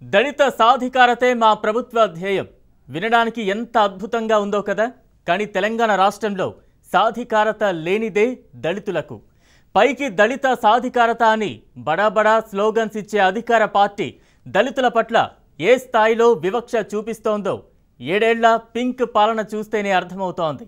దళిత సాధికారతే మా ప్రభుత్వ ధ్యేయం. వినడానికి ఎంత అద్భుతంగా ఉందో కదా. కానీ తెలంగాణ రాష్ట్రంలో సాధికారత లేనిదే దళితులకు. పైకి దళిత సాధికారత అని బడాబడా స్లోగన్స్ ఇచ్చే అధికార పార్టీ దళితుల పట్ల ఏ స్థాయిలో వివక్ష చూపిస్తోందో 7 ఏళ్ల పింక్ పాలన చూస్తేనే అర్థమవుతోంది.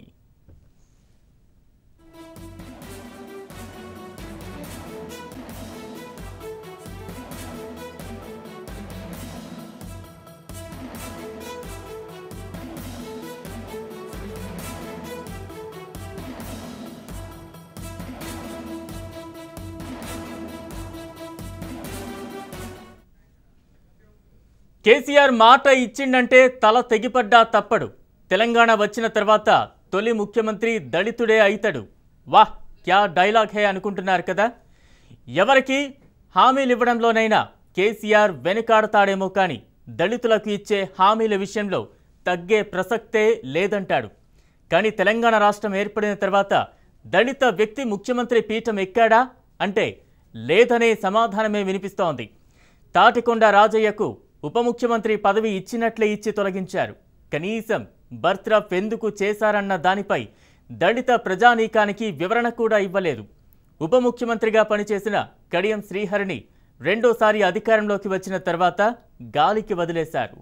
కేసీఆర్ మాట ఇచ్చిందంటే తల తెగిపడ్డా తప్పడు. తెలంగాణ వచ్చిన తర్వాత తొలి ముఖ్యమంత్రి దళితుడే అయితాడు. వాహ్, క్యా డైలాగ్ హే అనుకుంటున్నారు కదా. ఎవరికి హామీలు ఇవ్వడంలోనైనా కేసీఆర్ వెనుకాడతాడేమో కానీ దళితులకు ఇచ్చే హామీల విషయంలో తగ్గే ప్రసక్తే లేదంటాడు. కానీ తెలంగాణ రాష్ట్రం ఏర్పడిన తర్వాత దళిత వ్యక్తి ముఖ్యమంత్రి పీఠం ఎక్కాడా అంటే లేదనే సమాధానమే వినిపిస్తోంది. తాటికొండ రాజయ్యకు ఉప ముఖ్యమంత్రి పదవి ఇచ్చినట్లే ఇచ్చి తొలగించారు. కనీసం బర్త్రఫ్ ఎందుకు చేశారన్న దానిపై దళిత ప్రజానీకానికి వివరణ కూడా ఇవ్వలేదు. ఉప ముఖ్యమంత్రిగా పనిచేసిన కడియం శ్రీహరిని రెండోసారి అధికారంలోకి వచ్చిన తర్వాత గాలికి వదిలేశారు.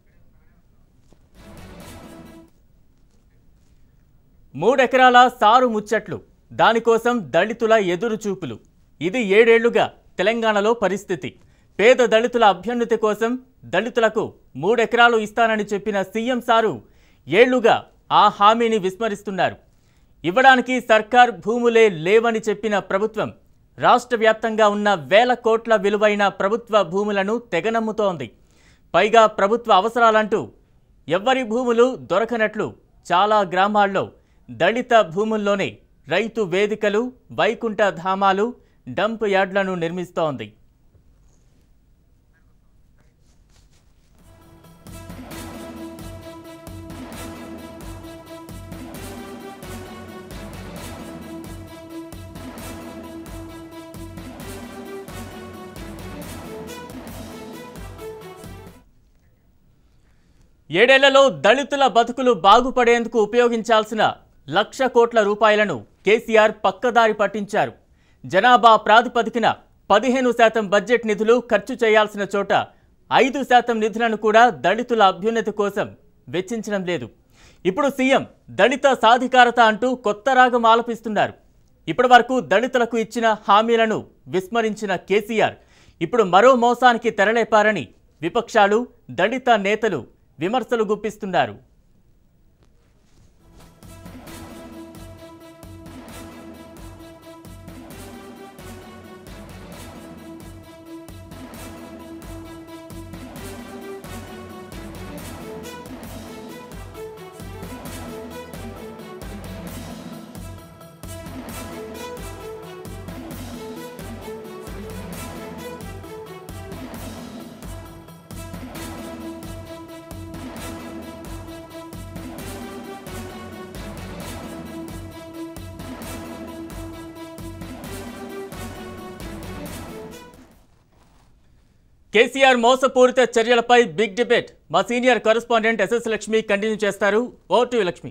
3 ఎకరాల సారు ముచ్చట్లు, దానికోసం దళితుల ఎదురుచూపులు. ఇది 7 ఏళ్లుగా తెలంగాణలో పరిస్థితి. పేద దళితుల అభ్యున్నతి కోసం దళితులకు 3 ఎకరాలు ఇస్తానని చెప్పిన సీఎం సారు ఏళ్లుగా ఆ హామీని విస్మరిస్తున్నారు. ఇవ్వడానికి సర్కార్ భూములే లేవని చెప్పిన ప్రభుత్వం రాష్ట్ర వ్యాప్తంగా ఉన్న వేల కోట్ల విలువైన ప్రభుత్వ భూములను తెగనమ్ముతోంది. పైగా ప్రభుత్వ అవసరాలంటూ ఎవ్వరి భూములు దొరకనట్లు చాలా గ్రామాల్లో దళిత భూముల్లోనే రైతు వేదికలు, వైకుంఠ ధామాలు, డంప్ యార్డ్లను నిర్మిస్తోంది. ఏడేళ్లలో దళితుల బతుకులు బాగుపడేందుకు ఉపయోగించాల్సిన 1,00,000 కోట్ల రూపాయలను కేసీఆర్ పక్కదారి పట్టించారు. జనాభా ప్రాతిపదికన 15% బడ్జెట్ నిధులు ఖర్చు చేయాల్సిన చోట 5% నిధులను కూడా దళితుల అభ్యున్నతి కోసం వెచ్చించడం లేదు. ఇప్పుడు సీఎం దళిత సాధికారత అంటూ కొత్త రాగం ఆలపిస్తున్నారు. ఇప్పటి వరకు దళితులకు ఇచ్చిన హామీలను విస్మరించిన కేసీఆర్ ఇప్పుడు మరో మోసానికి తెరలేపారని విపక్షాలు, దళిత నేతలు విమర్శలు గుప్పిస్తున్నారు. కేసీఆర్ మోసపూరిత చర్యలపై బిగ్ డిబేట్. మా senior correspondent S S Lakshmi continue చేస్తారు. Over to Lakshmi.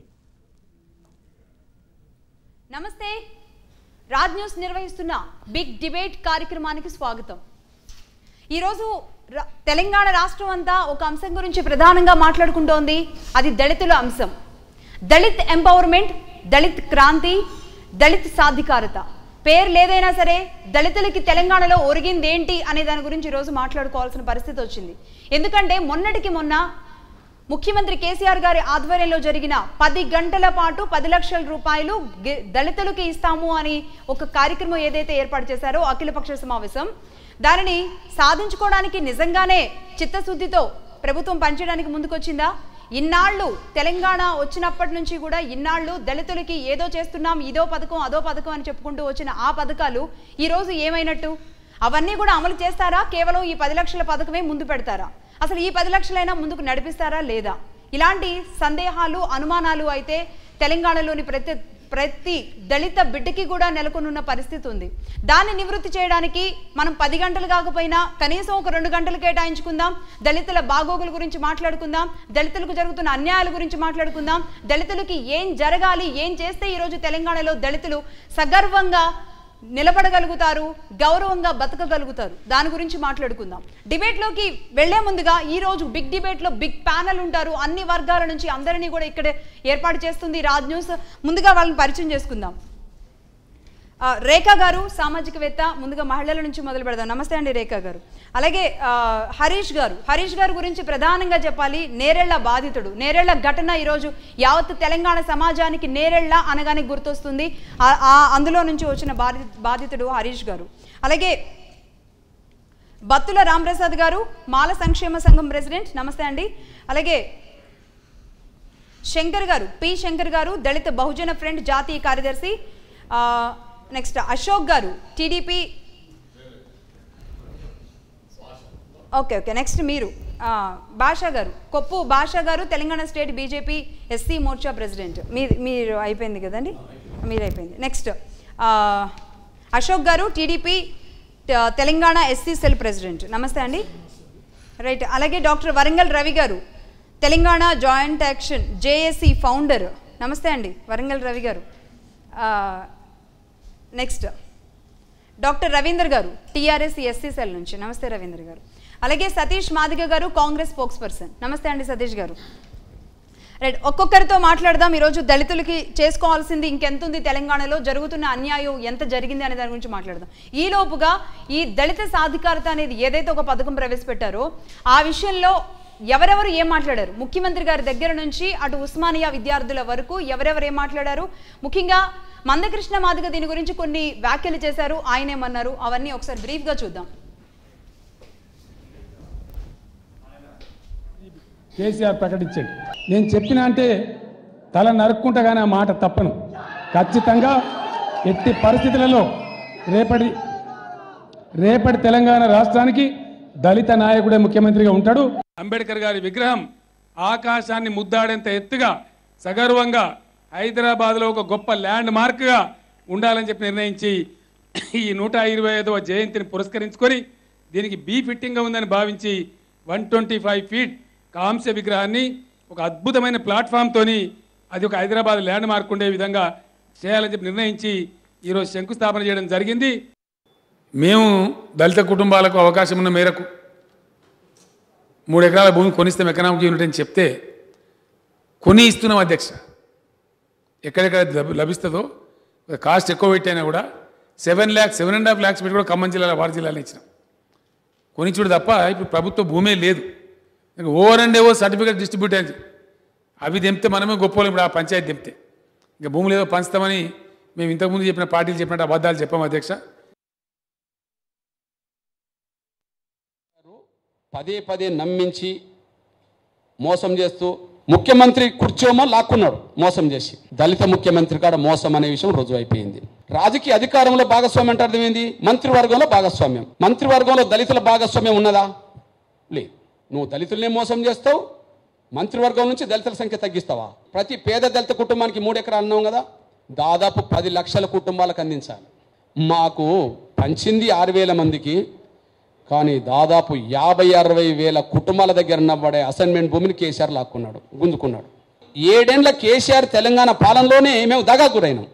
నమస్తే. రాజ్ న్యూస్ నిర్వహిస్తున్న బిగ్ డిబేట్ కార్యక్రమానికి స్వాగతం. ఈరోజు తెలంగాణ రాష్ట్రం అంతా ఒక అంశం గురించి ప్రధానంగా మాట్లాడుకుంటోంది. అది దళితుల అంశం. దళిత్ ఎంపవర్మెంట్, దళిత్ క్రాంతి, దళిత్ సాధికారత. పేర్లు ఏదైనా సరే దళితులకి తెలంగాణలో ఒరిగిందేంటి అనే దాని గురించి ఈరోజు మాట్లాడుకోవాల్సిన పరిస్థితి వచ్చింది. ఎందుకంటే మొన్నటికి మొన్న ముఖ్యమంత్రి కేసీఆర్ గారి ఆధ్వర్యంలో జరిగిన 10 గంటల పాటు 10 లక్షల రూపాయలు దళితులకి ఇస్తాము అని ఒక కార్యక్రమం ఏదైతే ఏర్పాటు చేశారో అఖిలపక్ష సమావేశం, దానిని సాధించుకోవడానికి నిజంగానే చిత్తశుద్ధితో ప్రభుత్వం పనిచేయడానికి ముందుకొచ్చిందా? ఇన్నాళ్ళు తెలంగాణ వచ్చినప్పటి నుంచి కూడా ఇన్నాళ్ళు దళితులకి ఏదో చేస్తున్నాం, ఇదో పథకం అదో పథకం అని చెప్పుకుంటూ వచ్చిన ఆ పథకాలు ఈరోజు ఏమైనట్టు? అవన్నీ కూడా అమలు చేస్తారా? కేవలం ఈ 10 లక్షల పథకమే ముందు పెడతారా? అసలు ఈ 10 లక్షలైనా ముందుకు నడిపిస్తారా లేదా? ఇలాంటి సందేహాలు, అనుమానాలు అయితే తెలంగాణలోని ప్రతి దళిత బిడ్డకి కూడా నెలకొనున్న పరిస్థితి ఉంది. దాన్ని నివృత్తి చేయడానికి మనం 10 గంటలు కాకపోయినా కనీసం ఒక 2 గంటలు కేటాయించుకుందాం. దళితుల బాగోగుల గురించి మాట్లాడుకుందాం, దళితులకు జరుగుతున్న అన్యాయాల గురించి మాట్లాడుకుందాం, దళితులకి ఏం జరగాలి, ఏం చేస్తే ఈరోజు తెలంగాణలో దళితులు సగర్వంగా నిలబడగలుగుతారు, గౌరవంగా బతకగలుగుతారు, దాని గురించి మాట్లాడుకుందాం. డిబేట్లోకి వెళ్లే ముందుగా ఈ రోజు బిగ్ డిబేట్లో బిగ్ ప్యానెల్ ఉంటారు. అన్ని వర్గాల నుంచి అందరినీ కూడా ఇక్కడే ఏర్పాటు చేస్తుంది రాజ్ న్యూస్. ముందుగా వాళ్ళని పరిచయం చేసుకుందాం. రేఖా గారు సామాజికవేత్త. ముందుగా మహిళల నుంచి మొదలు పెడదాం. నమస్తే అండి రేఖా గారు. అలాగే హరీష్ గారు గురించి ప్రధానంగా చెప్పాలి. నేరెళ్ల బాధితుడు, నేరెళ్ల ఘటన ఈరోజు యావత్ తెలంగాణ సమాజానికి నేరెళ్ల అనగానే గుర్తొస్తుంది. అందులో నుంచి వచ్చిన బాధితుడు హరీష్ గారు. అలాగే బత్తుల రాంప్రసాద్ గారు, మాల సంక్షేమ సంఘం ప్రెసిడెంట్. నమస్తే అండి. అలాగే శంకర్ గారు, పి శంకర్ గారు, దళిత బహుజన ఫ్రంట్ జాతీయ కార్యదర్శి. నెక్స్ట్ అశోక్ గారు, టీడీపీ. ఓకే, నెక్స్ట్ మీరు భాషా గారు, కొప్పు భాషా గారు, Telangana state BJP SC Morcha president. మీరు అయిపోయింది కదండి, మీరు అయిపోయింది. నెక్స్ట్ అశోక్ గారు, TDP Telangana SC cell president. నమస్తే అండి. రైట్. అలాగే డాక్టర్ వరంగల్ రవి గారు, Telangana joint action JAC founder. నమస్తే అండి వరంగల్ రవి గారు. నెక్స్ట్ డాక్టర్ రవీందర్ గారు, టీఆర్ఎస్ ఎస్సీ సెల్ నుంచి. నమస్తే రవీందర్ గారు. అలాగే సతీష్ మాదిగ గారు, కాంగ్రెస్ స్పోక్స్ పర్సన్. నమస్తే అండి సతీష్ గారు. రైట్, ఒక్కొక్కరితో మాట్లాడదాం. ఈరోజు దళితులకి చేసుకోవాల్సింది ఇంకెంత ఉంది, తెలంగాణలో జరుగుతున్న అన్యాయం ఎంత జరిగింది అనే దాని గురించి మాట్లాడదాం. ఈ లోపుగా ఈ దళిత సాధికారత అనేది ఏదైతే ఒక పథకం ప్రవేశపెట్టారో ఆ విషయంలో ఎవరెవరు ఏం మాట్లాడారు, ముఖ్యమంత్రి గారి దగ్గర నుంచి అటు ఉస్మానియా విద్యార్థుల వరకు ఎవరెవరు ఏం మాట్లాడారు, ముఖ్యంగా మందకృష్ణ మాదిగ దీని గురించి కొన్ని వ్యాఖ్యలు చేశారు, ఆయన ఏమన్నారు, అవన్నీ ఒకసారి బ్రీఫ్గా చూద్దాం. కేసీఆర్ ప్రకటించాడు. నేను చెప్పిన అంటే తల నరుక్కుంటా కానీ ఆ మాట తప్పను. ఖచ్చితంగా ఎట్టి పరిస్థితులలో రేపటి తెలంగాణ రాష్ట్రానికి దళిత నాయకుడే ముఖ్యమంత్రిగా ఉంటాడు. అంబేద్కర్ గారి విగ్రహం ఆకాశాన్ని ముద్దాడేంత ఎత్తుగా సగర్వంగా హైదరాబాద్లో ఒక గొప్ప ల్యాండ్ మార్క్గా ఉండాలని చెప్పి నిర్ణయించి ఈ 125వ జయంతిని పురస్కరించుకొని దీనికి బీ ఫిట్టింగ్గా ఉందని భావించి 125 ఫీట్ కాంస్య విగ్రహాన్ని ఒక అద్భుతమైన ప్లాట్ఫామ్తోని అది ఒక హైదరాబాద్ ల్యాండ్ మార్క్ ఉండే విధంగా చేయాలని చెప్పి నిర్ణయించి ఈరోజు శంకుస్థాపన చేయడం జరిగింది. మేము దళిత కుటుంబాలకు అవకాశం ఉన్న మేరకు 3 ఎకరాల భూమి కొనిస్తాం ఎకనామిక్ యూనిట్ అని చెప్తే కొని ఇస్తున్నాం అధ్యక్ష. ఎక్కడెక్కడ లభిస్తుందో కాస్ట్ ఎక్కువ పెట్టైనా కూడా 7.5 lakhs పెట్టి కూడా ఖమ్మం జిల్లాలో వారి జిల్లాలో ఇచ్చినాం. కొనిచ్చుడు తప్ప ఇప్పుడు ప్రభుత్వ భూమే లేదు. Over and over certificate distribute అయింది. అవి తెంపితే మనమే గొప్పలు. ఇప్పుడు ఆ పంచాయతీ తెంపితే ఇంకా భూములు ఏదో పంచుతామని మేము ఇంతకుముందు చెప్పిన పార్టీలు చెప్పినట్టు అబద్ధాలు చెప్పాము అధ్యక్ష. పదే నమ్మించి మోసం చేస్తూ ముఖ్యమంత్రి కూర్చోమో లాక్కున్నాడు మోసం చేసి. దళిత ముఖ్యమంత్రి కాడ మోసం అనే విషయం రుజువు అయిపోయింది. రాజకీయ అధికారంలో భాగస్వామ్యం అంటే అర్థమైంది, మంత్రివర్గంలో భాగస్వామ్యం. మంత్రివర్గంలో దళితుల భాగస్వామ్యం ఉన్నదా? లేదు. నువ్వు దళితులనే మోసం చేస్తావు, మంత్రివర్గం నుంచి దళితుల సంఖ్య తగ్గిస్తావా? ప్రతి పేద దళిత కుటుంబానికి 3 ఎకరాలు అన్నాం కదా, దాదాపు 10 లక్షల కుటుంబాలకు అందించాలి. మాకు పంచింది 6,000 మందికి, కానీ దాదాపు 50-60 వేల కుటుంబాల దగ్గర నవ్వడే అసైన్మెంట్ భూమిని కేసీఆర్ లాక్కున్నాడు, గుంజుకున్నాడు. 7 ఏళ్ల కేసీఆర్ తెలంగాణ పాలనలోనే మేము దగా గురైనాం.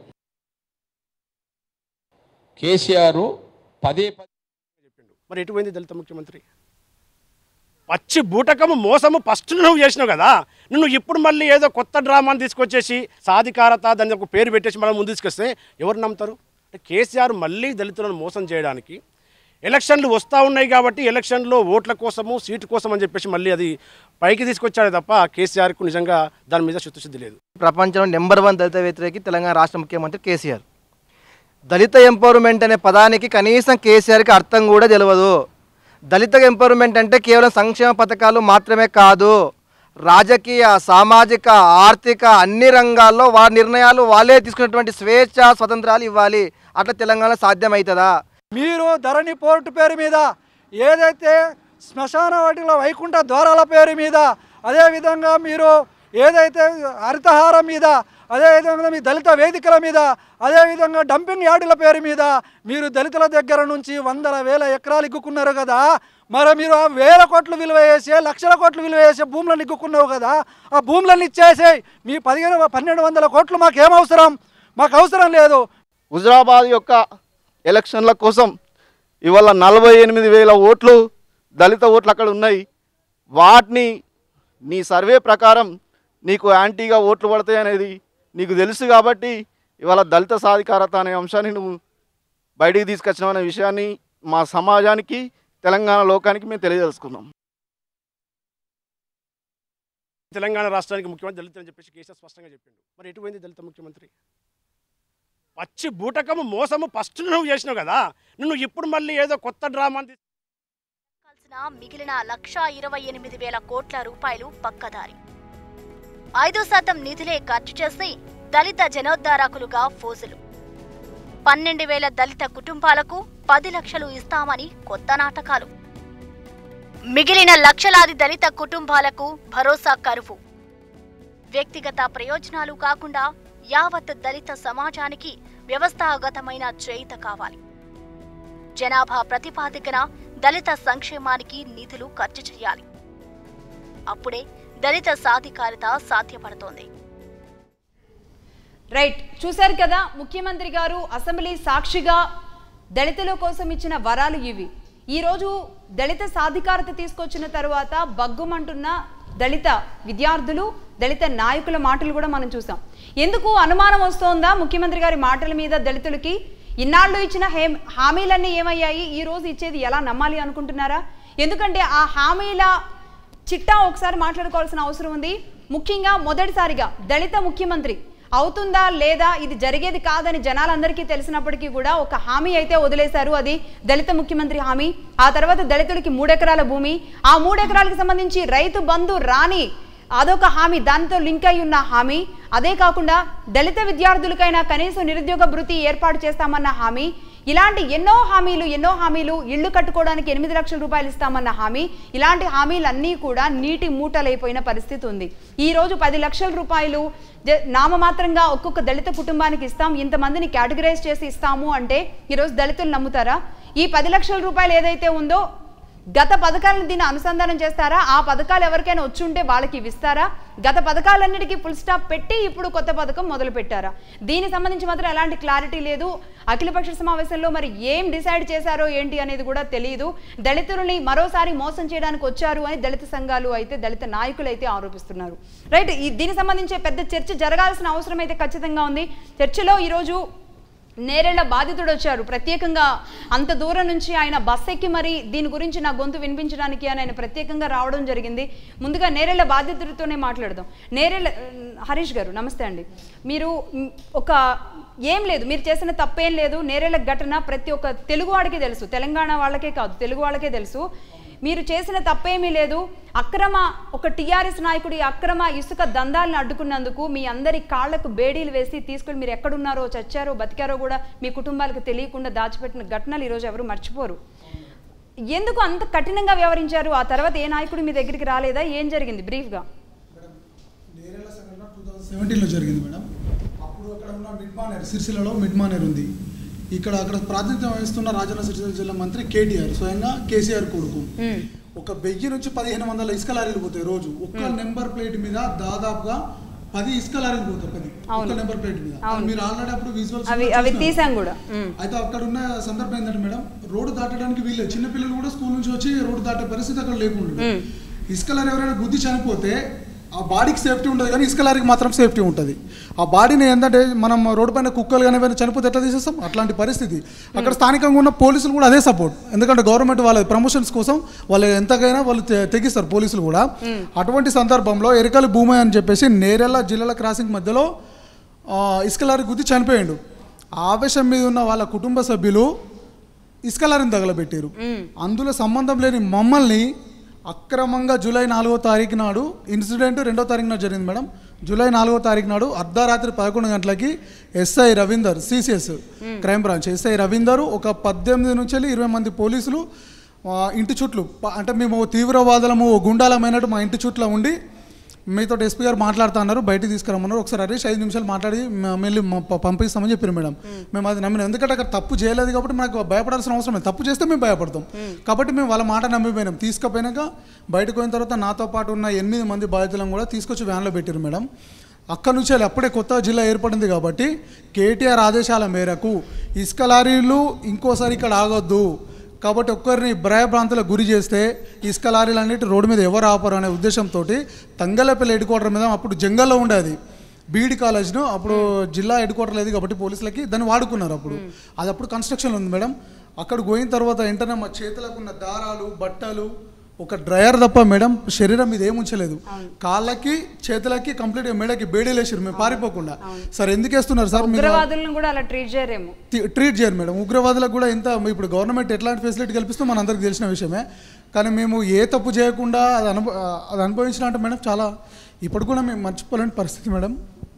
కేసీఆర్ పదే చెప్పిండు. మరి ఎటుపోయింది దళిత ముఖ్యమంత్రి? పచ్చి బూటకము మోసము ఫస్ట్ నువ్వు చేసినావు కదా, నువ్వు ఇప్పుడు మళ్ళీ ఏదో కొత్త డ్రామాని తీసుకొచ్చేసి సాధికారత దాని ఒక పేరు పెట్టేసి మనం ముందు తీసుకొస్తే ఎవరు నమ్ముతారు? కేసీఆర్ మళ్ళీ దళితులను మోసం చేయడానికి ఎలక్షన్లు వస్తూ ఉన్నాయి కాబట్టి ఎలక్షన్లో ఓట్ల కోసము సీటు కోసం అని చెప్పేసి మళ్ళీ అది పైకి తీసుకొచ్చాడే తప్ప కేసీఆర్కు నిజంగా దాని మీద చిత్తశుద్ధి లేదు. ప్రపంచంలో నెంబర్ 1 దళిత వ్యతిరేకి తెలంగాణ రాష్ట్ర ముఖ్యమంత్రి కేసీఆర్. దళిత ఎంపవర్మెంట్ అనే పదానికి కనీసం కేసీఆర్కి అర్థం కూడా తెలియదు. దళిత ఎంపవర్మెంట్ అంటే కేవలం సంక్షేమ పథకాలు మాత్రమే కాదు, రాజకీయ, సామాజిక, ఆర్థిక అన్ని రంగాల్లో వారి నిర్ణయాలు వాళ్ళే తీసుకున్నటువంటి స్వేచ్ఛ, స్వతంత్రాలు ఇవ్వాలి. అట్లా తెలంగాణ సాధ్యమవుతుందా? మీరు ధరణి పోర్టు పేరు మీద, ఏదైతే శ్మశాన వాటిలో వైకుంఠ ద్వారాల పేరు మీద, అదేవిధంగా మీరు ఏదైతే హరితహారం మీద అదేవిధంగా మీ దళిత వేదికల మీద, అదేవిధంగా డంపింగ్ యార్డుల పేరు మీద మీరు దళితుల దగ్గర నుంచి వందల వేల ఎకరాలు ఇగ్గుకున్నారు కదా. మరి మీరు ఆ వేల కోట్లు విలువ చేసే, లక్షల కోట్లు విలువ చేసే భూములను ఇగ్గుకున్నావు కదా. ఆ భూములను ఇచ్చేసే మీ 1200 కోట్లు మాకేం అవసరం? మాకు అవసరం లేదు. హుజరాబాద్ యొక్క ఎలక్షన్ల కోసం ఇవాళ 48,000 ఓట్లు దళిత ఓట్లు అక్కడ ఉన్నాయి. వాటిని నీ సర్వే ప్రకారం నీకు యాంటీగా ఓట్లు పడతాయి అనేది నీకు తెలుసు కాబట్టి ఇవాళ దళిత సాధికారత అనే అంశాన్ని నువ్వు బయటికి తీసుకొచ్చినావు అనే విషయాన్ని మా సమాజానికి, తెలంగాణ లోకానికి మేము తెలియజేసుకున్నాం. తెలంగాణ రాష్ట్రానికి ముఖ్యమంత్రి దళితులు అని చెప్పేసి కేసీఆర్ స్పష్టంగా చెప్పిండు. మరి ఎటుపోయింది దళిత ముఖ్యమంత్రి? పచ్చి బూటకము మోసము ఫస్ట్ నువ్వు చేసినావు కదా. నువ్వు ఇప్పుడు మళ్ళీ ఏదో కొత్త డ్రామా మిగిలిన 1,28,000 కోట్ల రూపాయలు పక్కదారి. 5% నిధులే ఖర్చు చేసి దళిత జనోద్ధారకులుగా ఫోజులు. 12,000 దళిత కుటుంబాలకు 10 లక్షలు ఇస్తామని కొత్త నాటకాలు. మిగిలిన లక్షలాది దళిత కుటుంబాలకు భరోసా కరువు. వ్యక్తిగత ప్రయోజనాలు కాకుండా యావత్ దళిత సమాజానికి వ్యవస్థాగతమైన చేయిత కావాలి. జనాభా ప్రతిపాదికన దళిత సంక్షేమానికి నిధులు ఖర్చు చేయాలి. అప్పుడే దళిత సాధికారత సాధ్యపడుతోంది. రైట్, చూశారు కదా ముఖ్యమంత్రి గారు అసెంబ్లీ సాక్షిగా దళితుల కోసం ఇచ్చిన వరాలు ఇవి. ఈరోజు దళిత సాధికారత తీసుకొచ్చిన తర్వాత బగ్గుమంటున్న దళిత విద్యార్థులు, దళిత నాయకుల మాటలు కూడా మనం చూసాం. ఎందుకు అనుమానం వస్తోందా ముఖ్యమంత్రి గారి మాటల మీద దళితులకి? ఇన్నాళ్ళు ఇచ్చిన హామీలన్నీ ఏమయ్యాయి? ఈ రోజు ఇచ్చేది ఎలా నమ్మాలి అనుకుంటున్నారా? ఎందుకంటే ఆ హామీల చిట్టా ఒకసారి మాట్లాడుకోవాల్సిన అవసరం ఉంది. ముఖ్యంగా మొదటిసారిగా దళిత ముఖ్యమంత్రి అవుతుందా లేదా, ఇది జరిగేది కాదని జనాలందరికీ తెలిసినప్పటికీ కూడా ఒక హామీ అయితే వదిలేశారు. అది దళిత ముఖ్యమంత్రి హామీ. ఆ తర్వాత దళితులకి 3 ఎకరాల భూమి, ఆ 3 ఎకరాలకు సంబంధించి రైతు బంధు రాని అదొక హామీ, దాంతో లింక్ అయి ఉన్న హామీ. అదే కాకుండా దళిత విద్యార్థులకైనా కనీసం నిరుద్యోగ భృతి ఏర్పాటు చేస్తామన్న హామీ. ఇలాంటి ఎన్నో హామీలు, ఇళ్లు కట్టుకోవడానికి 8 లక్షల రూపాయలు ఇస్తామన్న హామీ. ఇలాంటి హామీలన్నీ కూడా నీటి మూటలైపోయిన పరిస్థితి ఉంది. ఈ రోజు 10 లక్షల రూపాయలు నామమాత్రంగా ఒక్కొక్క దళిత కుటుంబానికి ఇస్తాం, ఇంతమందిని కేటగరైజ్ చేసి ఇస్తాము అంటే ఈరోజు దళితులు నమ్ముతారా? ఈ 10 లక్షల రూపాయలు ఏదైతే ఉందో గత పథకాలను దీన్ని అనుసంధానం చేస్తారా? ఆ పథకాలు ఎవరికైనా వచ్చి ఉంటే వాళ్ళకి ఇస్తారా? గత పథకాలన్నిటికీ ఫుల్ స్టాప్ పెట్టి ఇప్పుడు కొత్త పథకం మొదలు పెట్టారా? దీనికి సంబంధించి మాత్రం ఎలాంటి క్లారిటీ లేదు. అఖిలపక్ష సమావేశంలో మరి ఏం డిసైడ్ చేశారో ఏంటి అనేది కూడా తెలియదు. దళితులని మరోసారి మోసం చేయడానికి వచ్చారు అని దళిత సంఘాలు అయితే, దళిత నాయకులు అయితే ఆరోపిస్తున్నారు. రైట్, దీనికి సంబంధించి పెద్ద చర్చ జరగాల్సిన అవసరం అయితే ఖచ్చితంగా ఉంది. చర్చలో ఈరోజు నేరేళ్ల బాధితుడు వచ్చారు. ప్రత్యేకంగా అంత దూరం నుంచి ఆయన బస్ ఎక్కి మరి దీని గురించి నా గొంతు వినిపించడానికి అని ఆయన ప్రత్యేకంగా రావడం జరిగింది. ముందుగా నేరేళ్ల బాధితుడితోనే మాట్లాడదాం. నేరేళ్ల హరీష్ గారు నమస్తే అండి. మీరు ఏం లేదు, మీరు చేసిన తప్పేం లేదు. నేరేళ్ల ఘటన ప్రతి ఒక్క తెలుగు వాడికి తెలుసు, తెలంగాణ వాళ్ళకే కాదు తెలుగు వాళ్ళకే తెలుసు. మీరు చేసిన తప్పేమీ లేదు. ఒక టీఆర్ఎస్ నాయకుడి అక్రమ ఇసుక దందాలను అడ్డుకున్నందుకు మీ అందరి కాళ్లకు బేడీలు వేసి తీసుకొని మీరు ఎక్కడున్నారో, చచ్చారో బతికారో కూడా మీ కుటుంబాలకు తెలియకుండా దాచిపెట్టిన ఘటనలు ఈరోజు ఎవరు మర్చిపోరు. ఎందుకు అంత కఠినంగా వ్యవహరించారు? ఆ తర్వాత ఏ నాయకుడు మీ దగ్గరికి రాలేదా? ఏం జరిగింది బ్రీఫ్గా? 2017లో జరిగింది మేడం. అప్పుడు అక్కడ ఉన్న మిడ్మానేర్, సిరిసిల్లలో మిడ్మానేర్ ఉంది. అక్కడ ప్రాతినిధ్యం వహిస్తున్న రాజన్న సిరిసిల్ల జిల్లా మంత్రి కేటీఆర్, స్వయంగా కేసీఆర్ కొడుకు. ఒక 1000 నుంచి 1500 ఇసుక లారీలు పోతాయి రోజు. ఒక్క నెంబర్ ప్లేట్ మీద దాదాపుగా 10 ఇసుక లారీలు పోతాయి. 10 ఒక్క నెంబర్ ప్లేట్ మీద. మీరు ఆల్రెడీ అప్పుడు విజువల్స్ తీసాం కూడా. అయితే అక్కడ ఉన్న సందర్భం ఏంటంటే మేడం, రోడ్డు దాటడానికి వీళ్ళే చిన్నపిల్లలు కూడా స్కూల్ నుంచి వచ్చి రోడ్డు దాటే పరిస్థితి అక్కడ లేకుండా. ఇసుక లారీ ఎవరైనా గుద్ది చనిపోతే ఆ బాడీకి సేఫ్టీ ఉండదు, కానీ ఇసుక లారీకి మాత్రం సేఫ్టీ ఉంటుంది. ఆ బాడీని ఏంటంటే మనం రోడ్డు పైన కుక్కలు కానీ ఏమైనా చనిపోతే ఎట్లా తీసేస్తాం, అట్లాంటి పరిస్థితి. అక్కడ స్థానికంగా ఉన్న పోలీసులు కూడా అదే సపోర్ట్. ఎందుకంటే గవర్నమెంట్ వాళ్ళ ప్రమోషన్స్ కోసం వాళ్ళు ఎంతకైనా వాళ్ళు తెగిస్తారు పోలీసులు కూడా. అటువంటి సందర్భంలో ఎరికల భూమి అని చెప్పేసి నేరెళ్ళ జిల్లాల క్రాసింగ్ మధ్యలో ఇసుక లారీ గుద్ది చనిపోయాడు. ఆవేశం మీద ఉన్న వాళ్ళ కుటుంబ సభ్యులు ఇసుక లారీని తగలబెట్టారు. అందులో సంబంధం లేని మమ్మల్ని అక్రమంగా జూలై 4వ తారీఖు నాడు ఇన్సిడెంట్ 2వ తారీఖు నాడు జరిగింది మేడం. జూలై 4వ తారీఖు నాడు అర్ధరాత్రి 11 గంటలకి SI Ravinder, CCS crime branch SI Ravinder, ఒక 18 నుంచి 20 మంది పోలీసులు ఇంటి చుట్లు, అంటే మేము తీవ్రవాదులము గుండాలమైనట్టు మా ఇంటి చుట్టూ ఉండి మీతో ఎస్పీ గారు మాట్లాడుతా అన్నారు, బయటికి తీసుకురమ్మన్నారు. ఒకసారి హరీష్ 5 నిమిషాలు మాట్లాడి మళ్ళీ పంపిస్తామని చెప్పారు మేడం. మేము అది నమ్మినాం, ఎందుకంటే అక్కడ తప్పు చేయలేదు కాబట్టి మనకు భయపడాల్సిన అవసరం లేదు. తప్పు చేస్తే మేము భయపడతాం కాబట్టి మేము వాళ్ళ మాట నమ్మిపోయినాం. తీసుకుపోయినాక బయటకు పోయిన తర్వాత నాతో పాటు ఉన్న 8 మంది బాధితులను కూడా తీసుకొచ్చి వ్యాన్లో పెట్టారు మేడం. అక్కడ నుంచి అప్పుడే కొత్త జిల్లా ఏర్పడింది కాబట్టి కేటీఆర్ ఆదేశాల మేరకు ఇసుక లారీలు ఇంకోసారి ఇక్కడ ఆగొద్దు కాబట్టి ఒక్కరిని భయభ్రాంతులకు గురి చేస్తే ఇసుక లారీలు అన్నిటి రోడ్డు మీద ఎవరు ఆపరు అనే ఉద్దేశంతో తంగలపల్లి హెడ్ క్వార్టర్ మీద అప్పుడు జంగల్లో ఉండేది బీఈడి కాలేజ్ను, అప్పుడు జిల్లా హెడ్ క్వార్టర్ లేదు కాబట్టి పోలీసులకి దాన్ని వాడుకున్నారు. అది అప్పుడు కన్స్ట్రక్షన్ ఉంది మేడం. అక్కడ పోయిన తర్వాత వెంటనే మా చేతులకు ఉన్న దారాలు, బట్టలు, ఒక డ్రైయర్ తప్ప మేడం శరీరం మీద ఏం ఉంచలేదు. కాళ్ళకి చేతులకి కంప్లీట్గా మెడకి బేడీలు వేసారు మేము పారిపోకుండా. సార్ ఎందుకు వేస్తున్నారు సార్? ఉగ్రవాదులను కూడా అలా ట్రీట్ చేయరు మేడం. ఉగ్రవాదులకు కూడా ఇంత ఇప్పుడు గవర్నమెంట్ ఎట్లాంటి ఫెసిలిటీ కల్పిస్తుందో మన అందరికి తెలిసిన విషయమే. కానీ మేము ఏ తప్పు చేయకుండా అది అనుభవించిన అంటే మేడం చాలా ఇప్పుడు కూడా మేము మర్చిపోలేని పరిస్థితి మేడం.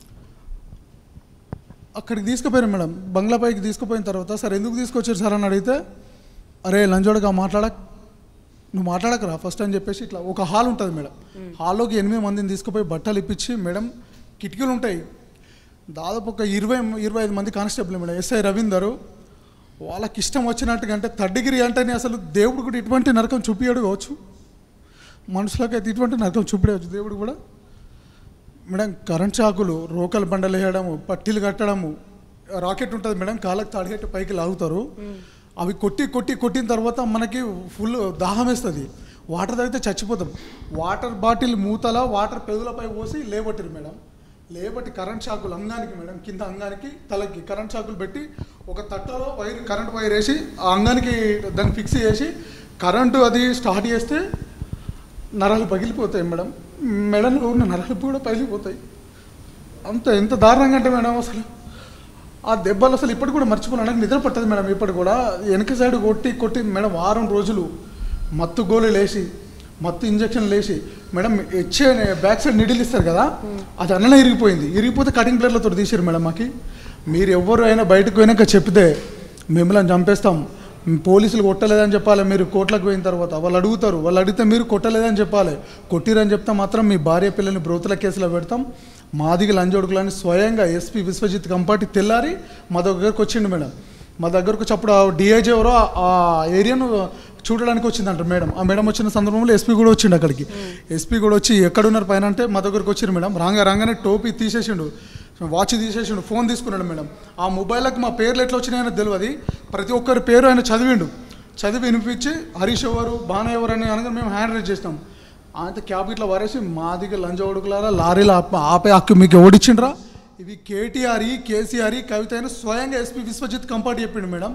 అక్కడికి తీసుకుపోయారు మేడం, బంగ్లాపైకి తీసుకుపోయిన తర్వాత సార్ ఎందుకు తీసుకొచ్చారు సార్ అని అడిగితే, అరే లంజోడగా నువ్వు మాట్లాడకరా ఫస్ట్ అని చెప్పేసి ఇట్లా ఒక హాల్ ఉంటుంది మేడం. హాల్లోకి 8 మందిని తీసుకుపోయి బట్టలు ఇప్పించి మేడం కిటికీలు ఉంటాయి, దాదాపు ఒక 20-25 మంది కానిస్టేబుల్ మేడం, ఎస్ఐ రవీందరు వాళ్ళకి ఇష్టం వచ్చినట్టుగా అంటే 3rd డిగ్రీ అంటేనే అసలు దేవుడు కూడా ఇటువంటి నరకం చూపించాడు కావచ్చు, మనుషులకైతే ఇటువంటి నరకం చూపించవచ్చు దేవుడు కూడా మేడం. కరెంట్ షాకులు, రోకలు బండలు వేయడము, పట్టీలు కట్టడము, రాకెట్ ఉంటుంది మేడం, కాళ్ళకి తాడిగట్టి పైకి లాగుతారు. అవి కొట్టిన తర్వాత మనకి ఫుల్ దాహం వేస్తుంది, వాటర్ తాగితే చచ్చిపోతాం. వాటర్ బాటిల్ మూతల వాటర్ పెదవులపై పోసి లేబట్టారు మేడం. లేబట్టి కరెంట్ షాకులు అంగానికి మేడం, కింద అంగానికి తలకి కరెంట్ షాకులు పెట్టి ఒక తట్టలో కరెంట్ వైర్ వేసి ఆ అంగానికి దాన్ని ఫిక్స్ చేసి కరెంటు అది స్టార్ట్ చేస్తే నరాలు పగిలిపోతాయి మేడం. మెడలో ఉన్న నరాలు కూడా పగిలిపోతాయి. ఎంత దారుణంగా అంటే మేడం అసలు ఆ దెబ్బలు అసలు ఇప్పటి కూడా మర్చిపోలేడానికి నిద్ర పట్టదు మేడం. ఇప్పటి కూడా వెనక సైడ్ కొట్టి మేడం వారం రోజులు మత్తు గోళీలు వేసి మత్తు ఇంజక్షన్లు వేసి మేడం బ్యాక్ సైడ్ నీడిల్ ఇస్తారు కదా, అది అన్ననే ఇరిగిపోతే కటింగ్ ప్లేట్లతో తీసారు మేడం. మాకు మీరు ఎవరు అయినా బయటకు పోయినాక చెప్తే మిమ్మల్ని చంపేస్తాం, పోలీసులు కొట్టలేదని చెప్పాలి. మీరు కోర్టులకు పోయిన తర్వాత వాళ్ళు అడుగుతారు, వాళ్ళు అడిగితే మీరు కొట్టలేదని చెప్పాలి. కొట్టిరని చెప్తే మాత్రం మీ భార్య పిల్లల్ని బ్రోతుల కేసులో పెడతాం. మాదిగ లంజోడుకులని స్వయంగా ఎస్పీ విశ్వజిత్ కంపాటి తెల్లారి మా దగ్గరకు వచ్చిండు మేడం. మా దగ్గరకు వచ్చి అప్పుడు డిఐజీ ఎవరో ఆ ఏరియాను చూడడానికి వచ్చిందంట మేడం. ఆ మేడం వచ్చిన సందర్భంలో ఎస్పీ కూడా వచ్చిండు అక్కడికి. ఎస్పీ కూడా వచ్చి ఎక్కడున్నారు పైన అంటే మా దగ్గరకు వచ్చిండు మేడం. రాగానే టోపీ తీసేసిండు, వాచ్ తీసేసిండు, ఫోన్ తీసుకున్నాడు మేడం. ఆ మొబైల్కి మా పేర్లు ఎట్లా వచ్చినాయని తెలియదు, ప్రతి ఒక్కరి పేరు ఆయన చదివి వినిపించి హరీష్ ఎవరు బాణ ఎవరు అని అనగా మేము హ్యాండ్ రైజ్ చేసినాం. అంత క్యాబ్ ఇట్లా వారేసి మాదిగ లంజోడుకులారా లారీలు ఆపే హక్కు మీకు ఎవడిచ్చిండ్రా, ఇవి కేటీఆర్ కేసీఆర్ కవిత అయినా స్వయంగా ఎస్పీ విశ్వజిత్ కంపాటి చెప్పిండు మేడం.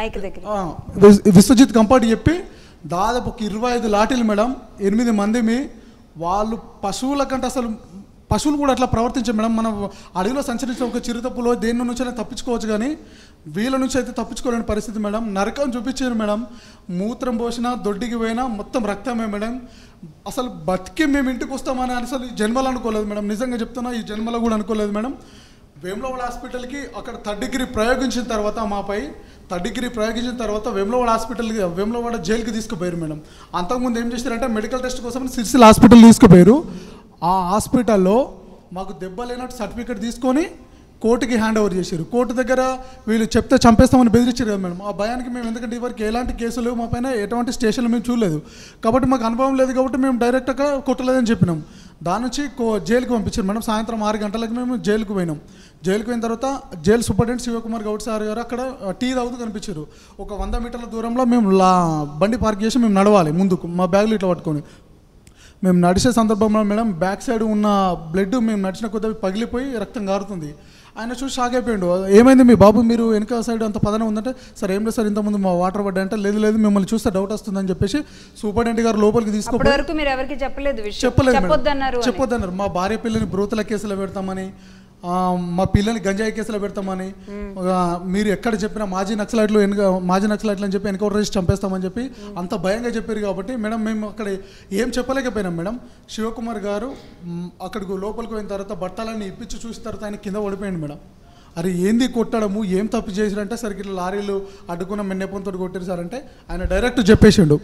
విశ్వజిత్ కంపాటి చెప్పి దాదాపు ఒక 25 లాఠీలు మేడం, 8 మంది వాళ్ళు పశువుల కంటే అసలు పశువులు కూడా అట్లా ప్రవర్తించాం మేడం. మనం అడవిలో సంచరించిన ఒక చిరుతప్పులో దేని నుంచి అయినా తప్పించుకోవచ్చు, కానీ వీళ్ళ నుంచి అయితే తప్పించుకోలేని పరిస్థితి మేడం. నరకం చూపించారు మేడం. మూత్రం పోసినా దొడ్డికి పోయినా మొత్తం రక్తమే మేడం. అసలు బతికి మేము ఇంటికి వస్తామని అసలు ఈ జన్మలో అనుకోలేదు మేడం. నిజంగా చెప్తున్నా, ఈ జన్మలో కూడా అనుకోలేదు మేడం. వేములవాడ హాస్పిటల్కి అక్కడ 3rd డిగ్రీ ప్రయోగించిన తర్వాత మాపై 3rd డిగ్రీ ప్రయోగించిన తర్వాత వేములవాడ జైలుకి తీసుకుపోయారు మేడం. అంతకుముందు ఏం చేశారంటే మెడికల్ టెస్ట్ కోసం సిరిసిల్ల హాస్పిటల్ తీసుకుపోయారు. ఆ హాస్పిటల్లో మాకు దెబ్బ లేనట్టు సర్టిఫికేట్ తీసుకొని కోర్టుకి హ్యాండ్ ఓవర్ చేశారు. కోర్టు దగ్గర వీళ్ళు చెప్తే చంపేస్తామని బెదిరించారు కదా మేడం. ఆ భయానికి మేము ఎందుకంటే ఇవరకు ఎలాంటి కేసులు మా పైన ఎటువంటి స్టేషన్లు మేము చూడలేదు కాబట్టి మాకు అనుభవం లేదు కాబట్టి మేము డైరెక్ట్గా కొట్టలేదని చెప్పినాం. దాని నుంచి జైలుకి పంపించారు మేడం. సాయంత్రం 6 గంటలకు మేము జైలుకు పోయినాం. జైలుకు పోయిన తర్వాత జైలు సూపరింటెండెంట్ శివకుమార్ గౌడ్ సార్ గారు అక్కడ టీ తాగుతూ కనిపించారు. ఒక 100 మీటర్ల దూరంలో మేము బండి పార్క్ చేసి మేము నడవాలి ముందుకు, మా బ్యాగులు ఇట్లా పట్టుకొని మేము నడిచే సందర్భంలో మేడం బ్యాక్ సైడ్ ఉన్న బ్లడ్ మేము నడిచిన కొద్దిగా పగిలిపోయి రక్తం గారుతుంది. ఆయన చూసి షాక్ అయిపోయాడు. ఏమైంది మీ బాబు, మీరు వెనక సైడ్ అంత పదన ఉందంటే సార్ ఏం లేదు సార్ ఇంతకుముందు మా వాటర్ పడ్డాయంటే లేదు మిమ్మల్ని చూస్తే డౌట్ వస్తుందని చెప్పేసి సూపరింటెండెంట్ గారు లోపలికి తీసుకుపోయి చెప్పొద్దన్నారు. మా భార్య పిల్లని బ్రోతుల కేసులో పెడతామని, మా పిల్లల్ని గంజాయి కేసులో పెడతామని, మీరు ఎక్కడ చెప్పినా మాజీ నక్సలైట్లు అని చెప్పి ఎన్కౌంటర్ చేసి చంపేస్తామని చెప్పి అంత భయంగా చెప్పారు. కాబట్టి మేడం మేము అక్కడ ఏం చెప్పలేకపోయినాం మేడం. శివకుమార్ గారు అక్కడికి లోపలికి పోయిన తర్వాత బట్టలన్నీ ఇప్పించి చూసిన తర్వాత ఆయన కింద పడిపోయాడు మేడం. అరే ఏంది కొట్టడము, ఏం తప్పు చేసిరంటే సరికి ఇట్లా లారీలు అడ్డుకున్న మెన్నెపంతో కొట్టారు సార్ అంటే ఆయన డైరెక్ట్ చెప్పేసిండు.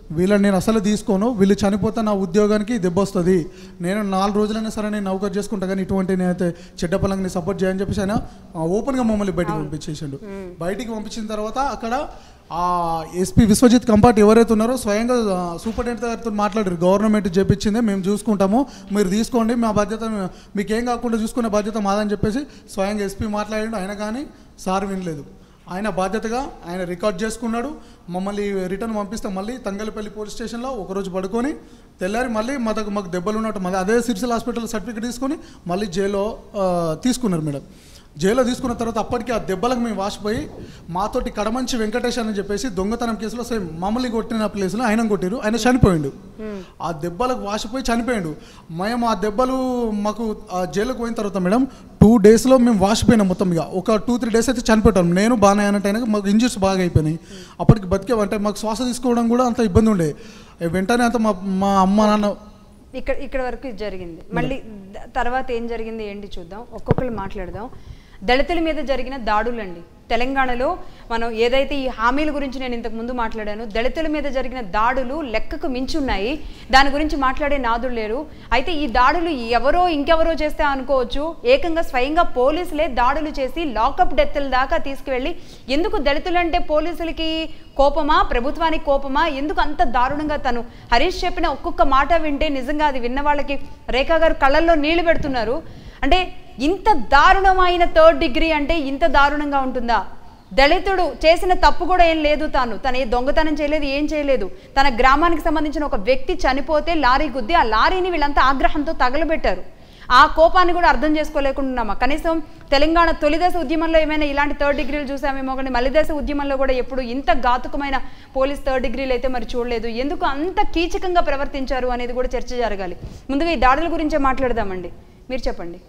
వీళ్ళని నేను అసలు తీసుకోను, వీళ్ళు చనిపోతే నా ఉద్యోగానికి దెబ్బ వస్తుంది, నేను 4 రోజులైనా సరే నేను నౌకర్ చేసుకుంటా కానీ ఇటువంటి నేనైతే చెడ్డ పలంగా సపోర్ట్ చేయని చెప్పేసి ఆయన ఓపెన్గా మమ్మల్ని బయటికి పంపించేసిండు. బయటికి పంపించిన తర్వాత అక్కడ ఆ ఎస్పీ విశ్వజిత్ కంపాటి ఎవరైతే ఉన్నారో స్వయంగా సూపరింటెండెంట్ గారితో మాట్లాడారు, గవర్నమెంట్ చేపించిందే మేము చూసుకుంటాము, మీరు తీసుకోండి, మా బాధ్యత మీకేం కాకుండా చూసుకునే బాధ్యత మాదని చెప్పేసి స్వయంగా ఎస్పీ మాట్లాడాడు. అయినా కానీ సార్ వినలేదు. ఆయన బాధ్యతగా ఆయన రికార్డ్ చేసుకున్నాడు. మమ్మల్ని రిటర్న్ పంపిస్తే మళ్ళీ తంగలపల్లి పోలీస్ స్టేషన్లో ఒకరోజు పడుకొని తెల్లారి మళ్ళీ మాకు దెబ్బలు ఉన్నట్టు మళ్ళీ అదే సిరిసిల్ల హాస్పిటల్ సర్టిఫికేట్ తీసుకొని మళ్ళీ జైల్లో తీసుకున్నారు మేడం. జైల్లో తీసుకున్న తర్వాత అప్పటికి ఆ దెబ్బలకు మేము వాసిపోయి మాతోటి కడమంచి వెంకటేష్ అని చెప్పేసి దొంగతనం కేసులో సేమ్ మమ్మల్ని కొట్టిన ప్లేస్లో ఆయన కొట్టిరు, ఆయన చనిపోయిండు. ఆ దెబ్బలకు వాసిపోయి చనిపోయిండు. మేము ఆ దెబ్బలు మాకు జైలుకు పోయిన తర్వాత మేడం 2 డేస్లో మేము వాసిపోయినాం మొత్తం. ఇక ఒక 2-3 డేస్ అయితే చనిపోయాం. నేను బాగానే అన్నట్టు మాకు ఇంజరీస్ బాగా అయిపోయినాయి. అప్పటికి బతికేవంటే మాకు శ్వాస తీసుకోవడం కూడా అంత ఇబ్బంది ఉండే. వెంటనే అంత మా అమ్మ నాన్న ఇక్కడ వరకు ఇది జరిగింది. మళ్ళీ తర్వాత ఏం జరిగింది ఏంటి చూద్దాం, ఒక్కొక్కరు మాట్లాడదాం. దళితుల మీద జరిగిన దాడులండి తెలంగాణలో మనం ఏదైతే ఈ హామీల గురించి నేను ఇంతకు ముందు మాట్లాడాను, దళితుల మీద జరిగిన దాడులు లెక్కకు మించి ఉన్నాయి. దాని గురించి మాట్లాడే నాదులు లేరు. అయితే ఈ దాడులు ఎవరో ఇంకెవరో చేస్తే అనుకోవచ్చు, ఏకంగా స్వయంగా పోలీసులే దాడులు చేసి లాకప్ డెత్ల దాకా తీసుకువెళ్ళి, ఎందుకు దళితులంటే పోలీసులకి కోపమా, ప్రభుత్వానికి కోపమా, ఎందుకు అంత దారుణంగా తను హరీష్ చెప్పిన ఒక్కొక్క మాట వింటే నిజంగా అది విన్న వాళ్ళకి రేఖా గారు కళ్ళల్లో నీళ్లు పెడుతున్నారు. అంటే ఇంత దారుణమైన 3rd డిగ్రీ అంటే ఇంత దారుణంగా ఉంటుందా? దళితుడు చేసిన తప్పు కూడా ఏం లేదు, తను ఏ దొంగతనం చేయలేదు, ఏం చేయలేదు. తన గ్రామానికి సంబంధించిన ఒక వ్యక్తి చనిపోతే లారీ గుద్ది ఆ లారీని వీళ్ళంతా ఆగ్రహంతో తగలబెట్టారు. ఆ కోపాన్ని కూడా అర్థం చేసుకోలేకుంటున్నామా? కనీసం తెలంగాణ తొలిదశ ఉద్యమంలో ఏమైనా ఇలాంటి 3rd డిగ్రీలు చూసామేమో, కానీ మలిదశ ఉద్యమంలో కూడా ఎప్పుడు ఇంత ఘాతుకమైన పోలీస్ 3rd డిగ్రీలు అయితే మరి చూడలేదు. ఎందుకు అంత కీచకంగా ప్రవర్తించారు అనేది కూడా చర్చ జరగాలి. ముందుగా ఈ దాడుల గురించే మాట్లాడదామండి, మీరు చెప్పండి.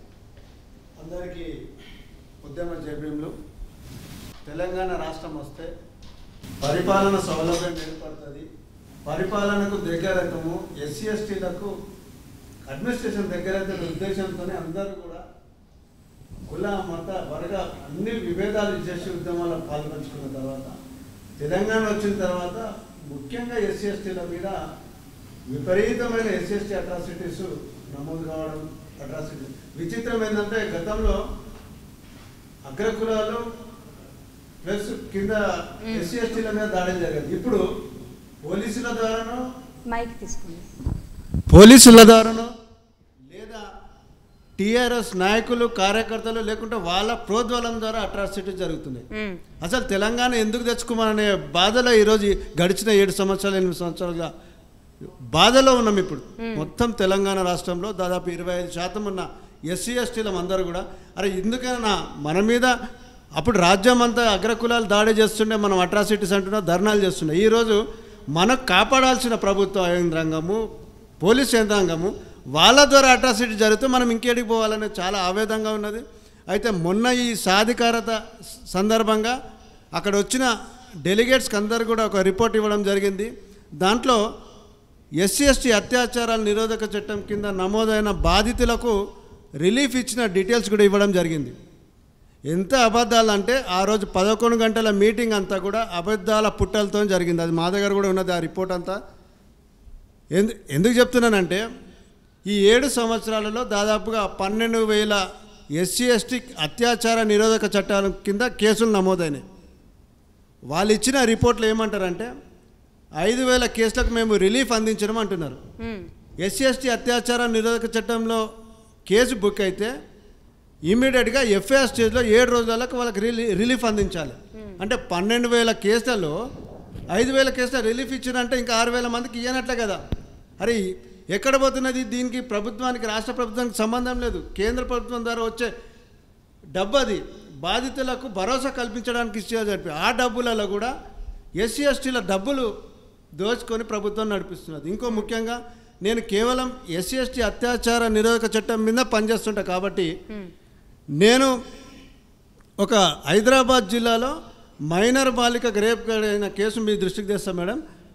అందరికీ ఉద్యమ జైభీములు. తెలంగాణ రాష్ట్రం వస్తే పరిపాలన సౌలభ్యం ఏర్పడుతుంది, పరిపాలనకు దగ్గరతము, ఎస్సీ ఎస్టీలకు అడ్మినిస్ట్రేషన్ దగ్గరైతే ఉద్దేశంతోనే అందరూ కూడా కుల మత వర్గ అన్ని విభేదాలు చేసి ఉద్యమాల్లో పాల్పంచుకున్న తర్వాత తెలంగాణ వచ్చిన తర్వాత ముఖ్యంగా ఎస్సీ ఎస్టీల మీద విపరీతమైన ఎస్సీ ఎస్టీ అట్రాసిటీస్ నమోదు కావడం. అట్రాసిటీ విచిత్రం ఏంటంటే గతంలో అగ్రకులాలు ప్లస్ కింద ఎస్సీ ఎస్టీల మీద దాడి జరిగింది. ఇప్పుడు పోలీసుల ద్వారానో లేదా టీఆర్ఎస్ నాయకులు కార్యకర్తలు లేకుంటే వాళ్ళ ప్రోద్బలం ద్వారా అట్రాసిటీ జరుగుతున్నాయి. అసలు తెలంగాణ ఎందుకు తెచ్చుకోమనే బాధలో ఈరోజు గడిచిన 7 సంవత్సరాలు 8 సంవత్సరాలుగా బాధలో ఉన్నాం. ఇప్పుడు మొత్తం తెలంగాణ రాష్ట్రంలో దాదాపు 25% ఉన్న ఎస్సీ ఎస్టీలం అందరూ కూడా అరే ఎందుకైనా మన మీద అప్పుడు రాజ్యం అంతా అగ్రకులాలు దాడి చేస్తుండే, మనం అట్రాసిటీస్ అంటున్నా, ధర్నాలు చేస్తుండే. ఈరోజు మనకు కాపాడాల్సిన ప్రభుత్వ యంత్రాంగము, పోలీస్ యంత్రాంగము వాళ్ళ ద్వారా అట్రాసిటీ జరిగితే మనం ఇంకేడికి పోవాలనే చాలా ఆవేదనగా ఉన్నది. అయితే మొన్న ఈ సాధికారత సందర్భంగా అక్కడ వచ్చిన డెలిగేట్స్కి అందరు కూడా ఒక రిపోర్ట్ ఇవ్వడం జరిగింది. దాంట్లో ఎస్సీ ఎస్టీ అత్యాచారాల నిరోధక చట్టం కింద నమోదైన బాధితులకు రిలీఫ్ ఇచ్చిన డీటెయిల్స్ కూడా ఇవ్వడం జరిగింది. ఎంత అబద్ధాలు అంటే ఆ రోజు 11 గంటల మీటింగ్ అంతా కూడా అబద్ధాల పుట్టలతో జరిగింది. అది మా దగ్గర కూడా ఉన్నది ఆ రిపోర్ట్ అంతా. ఎందుకు చెప్తున్నానంటే ఈ 7 సంవత్సరాలలో దాదాపుగా 12,000 ఎస్సీ ఎస్టీ అత్యాచార నిరోధక చట్టాల కింద కేసులు నమోదైనాయి. వాళ్ళు ఇచ్చిన రిపోర్ట్లు ఏమంటారంటే 5,000 కేసులకు మేము రిలీఫ్ అందించడం అంటున్నారు. ఎస్సీ ఎస్టీ అత్యాచార నిరోధక చట్టంలో కేసు బుక్ అయితే ఇమీడియట్గా ఎఫ్ఐఆర్ స్టేజ్లో 7 రోజులకు వాళ్ళకి రిలీఫ్ అందించాలి. అంటే 12,000 కేసులలో 5,000 కేసుల రిలీఫ్ ఇచ్చారంటే ఇంకా 6,000 మందికి ఇవ్వనట్లే కదా. అరే ఎక్కడ పోతున్నది? దీనికి ప్రభుత్వానికి, రాష్ట్ర ప్రభుత్వానికి సంబంధం లేదు. కేంద్ర ప్రభుత్వం ద్వారా వచ్చే డబ్బు అది బాధితులకు భరోసా కల్పించడానికి ఇచ్చేది. ఆ డబ్బులలో కూడా ఎస్సీ ఎస్టీల డబ్బులు దోచుకొని ప్రభుత్వం నడిపిస్తున్నది. ఇంకో ముఖ్యంగా నేను కేవలం ఎస్సీ ఎస్టీ అత్యాచార నిరోధక చట్టం మీద పనిచేస్తుంటా కాబట్టి నేను ఒక హైదరాబాద్ జిల్లాలో మైనర్ బాలిక రేప్ అయిన కేసు మీ దృష్టికి తెస్తాను మేడం.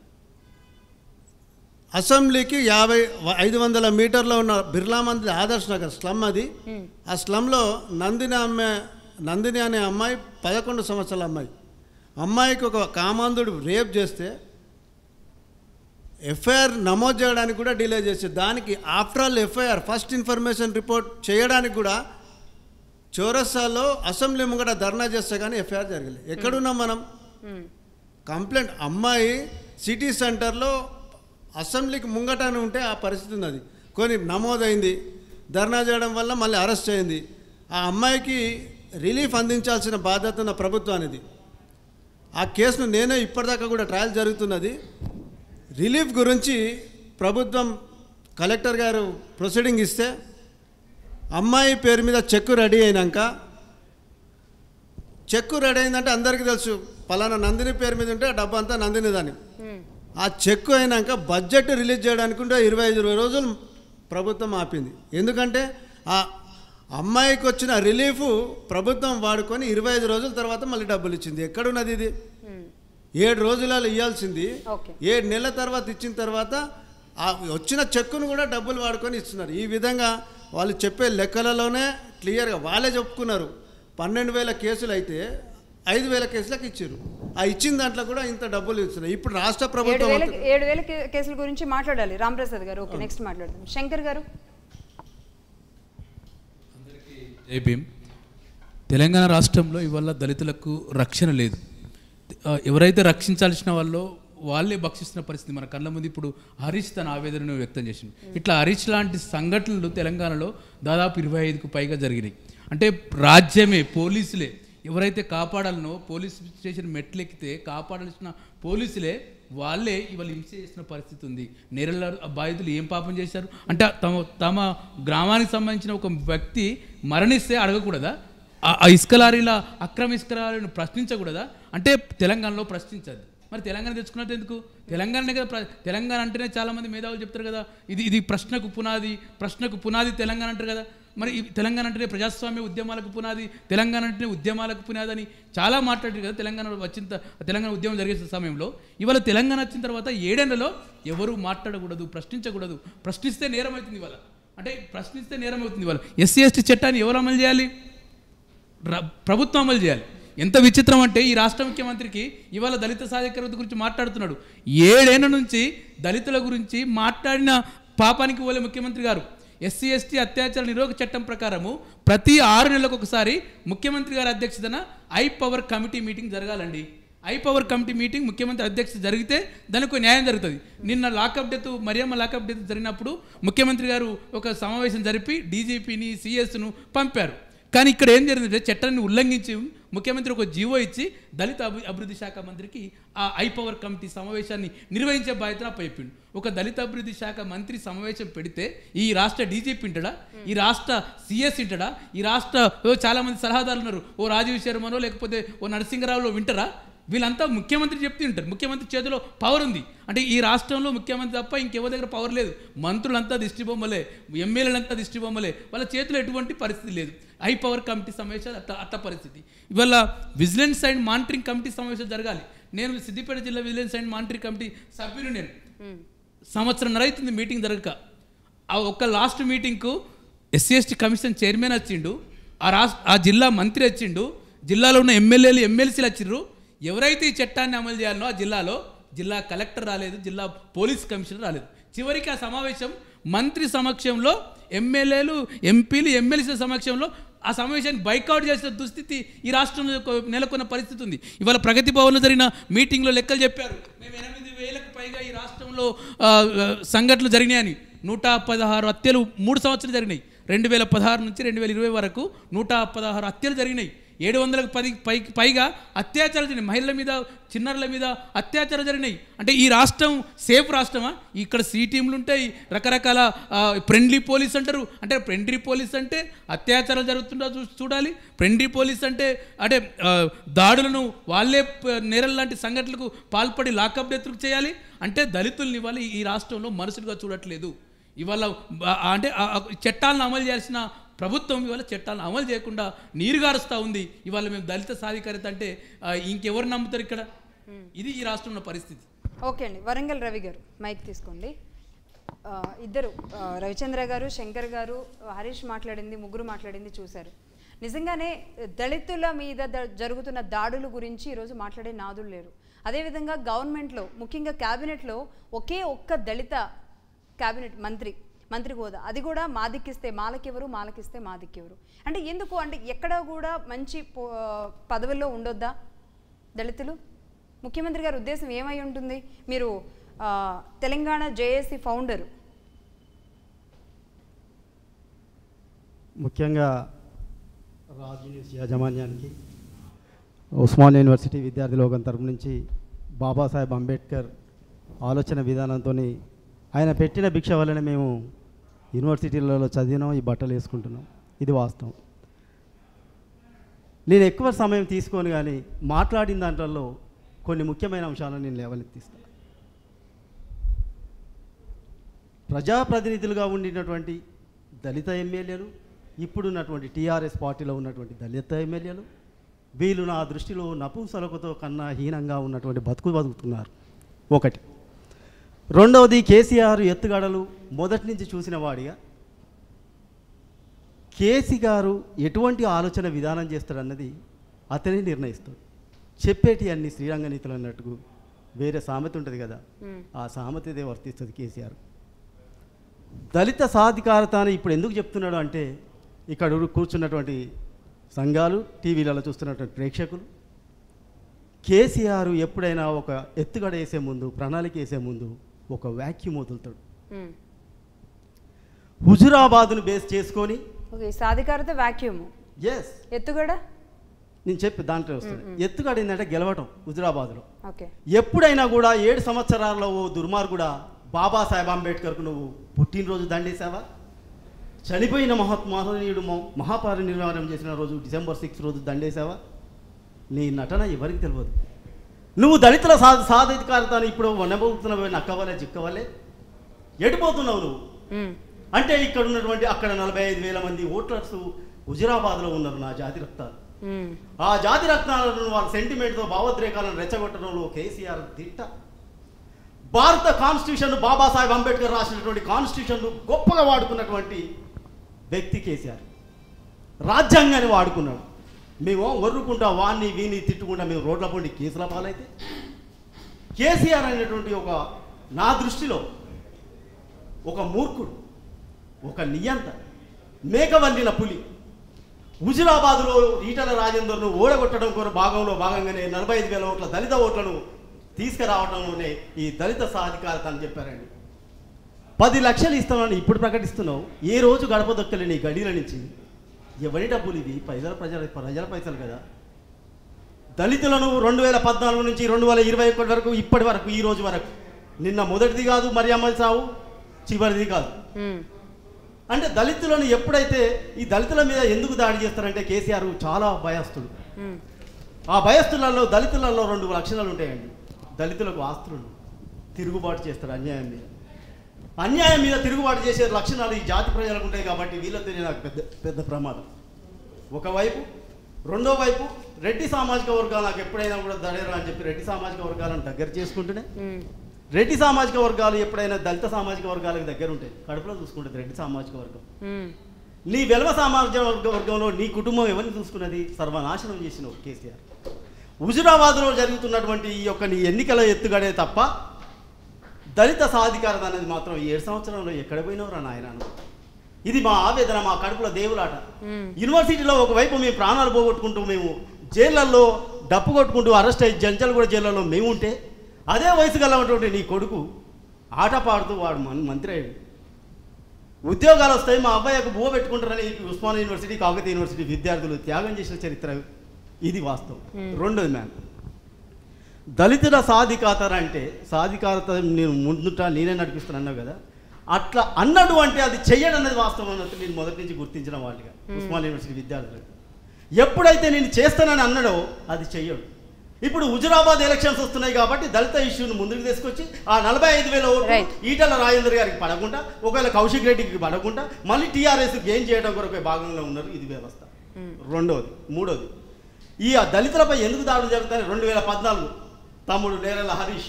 అసెంబ్లీకి 500 మీటర్లో ఉన్న బిర్లా మందిర్ ఆదర్శ్ నగర్ స్లమ్ అది. ఆ స్లమ్లో నందిని అనే అమ్మాయి 11 సంవత్సరాల అమ్మాయికి ఒక కామాంధుడు రేప్ చేస్తే ఎఫ్ఐఆర్ నమోదు చేయడానికి కూడా డిలే చేసి, దానికి after all FIR first information report చేయడానికి కూడా చౌరస్తాలో అసెంబ్లీ ముంగట ధర్నా చేస్తే కానీ ఎఫ్ఐఆర్ జరగలేదు. ఎక్కడున్నాం మనం? కంప్లైంట్ అమ్మాయి సిటీ సెంటర్లో అసెంబ్లీకి ముంగటానే ఉంటే ఆ పరిస్థితి ఉన్నది. కొన్ని నమోదైంది, ధర్నా చేయడం వల్ల మళ్ళీ అరెస్ట్ అయింది. ఆ అమ్మాయికి రిలీఫ్ అందించాల్సిన బాధ్యత ఉన్న ప్రభుత్వానిది. ఆ కేసును నేనే ఇప్పటిదాకా కూడా ట్రయల్ జరుగుతున్నది. రిలీఫ్ గురించి ప్రభుత్వం కలెక్టర్ గారు ప్రొసీడింగ్ ఇస్తే అమ్మాయి పేరు మీద చెక్కు రెడీ అయినాక, చెక్కు రెడీ అయిందంటే అందరికీ తెలుసు పలానా నందిని పేరు మీద ఉంటే ఆ డబ్బు అంతా నందిని దాని. ఆ చెక్కు అయినాక బడ్జెట్ రిలీజ్ చేయడానికి ఉంటే 25 రోజులు ప్రభుత్వం ఆపింది. ఎందుకంటే ఆ అమ్మాయికి వచ్చిన రిలీఫ్ ప్రభుత్వం వాడుకొని 25 రోజుల తర్వాత మళ్ళీ డబ్బులు ఇచ్చింది. ఎక్కడున్నది ఇది? 7 రోజులలో ఇవ్వాల్సింది 7 నెలల తర్వాత ఇచ్చిన తర్వాత ఆ వచ్చిన చెక్కును కూడా డబ్బులు వాడుకొని ఇస్తున్నారు. ఈ విధంగా వాళ్ళు చెప్పే లెక్కలలోనే క్లియర్గా వాళ్ళే చెప్పుకున్నారు. 12,000 కేసులు అయితే 5,000 కేసులకు ఇచ్చారు. ఆ ఇచ్చిన దాంట్లో కూడా ఇంత డబ్బులు ఇస్తున్నారు. ఇప్పుడు రాష్ట్ర ప్రభుత్వం 7,000 కేసుల గురించి మాట్లాడాలి రాంప్రసాద్ గారు. ఓకే, నెక్స్ట్ మాట్లాడదాం. శంకర్ గారు. జై భీమ్. తెలంగాణ రాష్ట్రంలో ఇవాళ దళితులకు రక్షణ లేదు. ఎవరైతే రక్షించాల్సిన వాళ్ళే భక్షిస్తున్న పరిస్థితి మన కళ్ళ ముందు. ఇప్పుడు హరీష్ తన ఆవేదనను వ్యక్తం చేసింది. ఇట్లా హరీష్ లాంటి సంఘటనలు తెలంగాణలో దాదాపు 25కు పైగా జరిగినాయి. అంటే రాజ్యమే, పోలీసులే ఎవరైతే కాపాడాలనో, పోలీస్ స్టేషన్ మెట్లెక్కితే కాపాడాల్సిన పోలీసులే వాళ్ళే ఇవాళ హింస చేసిన పరిస్థితి ఉంది. నేరల బాధితులు ఏం పాపం చేశారు అంటే తమ గ్రామానికి సంబంధించిన ఒక వ్యక్తి మరణిస్తే అడగకూడదా? ఆ ఇసుక లారీల అక్రమ ఇసుక లారీలను ప్రశ్నించకూడదా? అంటే తెలంగాణలో ప్రశ్నించదు. మరి తెలంగాణ తెచ్చుకున్నట్టు ఎందుకు? తెలంగాణనే కదా. తెలంగాణ అంటేనే చాలామంది మేధావులు చెప్తారు కదా, ఇది ప్రశ్నకు పునాది తెలంగాణ అంటారు కదా. మరి తెలంగాణ అంటేనే ప్రజాస్వామ్య ఉద్యమాలకు పునాది, తెలంగాణ అంటేనే ఉద్యమాలకు పునాది అని చాలా మాట్లాడారు కదా. తెలంగాణ ఉద్యమం జరిగే సమయంలో ఇవాళ తెలంగాణ వచ్చిన తర్వాత 7 ఏళ్లలో ఎవరు మాట్లాడకూడదు, ప్రశ్నించకూడదు. ప్రశ్నిస్తే నేరం అవుతుంది ఇవాళ. అంటే ప్రశ్నిస్తే నేరం అవుతుంది ఇవాళ. ఎస్సీ ఎస్టీ చట్టాన్ని ఎవరు అమలు చేయాలి? ప్రభుత్వం అమలు చేయాలి. ఎంత విచిత్రం అంటే ఈ రాష్ట్ర ముఖ్యమంత్రికి ఇవాళ దళిత సాధికారత గురించి మాట్లాడుతున్నాడు. 7 ఏళ్ల నుంచి దళితుల గురించి మాట్లాడిన పాపానికి పోలే ముఖ్యమంత్రి గారు. ఎస్సీ ఎస్టీ అత్యాచార నిరోధక చట్టం ప్రకారము ప్రతి 6 నెలలకు ఒకసారి ముఖ్యమంత్రి గారి అధ్యక్షతన ఐ పవర్ కమిటీ మీటింగ్ జరగాలండి. ఐ పవర్ కమిటీ మీటింగ్ ముఖ్యమంత్రి అధ్యక్షత జరిగితే దానికి న్యాయం జరుగుతుంది. నిన్న lockup death, Mariamma lockup death జరిగినప్పుడు ముఖ్యమంత్రి గారు ఒక సమావేశం జరిపి డీజీపీని సిఎస్ను పంపారు. కానీ ఇక్కడ ఏం జరిగిందంటే చట్టాన్ని ఉల్లంఘించి ముఖ్యమంత్రి ఒక జీవో ఇచ్చి దళిత అభివృద్ధి శాఖ మంత్రికి ఆ ఐ పవర్ కమిటీ సమావేశాన్ని నిర్వహించే బాధ్యతను అప్పచెప్పిండు. ఒక దళిత అభివృద్ధి శాఖ మంత్రి సమావేశం పెడితే ఈ రాష్ట్ర డీజీపీ వింటాడా? ఈ రాష్ట్ర సిఎస్ వింటాడా? ఈ రాష్ట్ర చాలామంది సలహాదారులు ఉన్నారు, ఓ రాజీవ్ శర్మనో లేకపోతే ఓ నరసింహరావులో వింటారా? వీళ్ళంతా ముఖ్యమంత్రి చెప్తూ ఉంటారు. ముఖ్యమంత్రి చేతిలో పవర్ ఉంది. అంటే ఈ రాష్ట్రంలో ముఖ్యమంత్రి తప్ప ఇంకెవరి దగ్గర పవర్ లేదు. మంత్రులంతా దిష్టి బొమ్మలే, ఎమ్మెల్యేలంతా దిష్టి బొమ్మలే, వాళ్ళ చేతిలో ఎటువంటి పరిస్థితి లేదు. హై పవర్ కమిటీ సమావేశాలు అట్ట పరిస్థితి. ఇవాళ విజిలెన్స్ అండ్ మానిటరింగ్ కమిటీ సమావేశాలు జరగాలి. నేను సిద్దిపేట జిల్లా విజిలెన్స్ అండ్ మానిటరింగ్ కమిటీ సభ్యులు. నేను సంవత్సరంన్నర అవుతుంది మీటింగ్ జరగక. ఆ ఒక్క లాస్ట్ మీటింగ్కు ఎస్సీ ఎస్టీ కమిషన్ చైర్మన్ వచ్చిండు, ఆ జిల్లా మంత్రి వచ్చిండు, జిల్లాలో ఉన్న ఎమ్మెల్యేలు ఎమ్మెల్సీలు వచ్చిండ్రు. ఎవరైతే ఈ చట్టాన్ని అమలు చేయాలనో ఆ జిల్లా కలెక్టర్ రాలేదు, జిల్లా పోలీస్ కమిషనర్ రాలేదు. చివరికి ఆ సమావేశం మంత్రి సమక్షంలో, ఎమ్మెల్యేలు ఎంపీలు ఎమ్మెల్సీల సమక్షంలో ఆ సమావేశాన్ని బైకౌట్ చేసిన దుస్థితి ఈ రాష్ట్రంలో నెలకొన్న పరిస్థితి ఉంది. ఇవాళ ప్రగతి భవన్లో జరిగిన మీటింగ్లో లెక్కలు చెప్పారు. మేము 8,000కు పైగా ఈ రాష్ట్రంలో సంఘటనలు జరిగినాయని. 116 హత్యలు 3 సంవత్సరాలు జరిగినాయి. 2016 నుంచి 2020 వరకు 116 హత్యలు జరిగినాయి. 710కి పైగా అత్యాచారాలు జరిగినాయి. మహిళల మీద, చిన్నారుల మీద అత్యాచారాలు జరిగినాయి. అంటే ఈ రాష్ట్రం సేఫ్ రాష్ట్రమా? ఇక్కడ సి టీంలు ఉంటాయి, రకరకాల ఫ్రెండ్లీ పోలీస్ అంటారు. అంటే ఫ్రెండ్లీ పోలీస్ అంటే అత్యాచారాలు జరుగుతుందా చూడాలి. ఫ్రెండ్లీ పోలీస్ అంటే దాడులను వాళ్ళే నేరల లాంటి సంఘటనలకు పాల్పడి లాకప్ డెత్లకు చేయాలి. అంటే దళితుల్ని ఇవాళ ఈ రాష్ట్రంలో మనుషులుగా చూడట్లేదు. ఇవాళ అంటే చట్టాలను అమలు చేయాల్సిన ప్రభుత్వం ఇవాళ చట్టాలను అమలు చేయకుండా నీరుగారుస్తూ ఉంది. ఇవాళ మేము దళిత సాధికారత అంటే ఇంకెవరు నమ్ముతారు ఇక్కడ? ఇది ఈ రాష్ట్రంలో పరిస్థితి. ఓకే అండి. వరంగల్ రవి గారు మైక్ తీసుకోండి. ఇద్దరు రవిచంద్ర గారు, శంకర్ గారు, హరీష్ మాట్లాడింది, ముగ్గురు మాట్లాడింది చూశారు. నిజంగానే దళితుల మీద జరుగుతున్న దాడుల గురించి ఈరోజు మాట్లాడే నాదులు లేరు. అదేవిధంగా గవర్నమెంట్లో ముఖ్యంగా క్యాబినెట్లో ఒకే ఒక్క దళిత క్యాబినెట్ మంత్రి హోదా, అది కూడా మాదిక్కిస్తే మాలకెవరు, మాలకిస్తే మాదిక్కెవరు. అంటే ఎందుకు, అంటే ఎక్కడ కూడా మంచి పదవుల్లో ఉండొద్దా దళితులు? ముఖ్యమంత్రి గారి ఉద్దేశం ఏమై ఉంటుంది? మీరు తెలంగాణ జేఏసీ ఫౌండరు. ముఖ్యంగా రాజ్ న్యూస్ యాజమాన్యానికి, ఉస్మానియా యూనివర్సిటీ విద్యార్థి లోకం తరపు నుంచి బాబాసాహెబ్ అంబేద్కర్ ఆలోచన విధానంతో ఆయన పెట్టిన భిక్ష వల్లనే మేము యూనివర్సిటీలలో చదివినాం, ఈ బట్టలు వేసుకుంటున్నాం. ఇది వాస్తవం. నేను ఎక్కువ సమయం తీసుకొని కానీ మాట్లాడిన దాంట్లో కొన్ని ముఖ్యమైన అంశాలను నేను లేవనెత్తిస్తాను. ప్రజాప్రతినిధులుగా ఉండినటువంటి దళిత ఎమ్మెల్యేలు, ఇప్పుడున్నటువంటి టీఆర్ఎస్ పార్టీలో ఉన్నటువంటి దళిత ఎమ్మెల్యేలు, వీళ్ళు నా దృష్టిలో నపుంసకులతో కన్నా హీనంగా ఉన్నటువంటి బతుకుతున్నారు. ఒకటి. రెండవది, కేసీఆర్ ఎత్తుగడలు మొదటి నుంచి చూసిన వాడిగా కేసీ గారు ఎటువంటి ఆలోచన విధానం చేస్తాడన్నది అతనే నిర్ణయిస్తాడు. చెప్పేటి అన్ని శ్రీరంగ నీతులు అన్నట్టుకు వేరే సామెత ఉంటుంది కదా, ఆ సామెతదే వర్తిస్తుంది కేసీఆర్. దళిత సాధికారత అని ఇప్పుడు ఎందుకు చెప్తున్నాడు అంటే, ఇక్కడ కూర్చున్నటువంటి సంఘాలు, టీవీలలో చూస్తున్నటువంటి ప్రేక్షకులు, కేసీఆర్ ఎప్పుడైనా ఒక ఎత్తుగడ వేసే ముందు, ప్రణాళిక వేసే ముందు ఒక వ్యాక్యూమ్ వదులుతాడు. హుజురాబాద్ను బేస్ చేసుకొని సాధికారత వ్యాక్యూమ్, ఎస్, ఎత్తుగడ నేను చెప్పి దాంట్లో వస్తుంది. ఎత్తుగడ ఏంటంటే గెలవటం. హుజురాబాద్లో ఎప్పుడైనా కూడా 7 సంవత్సరాల్లో ఓ దుర్మార్గుడా బాబాసాహెబ్ అంబేద్కర్కు నువ్వు పుట్టినరోజు దండేసావా? చనిపోయిన మహనీయుడు మహాపరినిర్వాణం చేసిన రోజు డిసెంబర్ 6 రోజు దండేసావా? నీ నటన ఎవరికి తెలియదు. నువ్వు దళితుల సాధికారతను ఇప్పుడు వనబోతున్నావు, నక్కవలే జిక్కవలే ఎడిపోతున్నావు నువ్వు. అంటే ఇక్కడ ఉన్నటువంటి అక్కడ 45,000 మంది ఓటర్స్ హుజురాబాద్లో ఉన్నారు, నా జాతి రక్తాలు. ఆ జాతి రత్నాలను వాళ్ళ సెంటిమెంట్తో భావోద్రేకాలను రెచ్చగొట్టడంలో కేసీఆర్ దిట్ట. భారత కాన్స్టిట్యూషన్, బాబాసాహెబ్ అంబేద్కర్ రాసినటువంటి కాన్స్టిట్యూషన్ గొప్పగా వాడుకున్నటువంటి వ్యక్తి కేసీఆర్. రాజ్యాంగాన్ని వాడుకున్నాడు. మేము వర్రుకుంటా వాణ్ణి వీని తిట్టుకుంటా మేము రోడ్ల పొండి కేసుల పాలైతే, కేసీఆర్ అనేటువంటి ఒక నా దృష్టిలో ఒక మూర్ఖుడు, ఒక నియంత, మేకవల్లిన పులి. హుజురాబాద్లో ఈటల రాజేందర్ను ఓడగొట్టడం భాగంగానే 45,000 ఓట్ల దళిత ఓట్లను తీసుకురావడంలోనే ఈ దళిత సాధికారత అని చెప్పారండి. 10 లక్షలు ఇస్తామని ఇప్పుడు ప్రకటిస్తున్నావు. ఏ రోజు గడప దొక్కలేని గడిల నుంచి ఎవరి డబ్బులు ఇవి? ప్రజల పైసలు కదా. దళితులను 2014 నుంచి 2021 వరకు ఇప్పటి వరకు ఈ రోజు వరకు, నిన్న మొదటిది కాదు మరియమ్మ సావు, చివరిది కాదు. అంటే దళితులను ఎప్పుడైతే ఈ దళితుల మీద ఎందుకు దాడి చేస్తారంటే కేసీఆర్ చాలా భయస్తుడు. ఆ భయస్తులలో దళితులలో 2 లక్షణాలు ఉంటాయండి. దళితులకు ఆస్తులు తిరుగుబాటు చేస్తారు, అన్యాయం మీద తిరుగుబాటు చేసే లక్షణాలు ఈ జాతి ప్రజలకు ఉంటాయి. కాబట్టి వీళ్ళతోనే నాకు పెద్ద ప్రమాదం ఒకవైపు. రెండో వైపు రెడ్డి సామాజిక వర్గాలు నాకు ఎప్పుడైనా కూడా దడేరా అని చెప్పి రెడ్డి సామాజిక వర్గాలను దగ్గర చేసుకుంటూనే, రెడ్డి సామాజిక వర్గాలు ఎప్పుడైనా దళిత సామాజిక వర్గాలకు దగ్గర ఉంటాయి. కడుపులో చూసుకుంటుంది రెడ్డి సామాజిక వర్గం. నీ వెలవ సామాజిక వర్గంలో నీ కుటుంబం ఎవరిని చూసుకున్నది? సర్వనాశనం చేసినావు కేసీఆర్. హుజురాబాద్లో జరుగుతున్నటువంటి ఈ యొక్క నీ ఎన్నికల ఎత్తుగడే తప్ప దళిత సాధికారత అనేది మాత్రం 7 సంవత్సరంలో ఎక్కడ పోయినవరా నాయన. ఇది మా ఆవేదన, మా కడుపులో దేవులాట. యూనివర్సిటీలో ఒకవైపు మేము ప్రాణాలు పోగొట్టుకుంటూ, మేము జైళ్ళల్లో డప్పు కొట్టుకుంటూ అరెస్ట్ అయ్యి జంచలు కూడా జైళ్ళలో మేము ఉంటే, అదే వయసు గలటువంటి నీ కొడుకు ఆట పాడుతూ వాడు మంత్రి అయ్యాడు. ఉద్యోగాలు వస్తాయి, మా అబ్బాయికి బువ్వ పెట్టుకుంటారని ఉస్మానియా యూనివర్సిటీ, కాకతీయ యూనివర్సిటీ విద్యార్థులు త్యాగం చేసిన చరిత్ర ఇది వాస్తవం. రెండోది మ్యామ్, దళితుల సాధికారత అంటే సాధికారత నేను ముందుట నేనే నడిపిస్తాను అన్నావు కదా, అట్లా అన్నట్టు అంటే అది చెయ్యడం అనేది వాస్తవం అన్నట్టు నేను మొదటి నుంచి గుర్తించిన వాళ్ళుగా ఉస్మానియా యూనివర్సిటీ విద్యార్థులు. ఎప్పుడైతే నేను చేస్తానని అన్నాడో అది చెయ్యడు. ఇప్పుడు హుజురాబాద్ ఎలక్షన్స్ వస్తున్నాయి కాబట్టి దళిత ఇష్యూను ముందుకు తీసుకొచ్చి ఆ 45,000 ఓట్లు ఈటల రాజేందర్ గారికి పడకుండా, ఒకవేళ కౌశిక్ రెడ్డికి పడకుండా మళ్ళీ టీఆర్ఎస్ గెయిన్ చేయడం కొరకు భాగంగా ఉన్నారు. ఇది వ్యవస్థ. రెండోది. మూడోది, ఈ దళితులపై ఎందుకు దాడులు జరుగుతాయి? 2014 తమ్ముడు నేరల హరీష్,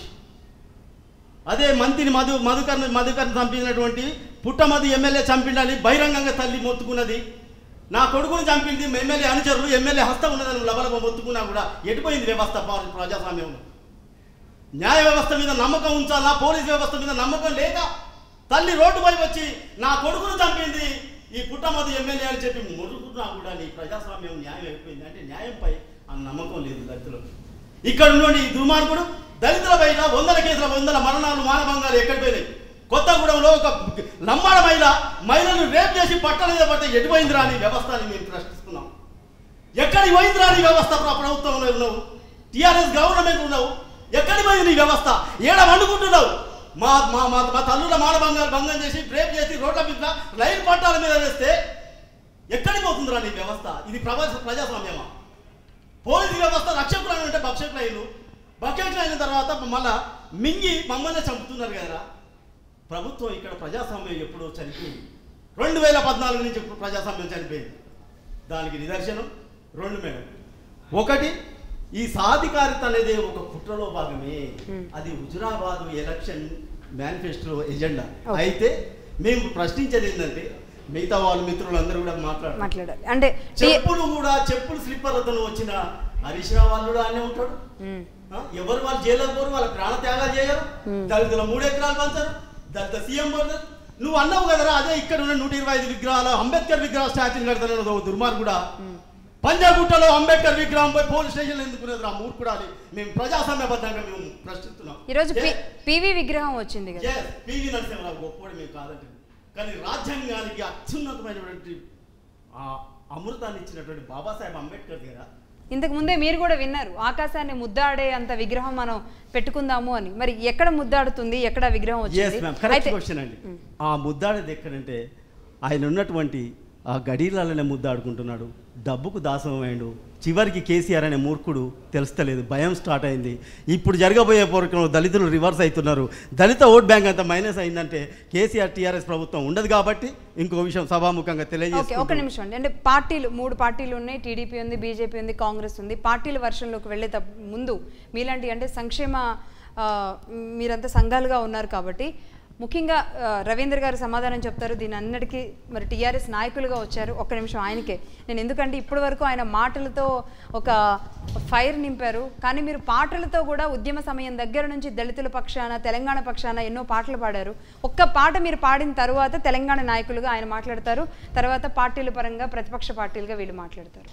అదే మంత్రిని మధుకర్ని చంపినటువంటి పుట్టమధు ఎమ్మెల్యే చంపిండని బహిరంగంగా తల్లి మొత్తుకున్నది. నా కొడుకుని చంపింది ఎమ్మెల్యే అనుచరులు, ఎమ్మెల్యే హస్తం ఉన్నదని లబలబ మొత్తుకున్నా కూడా ఎటుపోయింది వ్యవస్థ ప్రజాస్వామ్యంలో? న్యాయ వ్యవస్థ మీద నమ్మకం ఉంచాలా, పోలీస్ వ్యవస్థ మీద నమ్మకం లేక తల్లి రోడ్డుపై వచ్చి నా కొడుకును చంపింది ఈ పుట్టమది ఎమ్మెల్యే అని చెప్పి మురుగుతున్నా కూడా నీ ప్రజాస్వామ్యం న్యాయం అయిపోయింది అంటే న్యాయంపై ఆ నమ్మకం లేదు దళితులకు. ఇక్కడ నుండి ఈ దుర్మార్గుడు దళితుల పైన 100 కేసుల 100 మరణాలు మానభంగాలు ఎక్కడ పోయినాయి. కొత్తగూడెంలో ఒక లంబాడ మహిళను రేప్ చేసి పట్టణ మీద పడితే ఎటుపోయిందిరా నీ వ్యవస్థ అని మేము ప్రశ్నిస్తున్నాం. ఎక్కడికి పోయిందిరా నీ వ్యవస్థ? ప్రభుత్వంలో ఉన్నావు, టీఆర్ఎస్ గవర్నమెంట్ ఉన్నావు, ఎక్కడికి పోయింది నీ వ్యవస్థ? ఏడ వండుకుంటున్నావు? మా మా మా తల్లుల మానభంగాలు భంగం చేసి రేప్ చేసి రోడ్ల మీద రైలు పట్టాల మీద వేస్తే ఎక్కడికి పోతుందిరా నీ వ్యవస్థ? ఇది ప్రజాస్వామ్యమా? పోలీసు వ్యవస్థ రక్షకులు అంటే భక్షకులు అయిన బకెట్లు అయిన తర్వాత మళ్ళా మింగి మమ్మల్ని చంపుతున్నారు కదరా. ప్రభుత్వం ఇక్కడ ప్రజాస్వామ్యం ఎప్పుడో చనిపోయింది. 2014 నుంచి ప్రజాస్వామ్యం చనిపోయింది. దానికి నిదర్శనం 2 మేడం. ఒకటి, ఈ సాధికారిత అనేది ఒక కుట్రలో భాగమే. అది హుజురాబాద్ ఎలక్షన్ మేనిఫెస్టో ఎజెండా. అయితే మేము ప్రశ్నించేది ఏంటంటే మిగతా వాళ్ళ మిత్రులందరూ కూడా మాట్లాడారు అంటే చెప్పులు స్లిప్పర్లతో వచ్చిన హరీష్ రావు వాళ్ళు అనే ఉంటాడు. ఎవరు వాళ్ళు జైల్లో పోరు, వాళ్ళ ప్రాణ త్యాగాలు చేయరు, దళితుల 3 ఎకరాలు పంచారు, దళిత సీఎం పోతారు. నువ్వు అన్నావు కదరా, అదే ఇక్కడ ఉన్న 125 విగ్రహాలు అంబేద్కర్ విగ్రహ స్టాచ్యూలు కడతాను దుర్మార్గుడా. పంజాగుట్టలో అంబేద్కర్ విగ్రహం పోయి పోలీస్ స్టేషన్ ఎందుకునేది ఆ మూర్ఖుడాలి. మేము ప్రజాస్వామ్యబద్ధంగా మేము ప్రశ్నిస్తున్నాం. ఈరోజు పివి విగ్రహం వచ్చింది కదా, పివి నరసింహరావు గొప్పవాడు మేము కాదంటే, కానీ రాజ్యాంగానికి అత్యున్నతమైనటువంటి అమృతాన్ని ఇచ్చినటువంటి బాబాసాహెబ్ అంబేద్కర్ గారు. ఇంతకు ముందే మీరు కూడా విన్నారు, ఆకాశాన్ని ముద్దాడే అంత విగ్రహం మనం పెట్టుకుందాము అని. మరి ఎక్కడ ముద్దాడుతుంది, ఎక్కడ విగ్రహం వచ్చింది? ఆ ముద్దాడేది ఎక్కడంటే ఆయన ఉన్నటువంటి ఆ గడీరాలనే ముద్దాడుకుంటున్నాడు, డబ్బుకు దాసమైండు. చివరికి కేసీఆర్ అనే మూర్ఖుడు తెలుస్తలేదు, భయం స్టార్ట్ అయింది. ఇప్పుడు జరగబోయే పోరాటంలో దళితులు రివర్స్ అవుతున్నారు. దళిత ఓట్ బ్యాంక్ అంతా మైనస్ అయిందంటే కేసీఆర్ టీఆర్ఎస్ ప్రభుత్వం ఉండదు కాబట్టి ఇంకో విషయం సభాముఖంగా తెలియజేస్తాను. ఒక నిమిషం అండి. అంటే పార్టీలు 3 పార్టీలు ఉన్నాయి, టీడీపీ ఉంది, బీజేపీ ఉంది, కాంగ్రెస్ ఉంది. పార్టీల వర్షంలోకి వెళ్ళే ముందు మీలాంటి అంటే సంక్షేమ మీరంతా సంఘాలుగా ఉన్నారు కాబట్టి ముఖ్యంగా రవీంద్ర గారు సమాధానం చెప్తారు దీని అన్నిటికీ. మరి టీఆర్ఎస్ నాయకులుగా వచ్చారు, ఒక్క నిమిషం ఆయనకే నేను, ఎందుకంటే ఇప్పటి వరకు ఆయన మాటలతో ఒక ఫైర్ నింపారు, కానీ మీరు పాటలతో కూడా ఉద్యమ సమయం దగ్గర నుంచి దళితుల పక్షాన తెలంగాణ పక్షాన ఎన్నో పాటలు పాడారు. ఒక్క పాట మీరు పాడిన తర్వాత తెలంగాణ నాయకులుగా ఆయన మాట్లాడతారు, తర్వాత పార్టీల పరంగా ప్రతిపక్ష పార్టీలుగా వీళ్ళు మాట్లాడతారు.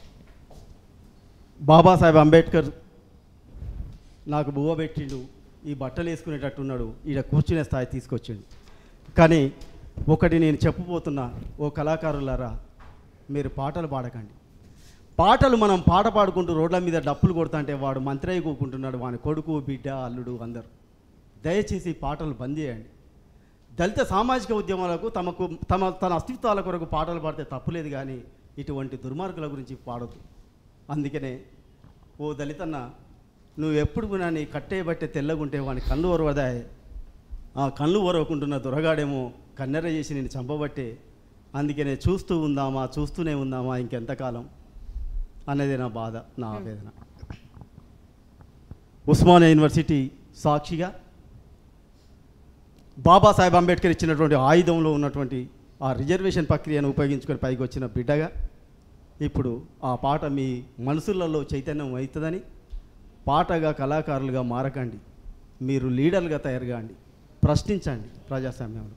బాబాసాహెబ్ అంబేద్కర్ నాకు బువ్వ పెట్టిండు, ఈ బట్టలు వేసుకునేటట్టున్నాడు, ఈడ కూర్చునే స్థాయి తీసుకొచ్చిండు. కానీ ఒకటి నేను చెప్పబోతున్నా, ఓ కళాకారులారా, మీరు పాటలు పాడకండి. పాటలు మనం పాట పాడుకుంటూ రోడ్ల మీద డప్పులు కొడతా అంటే వాడు మంత్రి కూకుంటున్నాడు, వాని కొడుకు బిడ్డ అల్లుడు అందరు. దయచేసి పాటలు బంద్ చేయండి. దళిత సామాజిక ఉద్యమాలకు తన అస్తిత్వాల కొరకు పాటలు పాడితే తప్పులేదు, కానీ ఇటువంటి దుర్మార్గుల గురించి పాడొద్దు. అందుకనే ఓ దళితన్న, నువ్వు ఎప్పుడు కూడా నీ కట్టేబట్టే తెల్లగుంటే వాని కళ్ళు ఒరవదాయి, ఆ కళ్ళు ఒరవకుంటున్న దొరగాడేమో కన్నెర చేసి నేను చంపబట్టే. అందుకనే చూస్తూనే ఉందామా ఇంకెంతకాలం అనేది నా బాధ, నా ఆవేదన. ఉస్మానియా యూనివర్సిటీ సాక్షిగా బాబాసాహెబ్ అంబేద్కర్ ఇచ్చినటువంటి ఆయుధంలో ఉన్నటువంటి ఆ రిజర్వేషన్ ప్రక్రియను ఉపయోగించుకొని పైకి వచ్చిన బిడ్డగా ఇప్పుడు ఆ పాట మీ మనసులలో చైతన్యం అవుతుందని, పాటగా కళాకారులుగా మారకండి, మీరు లీడర్లుగా తయారు కాండి, ప్రశ్నించండి ప్రజాస్వామ్యంలో.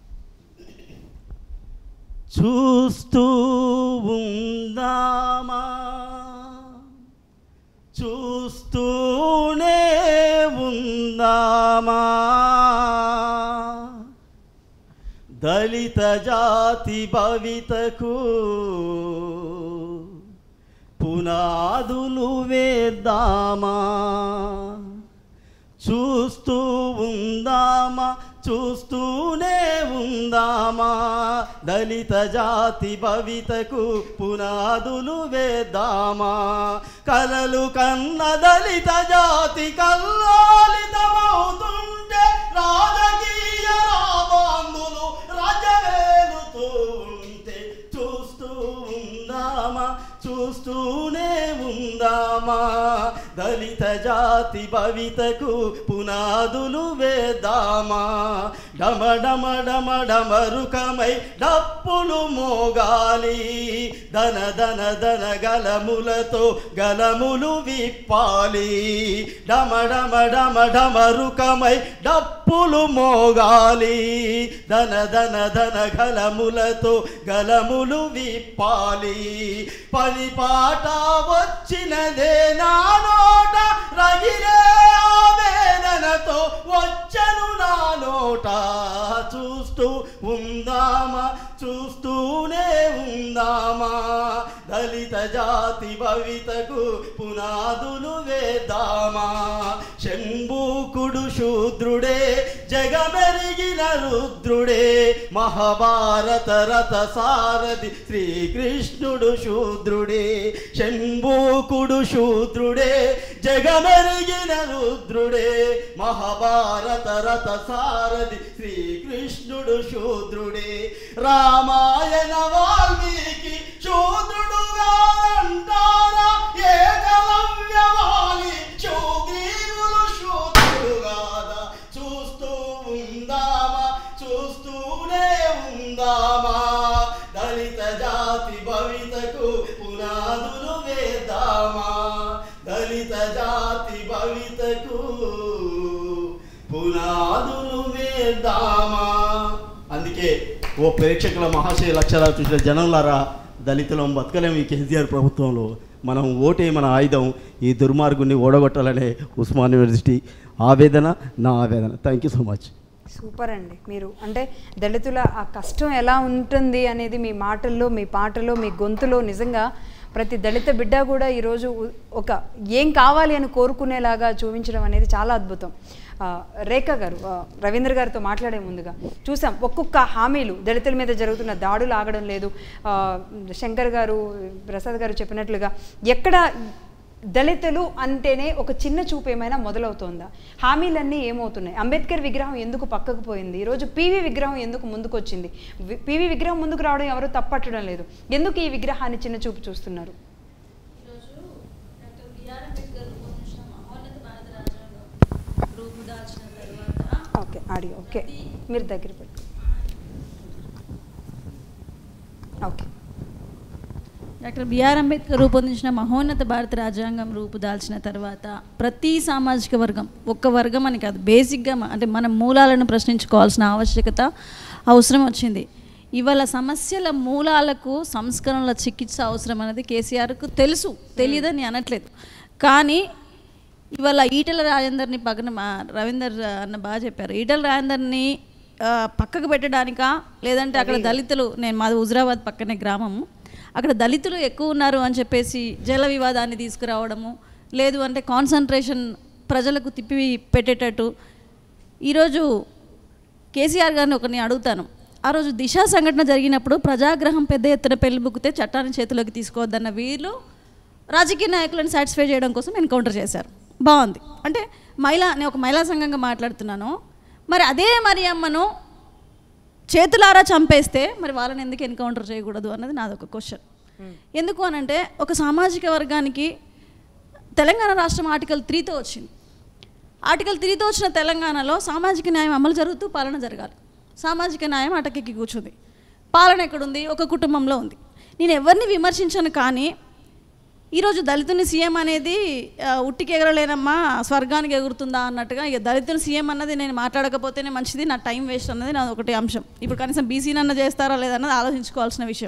చూస్తూ ఉందామా, చూస్తూనే ఉందామా, దళిత జాతి భవితకు పునాదులు వేద్దామా. చూస్తూ ఉందామా, చూస్తూనే ఉందామా, దళిత జాతి భవితకు పునాదులు వేద్దామా. కలలు కన్న దళిత జాతి కల్లోలితమవుతుంటే రాజకీయ రాబందులు రాజ్యవేలుతూ ఉంటే చూస్తూ ఉందామా, చూస్తూనే ఉందామా, దళిత జాతి భవితకు పునాదులు వేద్దామా. డమ డమ డమ డమరుకమై డప్పులు మోగాలి ధన ధన ధన గలములతో గలములు విప్పాలి డమ డమ డమ డమరుకమై డప్పులు మోగాలి ధన ధన ధన గలములతో గలములు విప్పాలి పని పాట వచ్చినదే నా నోట రగిలే ఆవేదనతో వచ్చను నా నోట చూస్తూ ఉందామా చూస్తూనే ఉందామా దళిత జాతి భవితకు పునాదులు వేద్దామా శంభూకుడు శూద్రుడే జగమెరిగిన రుద్రుడే మహాభారత రథ సారథి శ్రీకృష్ణుడు శూద్రుడే శంభూకుడు శూద్రుడే జగమెరిగిన రుద్రుడే మహాభారత రథ సారథి శ్రీకృష్ణుడు శూద్రుడే రామాయణ వాల్మీకి శూద్రుడుగా అంటారా ఏకలవ్యవాలి శూద్రీవులు శూద్రుడుగాదా చూస్తూ ఉందామా చూస్తూనే ఉందామా దళిత జాతి భవితకు పునాదులు వేద్దామా దళిత జాతి భవితకు పునాదులు వేద్దామా. అందుకే ఓ ప్రేక్షకుల మహాశయ లక్షలాలు చూసిన జనంలారా దళితులం బతకలేము ఈ కేసీఆర్ ప్రభుత్వంలో. మనం ఓటే మన ఆయుధం. ఈ దుర్మార్గుని ఓడగొట్టాలనే ఉస్మాన్ యూనివర్సిటీ ఆవేదన, నా ఆవేదన. Thank you so much. Super అండి. మీరు అంటే దళితుల ఆ కష్టం ఎలా ఉంటుంది అనేది మీ మాటల్లో, మీ పాటలో, మీ గొంతులో నిజంగా ప్రతి దళిత బిడ్డ కూడా ఈరోజు ఒక ఏం కావాలి అని కోరుకునేలాగా చూపించడం అనేది చాలా అద్భుతం. రేఖ గారు, రవీంద్ర గారితో మాట్లాడే ముందుగా చూసాం ఒక్కొక్క హామీలు దళితుల మీద జరుగుతున్న దాడులు ఆగడం లేదు. శంకర్ గారు, ప్రసాద్ గారు చెప్పినట్లుగా ఎక్కడ దళితులు అంటేనే ఒక చిన్న చూపు ఏమైనా మొదలవుతోందా? హామీలన్నీ ఏమవుతున్నాయి? అంబేద్కర్ విగ్రహం ఎందుకు పక్కకు పోయింది? ఈరోజు పీవీ విగ్రహం ఎందుకు ముందుకు వచ్చింది? పీవీ విగ్రహం ముందుకు రావడం ఎవరు తప్పట్టడం లేదు. ఎందుకు ఈ విగ్రహాన్ని చిన్న చూపు చూస్తున్నారు? ఓకే, ఆడియో ఓకే, మీరు దగ్గర పెట్టు. ఓకే. డాక్టర్ బిఆర్ అంబేద్కర్ రూపొందించిన మహోన్నత భారత రాజ్యాంగం రూపుదాల్చిన తర్వాత ప్రతి సామాజిక వర్గం, ఒక్క వర్గం అని కాదు, బేసిక్గా అంటే మన మూలాలను ప్రశ్నించుకోవాల్సిన ఆవశ్యకత అవసరం వచ్చింది. ఇవాళ సమస్యల మూలాలకు సంస్కరణల చికిత్స అవసరం అనేది కేసీఆర్కు తెలుసు, తెలియదని అనట్లేదు. కానీ ఇవాళ ఈటెల రాజేందర్ని పక్కన, రవీందర్ అన్న బాగా చెప్పారు, ఈటెల రాజేందర్ని పక్కకు పెట్టడానికా, లేదంటే అక్కడ దళితులు, నేను మాది హుజురాబాద్ పక్కనే గ్రామము, అక్కడ దళితులు ఎక్కువ ఉన్నారు అని చెప్పేసి జల వివాదాన్ని తీసుకురావడము, లేదు అంటే కాన్సన్ట్రేషన్ ప్రజలకు తిప్పి పెట్టేటట్టు. ఈరోజు కేసీఆర్ గారిని ఒకరిని అడుగుతాను, ఆ రోజు దిశ సంఘటన జరిగినప్పుడు ప్రజాగ్రహం పెద్ద ఎత్తున పెళ్లిబుక్కితే చట్టాన్ని చేతిలోకి తీసుకోవద్దన్న వీళ్ళు రాజకీయ నాయకులను సాటిస్ఫై చేయడం కోసం ఎన్కౌంటర్ చేశారు. బాగుంది. అంటే నేను ఒక మహిళా సంఘంగా మాట్లాడుతున్నాను. మరి అదే మరియమ్మను చేతులారా చంపేస్తే మరి వాళ్ళని ఎందుకు ఎన్కౌంటర్ చేయకూడదు అన్నది నాదొక క్వశ్చన్. ఎందుకు అనంటే ఒక సామాజిక వర్గానికి తెలంగాణ రాష్ట్రం ఆర్టికల్ 3తో వచ్చింది. ఆర్టికల్ 3తో వచ్చిన తెలంగాణలో సామాజిక న్యాయం అమలు జరుగుతూ పాలన జరగాలి. సామాజిక న్యాయం అటకెక్కి కూర్చుంది. పాలన ఎక్కడుంది? ఒక కుటుంబంలో ఉంది. నేను ఎవరిని విమర్శించను, కానీ ఈరోజు దళితుని సీఎం అనేది ఉట్టికి ఎగరలేనమ్మా స్వర్గానికి ఎగురుతుందా అన్నట్టుగా, ఇక దళితుని సీఎం అన్నది నేను మాట్లాడకపోతేనే మంచిది, నా టైం వేస్ట్ అన్నది నా ఒకటి అంశం. ఇప్పుడు కనీసం బీసీనన్న చేస్తారా లేదన్నది ఆలోచించుకోవాల్సిన విషయం.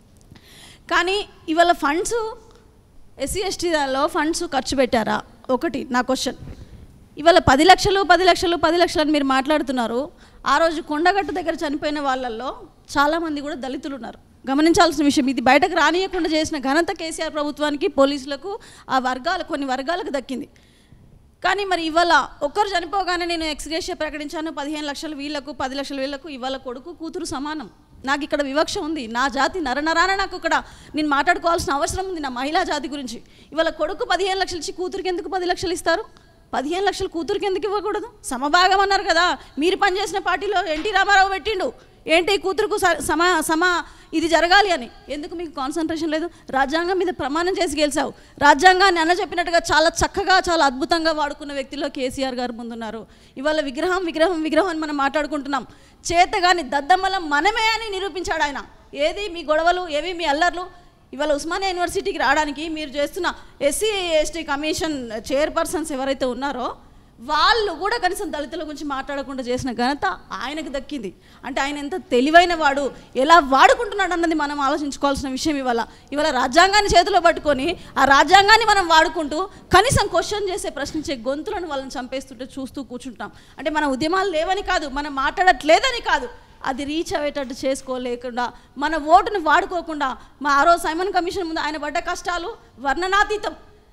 కానీ ఇవాళ ఫండ్స్ ఎస్సీ ఎస్టీలో ఫండ్స్ ఖర్చు పెట్టారా? ఒకటి నా క్వశ్చన్. ఇవాళ 10 లక్షలు 10 లక్షలు 10 లక్షలు అని మీరు మాట్లాడుతున్నారు. ఆ రోజు కొండగట్టు దగ్గర చనిపోయిన వాళ్ళల్లో చాలామంది కూడా దళితులు ఉన్నారు. గమనించాల్సిన విషయం ఇది. బయటకు రానియకుండా చేసిన ఘనత కేసీఆర్ ప్రభుత్వానికి, పోలీసులకు, ఆ కొన్ని వర్గాలకు దక్కింది. కానీ మరి ఇవాళ ఒక్కరు చనిపోగానే నేను ఎక్స్గ్రేషియా ప్రకటించాను, 15 లక్షలు వీళ్ళకు 10 లక్షలు వీళ్ళకు. ఇవాళ కొడుకు కూతురు సమానం. నాకు ఇక్కడ వివక్ష ఉంది. నా జాతి నరనరాన నాకు ఇక్కడ నేను మాట్లాడుకోవాల్సిన అవసరం ఉంది నా మహిళా జాతి గురించి. ఇవాళ కొడుకు 15 లక్షలు ఇచ్చి కూతురికి ఎందుకు 10 లక్షలు ఇస్తారు? 15 లక్షలు కూతురికి ఎందుకు ఇవ్వకూడదు? సమభాగం అన్నారు కదా. మీరు పనిచేసిన పార్టీలో ఎన్టీ రామారావు పెట్టిండు. ఏంటి కూతురుకు ఇది జరగాలి అని. ఎందుకు మీకు కాన్సన్ట్రేషన్ లేదు? రాజ్యాంగం మీద ప్రమాణం చేసి గెలిచావు. రాజ్యాంగాన్ని అన్న చెప్పినట్టుగా చాలా చక్కగా చాలా అద్భుతంగా వాడుకున్న వ్యక్తిలో కేసీఆర్ గారు ముందున్నారు. ఇవాళ విగ్రహం విగ్రహం విగ్రహం అని మనం మాట్లాడుకుంటున్నాం. చేతగాని దద్దమ్మలం మనమే అని నిరూపించాడు ఆయన. ఏది మీ గొడవలు, ఏవి మీ అల్లర్లు? ఇవాళ ఉస్మానియా యూనివర్సిటీకి రావడానికి మీరు చేస్తున్న ఎస్సీ ఎస్టీ కమిషన్ చైర్పర్సన్స్ ఎవరైతే ఉన్నారో వాళ్ళు కూడా కనీసం దళితుల గురించి మాట్లాడకుండా చేసిన ఘనత ఆయనకు దక్కింది. అంటే ఆయన ఎంత తెలివైన వాడు, ఎలా వాడుకుంటున్నాడు అన్నది మనం ఆలోచించుకోవాల్సిన విషయం. ఇవాళ రాజ్యాంగాన్ని చేతిలో పట్టుకొని ఆ రాజ్యాంగాన్ని మనం వాడుకుంటూ కనీసం క్వశ్చన్ చేసే ప్రశ్నించే గొంతులను వాళ్ళని చంపేస్తుంటే చూస్తూ కూర్చుంటాం. అంటే మన ఉద్యమాలు లేవని కాదు, మనం మాట్లాడట్లేదని కాదు, అది రీచ్ అయ్యేటట్టు చేసుకోలేకుండా మన ఓటును వాడుకోకుండా ఆ రోజు సైమన్ కమిషన్ ముందు ఆయన పడ్డ కష్టాలు వర్ణనాతీతం.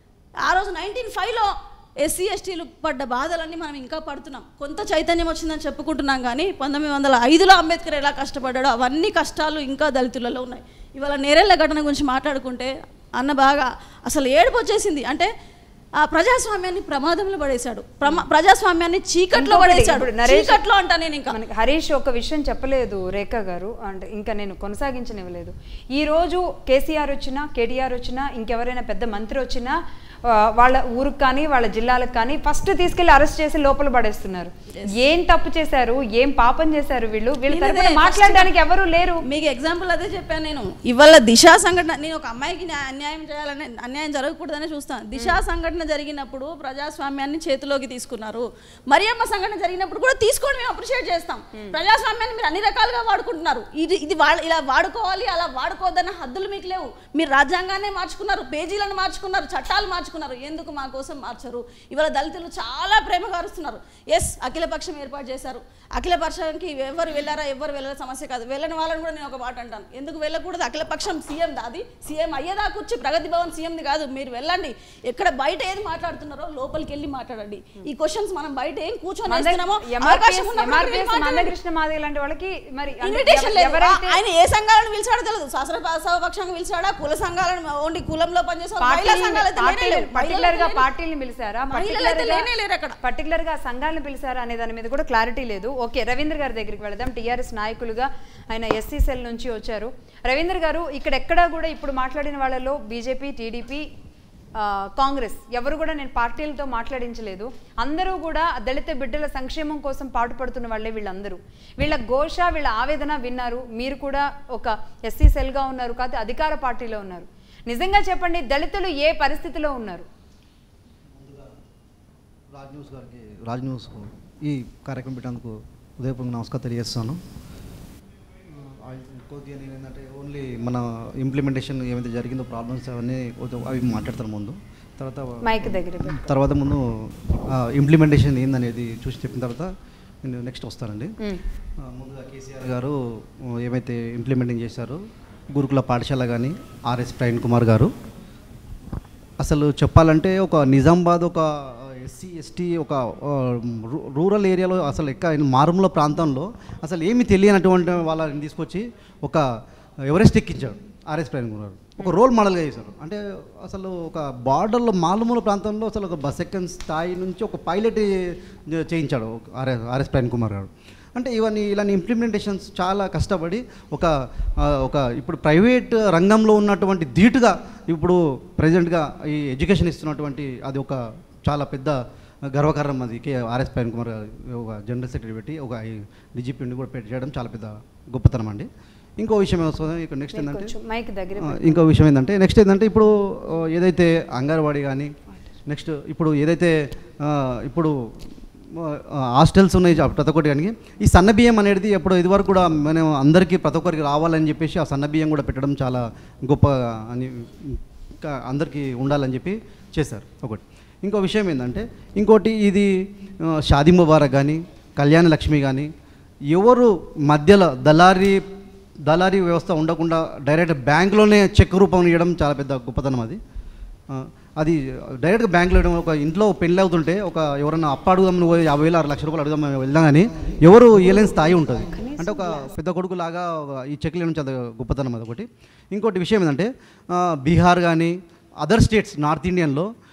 ఆ రోజు 1905లో ఎస్సీ ఎస్టీలు పడ్డ బాధలన్నీ మనం ఇంకా పడుతున్నాం. కొంత చైతన్యం వచ్చిందని చెప్పుకుంటున్నాం, కానీ 1905లో అంబేద్కర్ ఎలా కష్టపడ్డాడో అవన్నీ కష్టాలు ఇంకా దళితులలో ఉన్నాయి. ఇవాళ నేరేళ్ల ఘటన గురించి మాట్లాడుకుంటే అన్న బాగా అసలు ఏడుపు వచ్చేసింది. అంటే ఆ ప్రజాస్వామ్యాన్ని ప్రమాదంలో పడేశాడు, ప్రజాస్వామ్యాన్ని చీకట్లో పడేశాడు. చీకట్లో అంటా నేను ఇంకా హరీష్ ఒక విషయం చెప్పలేదు రేఖ గారు, అంటే ఇంకా నేను కొనసాగించనివ్వలేదు. ఈరోజు కేసీఆర్ వచ్చినా, కేటీఆర్ వచ్చినా, ఇంకెవరైనా పెద్ద మంత్రి వచ్చినా వాళ్ళ ఊరికి కానీ వాళ్ళ జిల్లాలకు కానీ ఫస్ట్ తీసుకెళ్లి అరెస్ట్ చేసి లోపల పడేస్తున్నారు. ఏం తప్పు చేశారు, ఏం పాపం చేశారు వీళ్ళు తరపున మాట్లాడడానికి ఎవరు లేరు. మీకు ఎగ్జాంపుల్ అదే చెప్పాను నేను. ఇవాళ దిశా సంఘటన, నేను ఒక అమ్మాయికి అన్యాయం చేయాలని, అన్యాయం జరగకూడదని చూస్తాను. దిశా సంఘటన జరిగినప్పుడు ప్రజాస్వామ్యాన్ని చేతిలోకి తీసుకున్నారు. మరియమ్మ సంఘటన జరిగినప్పుడు కూడా తీసుకొని మేము అప్రిషియేట్ చేస్తాం. ప్రజాస్వామ్యాన్ని మీరు అన్ని రకాలుగా వాడుకుంటున్నారు. ఇది ఇలా వాడుకోవాలి, అలా వాడుకోవద్దన్న హద్దులు మీకు లేవు. మీరు రాజ్యాంగాన్ని మార్చుకున్నారు, పేజీలను మార్చుకున్నారు, చట్టాలు మార్చుకున్నారు. ఎందుకు మా కోసం మార్చరు? ఇవాళ దళితులు చాలా ప్రేమగా అరుస్తున్నారు. ఎస్, అఖిలపక్షం ఏర్పాటు చేశారు. అఖిలపక్షానికి ఎవరు వెళ్ళారా, ఎవరు వెళ్ళారా సమస్య కాదు. వెళ్ళని వాళ్ళని కూడా నేను ఒక మాట అంటాను, ఎందుకు వెళ్ళకూడదు? అఖిలపక్షం సీఎం దాది, సీఎం అయ్యేదా కూర్చి ప్రగతి భవన్ సీఎంది కాదు. మీరు వెళ్ళండి, ఎక్కడ బయట ఏది మాట్లాడుతున్నారో లోపలికి వెళ్ళి మాట్లాడండి. ఈ క్వశ్చన్స్ మనం బయట ఏం కూర్చొని మందకృష్ణ మాదిగ లాంటి వాళ్ళకి మరి ఇన్విటేషన్ లేదు. ఆయన ఏ సంఘాలను పిలిచాడో తెలియదు. శాసనపక్షంగా పిలిచాడా, కుల సంఘాలను ఓన్లీ కులంలో పనిచేసే పర్టికులర్ గా పార్టీని పిలిచారా, పర్టికులర్ గా సంఘాలను పిలిచారా అనే దాని మీద కూడా క్లారిటీ లేదు. ఓకే, రవీంద్ర గారి దగ్గరికి వెళదాం. టీఆర్ఎస్ నాయకులుగా ఆయన ఎస్సీ సెల్ నుంచి వచ్చారు. రవీంద్ర గారు, ఇక్కడెక్కడా కూడా ఇప్పుడు మాట్లాడిన వాళ్ళలో బీజేపీ, టీడీపీ, కాంగ్రెస్ ఎవరు కూడా నేను పార్టీలతో మాట్లాడించలేదు. అందరూ కూడా దళిత బిడ్డల సంక్షేమం కోసం పాటుపడుతున్న వాళ్ళే వీళ్ళందరూ. వీళ్ళ ఘోష, వీళ్ళ ఆవేదన విన్నారు. మీరు కూడా ఒక ఎస్సీ సెల్గా ఉన్నారు, కాదు అధికార పార్టీలో ఉన్నారు. నిజంగా చెప్పండి, దళితులు ఏ పరిస్థితిలో ఉన్నారు? రాజ్ న్యూస్ ఈ కార్యక్రమం పెట్టేందుకు ఉదయపూర్వక నమస్కారం తెలియజేస్తాను. కొద్దిగా నేను ఏంటంటే ఓన్లీ మన ఇంప్లిమెంటేషన్ ఏమైతే జరిగిందో ప్రాబ్లమ్స్ అవన్నీ అవి మాట్లాడతాను ముందు. తర్వాత ముందు ఇంప్లిమెంటేషన్ ఏందనేది చూసి చెప్పిన తర్వాత నేను నెక్స్ట్ వస్తానండి. ముందుగా కేసీఆర్ గారు ఏమైతే ఇంప్లిమెంటింగ్ చేశారో గురుకుల పాఠశాల కానీ, ఆర్ఎస్ ప్రవీణ్ కుమార్ గారు, అసలు చెప్పాలంటే ఒక నిజామాబాద్ ఒక ఎస్సీ ఎస్టీ ఒక రూరల్ ఏరియాలో అసలు మారుమూల ప్రాంతంలో అసలు ఏమి తెలియనటువంటి వాళ్ళని తీసుకొచ్చి ఒక ఎవరెస్ట్ ఎక్కించాడు ఆర్ఎస్ ప్రవీణ్ కుమార్. ఒక రోల్ మోడల్గా చేశారు. అంటే అసలు ఒక బార్డర్లో మారుమూల ప్రాంతంలో అసలు ఒక బస్ ఎక్కని స్థాయి నుంచి ఒక పైలట్ చేయించాడు ఆర్ఎస్ ప్రవీణ్ కుమార్ గారు. అంటే ఇలాంటి ఇంప్లిమెంటేషన్స్ చాలా కష్టపడి ఒక ఇప్పుడు ప్రైవేట్ రంగంలో ఉన్నటువంటి ధీటుగా ఇప్పుడు ప్రజెంట్గా ఈ ఎడ్యుకేషన్ ఇస్తున్నటువంటి అది ఒక చాలా పెద్ద గర్వకారణం. అది ఆర్ఎస్ ప్రవీణ్ కుమార్ ఒక జనరల్ సెక్రటరీ పెట్టి ఒక డీజీపీని కూడా చేయడం చాలా పెద్ద గొప్పతనం అండి. ఇంకో విషయం వస్తుంది ఇక్కడ నెక్స్ట్ ఏంటంటే ఇప్పుడు ఏదైతే అంగన్వాడీ కానీ, నెక్స్ట్ ఇప్పుడు ఏదైతే ఇప్పుడు హాస్టల్స్ ఉన్నాయి ప్రతి ఒక్కటి, కానీ ఈ సన్నబియ్యం అనేది ఎప్పుడు ఇదివరకు కూడా మనం అందరికీ ప్రతి ఒక్కరికి రావాలని చెప్పేసి ఆ సన్నబియ్యం కూడా పెట్టడం చాలా గొప్ప అని అందరికీ ఉండాలని చెప్పి చేశారు ఒకటి. ఇంకో విషయం ఏంటంటే ఇంకోటి ఇది షాదీ ముబారక్ కానీ, కళ్యాణ లక్ష్మి కానీ ఎవరు మధ్యలో దళారీ వ్యవస్థ ఉండకుండా డైరెక్ట్ బ్యాంకులోనే చెక్ రూపంలో ఇవ్వడం చాలా పెద్ద గొప్పతనం. అది డైరెక్ట్గా బ్యాంకులో ఇవ్వడం. ఒక ఇంట్లో పెళ్ళి అవుతుంటే ఎవరన్నా అప్పు అడుగుదాం, 50,000 6 లక్షల రూపాయలు అడుగుదాం వెళ్దాం కానీ ఎవరు ఇవ్వలేని స్థాయి ఉంటుంది. అంటే ఒక పెద్ద కొడుకు లాగా ఈ చెక్లు ఇవ్వడం చాలా గొప్పతనం అదొకటి. ఇంకోటి విషయం ఏంటంటే బీహార్ కానీ అదర్ స్టేట్స్ నార్త్ ఇండియన్లో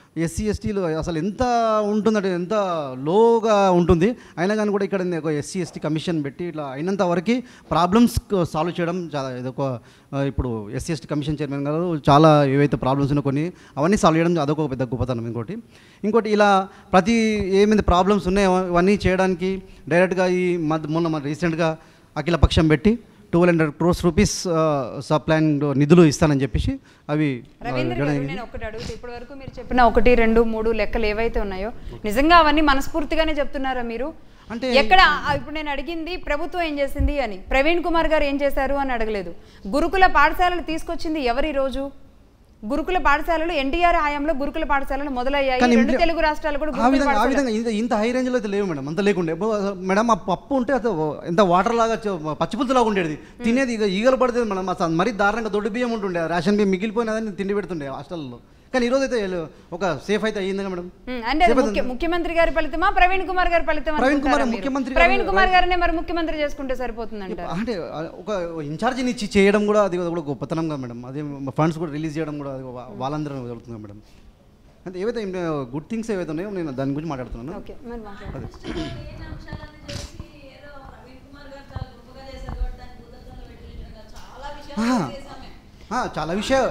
ఎస్సీ ఎస్టీలు అసలు ఎంత ఉంటుందంటే ఎంత లోగా ఉంటుంది. అయినా కానీ కూడా ఇక్కడ ఒక ఎస్సీ ఎస్టీ కమిషన్ పెట్టి ఇట్లా అయినంత వరకు ప్రాబ్లమ్స్ సాల్వ్ చేయడం చాలా ఇదొక ఇప్పుడు ఎస్సీ ఎస్టీ కమిషన్ చైర్మన్ గారు చాలా ఏవైతే ప్రాబ్లమ్స్ ఉన్నాయో కొన్ని అవన్నీ సాల్వ్ చేయడం అదొక పెద్ద గొప్పతనం. ఇంకోటి ఇలా ప్రతి ఏమైంది ప్రాబ్లమ్స్ ఉన్నాయో ఇవన్నీ చేయడానికి డైరెక్ట్గా ఈ మొన్న రీసెంట్గా అఖిలపక్షం పెట్టి 200 crores రూపీస్ సబ్ ప్లాన్ నిధులు ఇస్తానని చెప్పేసి అవి నేను ఒకటి అడుగుతా, ఇప్పటి వరకు మీరు చెప్పిన 1, 2, 3 లెక్కలు ఏవైతే ఉన్నాయో నిజంగా అవన్నీ మనస్ఫూర్తిగానే చెప్తున్నారా మీరు? అంటే ఎక్కడ ఇప్పుడు నేను అడిగింది ప్రభుత్వం ఏం చేసింది అని, ప్రవీణ్ కుమార్ గారు ఏం చేశారు అని అడగలేదు. గురుకుల పాఠశాలలు తీసుకొచ్చింది ఎవరి రోజు? గురుకుల పాఠశాలలు ఎన్టీఆర్ హయాంలో గురుకుల పాఠశాలలు మొదలయ్యాయి. 2 తెలుగు రాష్ట్రాలు కూడా ఆ విధంగా ఇంత హై రేంజ్లో అయితే లేవు మేడం, అంత లేకుండే మేడం. ఆ పప్పు ఉంటే అది ఎంత వాటర్ లాగా పచ్చిపులులాగా ఉండేది, తినేది ఈగలు పడుతుంది మేడం. అసలు మరీ దారుణంగా దొడ్డు బియ్యం ఉంటుండే, రేషన్ బియ్యం మిగిలిపోయినదని తిండి పెడుతుండే హాస్టల్లో. కానీ ఈరోజు అయితే ఒక సేఫ్ అయితే అయ్యింది మేడం. అంటే ముఖ్యమంత్రి గారి ఫలితమా ప్రవీణ్ కుమార్ గారి ఫలితమా? ప్రవీణ్ కుమార్ గారినే మరి ముఖ్యమంత్రి చేసుకుంటే సరిపోతుందంట. అంటే ఒక ఇన్ఛార్జిని ఇచ్చి చేయడం కూడా అది కూడా గొప్పతనం కదా మేడం. అదే ఫండ్స్ కూడా రిలీజ్ చేయడం కూడా వాళ్ళందరూ జరుగుతుంది మేడం. అంటే ఏవైతే గుడ్ థింగ్స్ ఏవైతే ఉన్నాయో నేను దాని గురించి మాట్లాడుతున్నాను. చాలా విషయాలు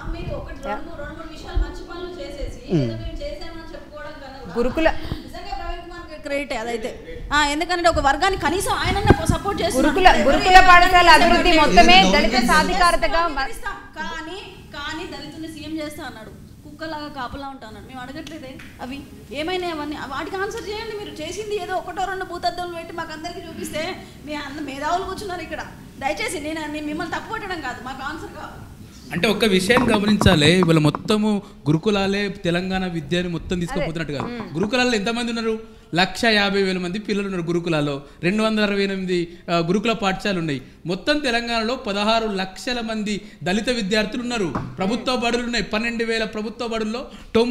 గురుకుల క్రెడిట్ అదైతే, ఎందుకంటే ఒక వర్గాన్ని కనీసం ఆయన సపోర్ట్ చేసి గురుకుల పాఠశాల అభివృద్ధి మొత్తమే దళిత సాధికారతగా. కానీ దళితుని సీఎం చేస్తా అన్నాడు, కుక్కలాగా కాపలా ఉంటా అన్నాడు. మేము అడగట్లేదే అవి ఏమైనా అవన్నీ, వాటికి ఆన్సర్ చేయండి. మీరు చేసింది ఏదో 1, 2 భూతద్దాలు పెట్టి మాకు అందరికీ చూపిస్తే మీ మేధావులు కూర్చున్నారు ఇక్కడ. దయచేసి నేను మిమ్మల్ని తప్పు పట్టడం కాదు, మాకు ఆన్సర్ కావాలి. అంటే ఒక్క విషయం గమనించాలి, ఇవాళ మొత్తము గురుకులాలే తెలంగాణ విద్యని మొత్తం తీసుకుపోతున్నట్టు కాదు. గురుకులాల్లో ఎంతమంది ఉన్నారు? 1,50,000 మంది పిల్లలు ఉన్నారు గురుకులాలో. 268 గురుకుల పాఠశాలలు ఉన్నాయి. మొత్తం తెలంగాణలో 16 లక్షల మంది దళిత విద్యార్థులు ఉన్నారు. ప్రభుత్వ బడులు ఉన్నాయి 12,000 ప్రభుత్వ బడుల్లో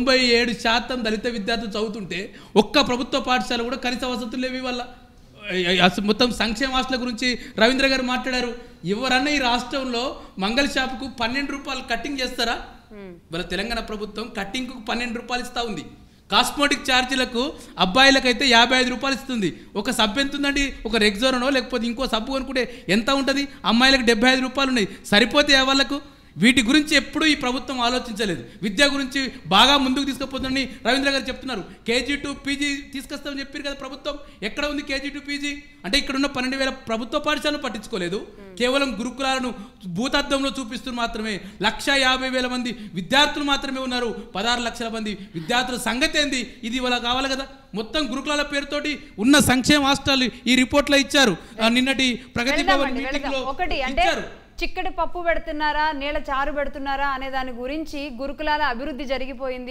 97% దళిత విద్యార్థులు చదువుతుంటే ఒక్క ప్రభుత్వ పాఠశాల కూడా కనీస వసతులు లేవు. వల్ల మొత్తం సంక్షేమ హాస్టల్ గురించి రవీంద్ర గారు మాట్లాడారు. ఎవరన్నా ఈ రాష్ట్రంలో మంగళ షాపుకు 12 రూపాయలు కట్టింగ్ చేస్తారా? వాళ్ళ తెలంగాణ ప్రభుత్వం కట్టింగ్కు 12 రూపాయలు ఇస్తూ ఉంది. కాస్మోటిక్ ఛార్జీలకు అబ్బాయిలకైతే 55 రూపాయలు ఇస్తుంది. ఒక సబ్బు ఎంత ఉందండి? ఒక రెగ్జోరనో లేకపోతే ఇంకో సబ్బు కొనుక్కుంటే ఎంత ఉంటుంది? అమ్మాయిలకు 75 రూపాయలు ఉన్నాయి. సరిపోతే వాళ్ళకు వీటి గురించి ఎప్పుడూ ఈ ప్రభుత్వం ఆలోచించలేదు. విద్య గురించి బాగా ముందుకు తీసుకుపోతుందని రవీంద్ర గారు చెప్తున్నారు. KG to PG తీసుకొస్తామని చెప్పారు కదా ప్రభుత్వం. ఎక్కడ ఉంది KG to PG? అంటే ఇక్కడున్న 12,000 ప్రభుత్వ పాఠశాలను పట్టించుకోలేదు. కేవలం గురుకులాలను భూతద్దంలో చూపిస్తూ మాత్రమే 1,50,000 మంది విద్యార్థులు మాత్రమే ఉన్నారు. 16 లక్షల మంది విద్యార్థుల సంగతి ఏంది? ఇది వాళ్ళ కావాలి కదా. మొత్తం గురుకులాల పేరుతోటి ఉన్న సంక్షేమ హాస్టల్ ఈ రిపోర్ట్లో ఇచ్చారు. నిన్నటి ప్రగతి భవన్ మీటింగ్లో ఇచ్చారు. చిక్కటి పప్పు పెడుతున్నారా, నీళ్ళ చారు పెడుతున్నారా అనే దాని గురించి గురుకులాల అభివృద్ధి జరిగిపోయింది.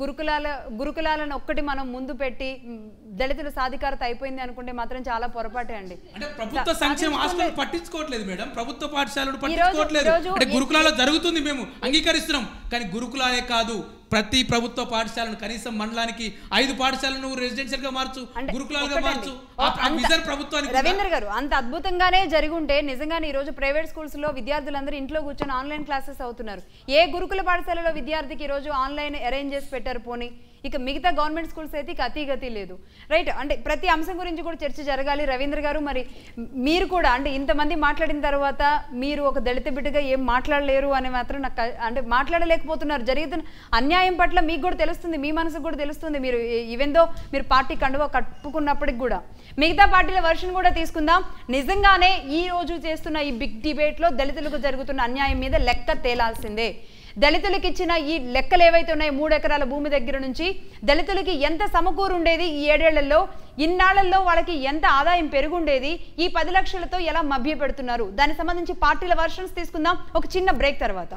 గురుకులాలను ఒక్కటి మనం ముందు పెట్టి దళితుల సాధికారత అయిపోయింది అనుకుంటే మాత్రం చాలా పొరపాటే అండి. అంటే ప్రభుత్వ సంక్షేమ హాస్టల్ పట్టించుకోవట్లేదు మేడం, ప్రభుత్వ పాఠశాలలు పట్టించుకోవట్లేదు. అంటే గురుకులాలో జరుగుతుంది, మేము అంగీకరిస్తున్నాం. కానీ గురుకులాలే కాదు, ప్రతి ప్రభుత్వ పాఠశాలను కనీసం మండలానికి 5 పాఠశాలను రెసిడెన్షియల్ గా మార్చు, గురుకులాలుగా మార్చు. ప్రభుత్వానికి రవీంద్ర గారు అంత అద్భుతంగానే జరుగుంటే నిజంగానే ఈ రోజు ప్రైవేట్ స్కూల్స్ లో విద్యార్థులందరూ ఇంట్లో కూర్చొని ఆన్లైన్ క్లాసెస్ అవుతున్నారు. ఏ గురుకుల పాఠశాలలో విద్యార్థికి ఈ రోజు ఆన్లైన్ అరేంజ్ చేసి పెట్టారు పోనీ. ఇక మిగతా గవర్నమెంట్ స్కూల్స్ అయితే ఇక అతిగతి లేదు. రైట్, అంటే ప్రతి అంశం గురించి కూడా చర్చ జరగాలి. రవీంద్ర గారు, మరి మీరు కూడా అంటే ఇంతమంది మాట్లాడిన తర్వాత మీరు ఒక దళిత బిడ్డగా ఏం మాట్లాడలేరు అని మాత్రం నాకు అంటే మాట్లాడలేకపోతున్నారు. జరుగుతున్న అన్యాయం పట్ల మీకు కూడా తెలుస్తుంది, మీ మనసుకు కూడా తెలుస్తుంది. మీరు ఈవెందో మీరు పార్టీ కండువా కట్టుకున్నప్పటికి కూడా మిగతా పార్టీల వర్షన్ కూడా తీసుకుందాం. నిజంగానే ఈ రోజు చేస్తున్న ఈ బిగ్ డిబేట్లో దళితులకు జరుగుతున్న అన్యాయం మీద లెక్క తేలాల్సిందే. దళితులకు ఇచ్చిన ఈ లెక్కలు ఏవైతే ఉన్నాయో 3 ఎకరాల భూమి దగ్గర నుంచి దళితులకి ఎంత సమకూరు ఉండేది ఈ 7 ఏళ్లలో, ఇన్నాళ్లలో వాళ్ళకి ఎంత ఆదాయం పెరుగుండేది, ఈ 10 లక్షలతో ఎలా మభ్య పెడుతున్నారు, దానికి సంబంధించి పార్టీల వర్షన్స్ తీసుకుందాం ఒక చిన్న బ్రేక్ తర్వాత.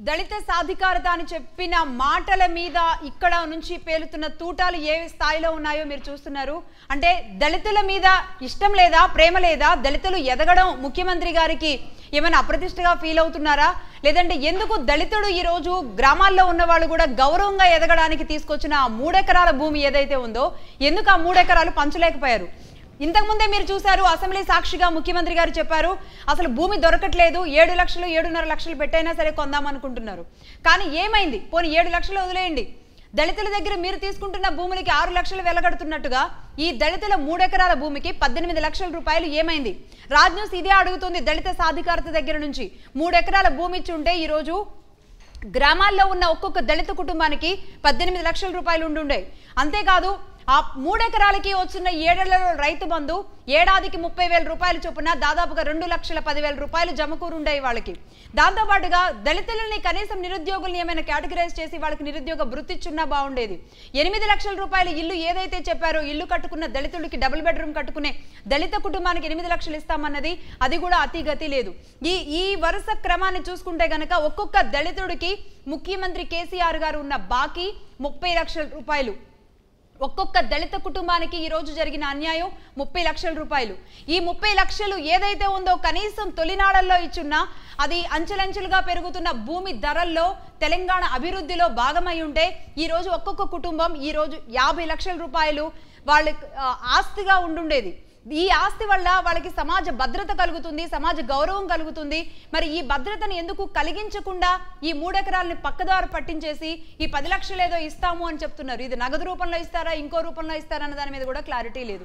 దళిత సాధికారత అని చెప్పిన మాటల మీద ఇక్కడ నుంచి పేలుతున్న తూటాలు ఏ స్థాయిలో ఉన్నాయో మీరు చూస్తున్నారు. అంటే దళితుల మీద ఇష్టం లేదా, ప్రేమ లేదా, దళితులు ఎదగడం ముఖ్యమంత్రి గారికి ఏమైనా అప్రతిష్టగా ఫీల్ అవుతున్నారా, లేదంటే ఎందుకు దళితుడు ఈరోజు గ్రామాల్లో ఉన్న వాళ్ళు కూడా గౌరవంగా ఎదగడానికి తీసుకొచ్చిన 3 ఎకరాల భూమి ఏదైతే ఉందో ఎందుకు ఆ 3 ఎకరాలు పంచలేకపోయారు? ఇంతకుముందే మీరు చూశారు, అసెంబ్లీ సాక్షిగా ముఖ్యమంత్రి గారు చెప్పారు అసలు భూమి దొరకట్లేదు, 7 లక్షలు 7.5 లక్షలు పెట్టైనా సరే కొందామనుకుంటున్నారు. కానీ ఏమైంది? పోనీ 7 లక్షలు వదిలేయండి, దళితుల దగ్గర మీరు తీసుకుంటున్న భూములకి 6 లక్షలు వెలగడుతున్నట్టుగా ఈ దళితుల 3 ఎకరాల భూమికి 18 లక్షల రూపాయలు ఏమైంది? రాజ్ న్యూస్ ఇదే అడుగుతుంది. దళిత సాధికారత దగ్గర నుంచి 3 ఎకరాల భూమి ఇచ్చి ఉంటే ఈరోజు గ్రామాల్లో ఉన్న ఒక్కొక్క దళిత కుటుంబానికి 18 లక్షల రూపాయలు ఉండుండే. అంతేకాదు ఆ 3 ఎకరాలకి వచ్చిన 7 ఏళ్లలో రైతు బంధు ఏడాదికి 30,000 రూపాయలు చొప్పున దాదాపుగా 2,10,000 రూపాయలు జమకూరుండే వాళ్ళకి. దాంతోపాటుగా దళితులని కనీసం నిరుద్యోగుల్ని ఏమైనా కేటగిరైజ్ చేసి వాళ్ళకి నిరుద్యోగ వృత్తి ఇచ్చున్నా బాగుండేది. 8 లక్షల రూపాయల ఇల్లు ఏదైతే చెప్పారో, ఇల్లు కట్టుకున్న దళితుడికి డబుల్ బెడ్రూమ్ కట్టుకునే దళిత కుటుంబానికి 8 లక్షలు ఇస్తామన్నది అది కూడా అతిగతి లేదు. ఈ వరుస క్రమాన్ని చూసుకుంటే గనక ఒక్కొక్క దళితుడికి ముఖ్యమంత్రి కేసీఆర్ గారు ఉన్న బాకీ 30 లక్షల రూపాయలు. ఒక్కొక్క దళిత కుటుంబానికి ఈ రోజు జరిగిన అన్యాయం 30 లక్షల రూపాయలు. ఈ 30 లక్షలు ఏదైతే ఉందో కనీసం తొలినాడల్లో ఇచ్చున్నా అది అంచెలంచెలుగా పెరుగుతున్న భూమి ధరల్లో తెలంగాణ అభివృద్ధిలో భాగమై ఉంటే ఈ రోజు ఒక్కొక్క కుటుంబం ఈ రోజు 50 లక్షల రూపాయలు వాళ్ళ ఆస్తిగా ఉండుండేది. ఈ ఆస్తి వల్ల వాళ్ళకి సమాజ భద్రత కలుగుతుంది, సమాజ గౌరవం కలుగుతుంది. మరి ఈ భద్రతను ఎందుకు కలిగించకుండా ఈ 3 ఎకరాలని పక్కదారు పట్టించేసి ఈ 10 లక్షలు ఏదో ఇస్తాము అని చెప్తున్నారు. ఇది నగదు రూపంలో ఇస్తారా, ఇంకో రూపంలో ఇస్తారా అన్న దాని మీద కూడా క్లారిటీ లేదు.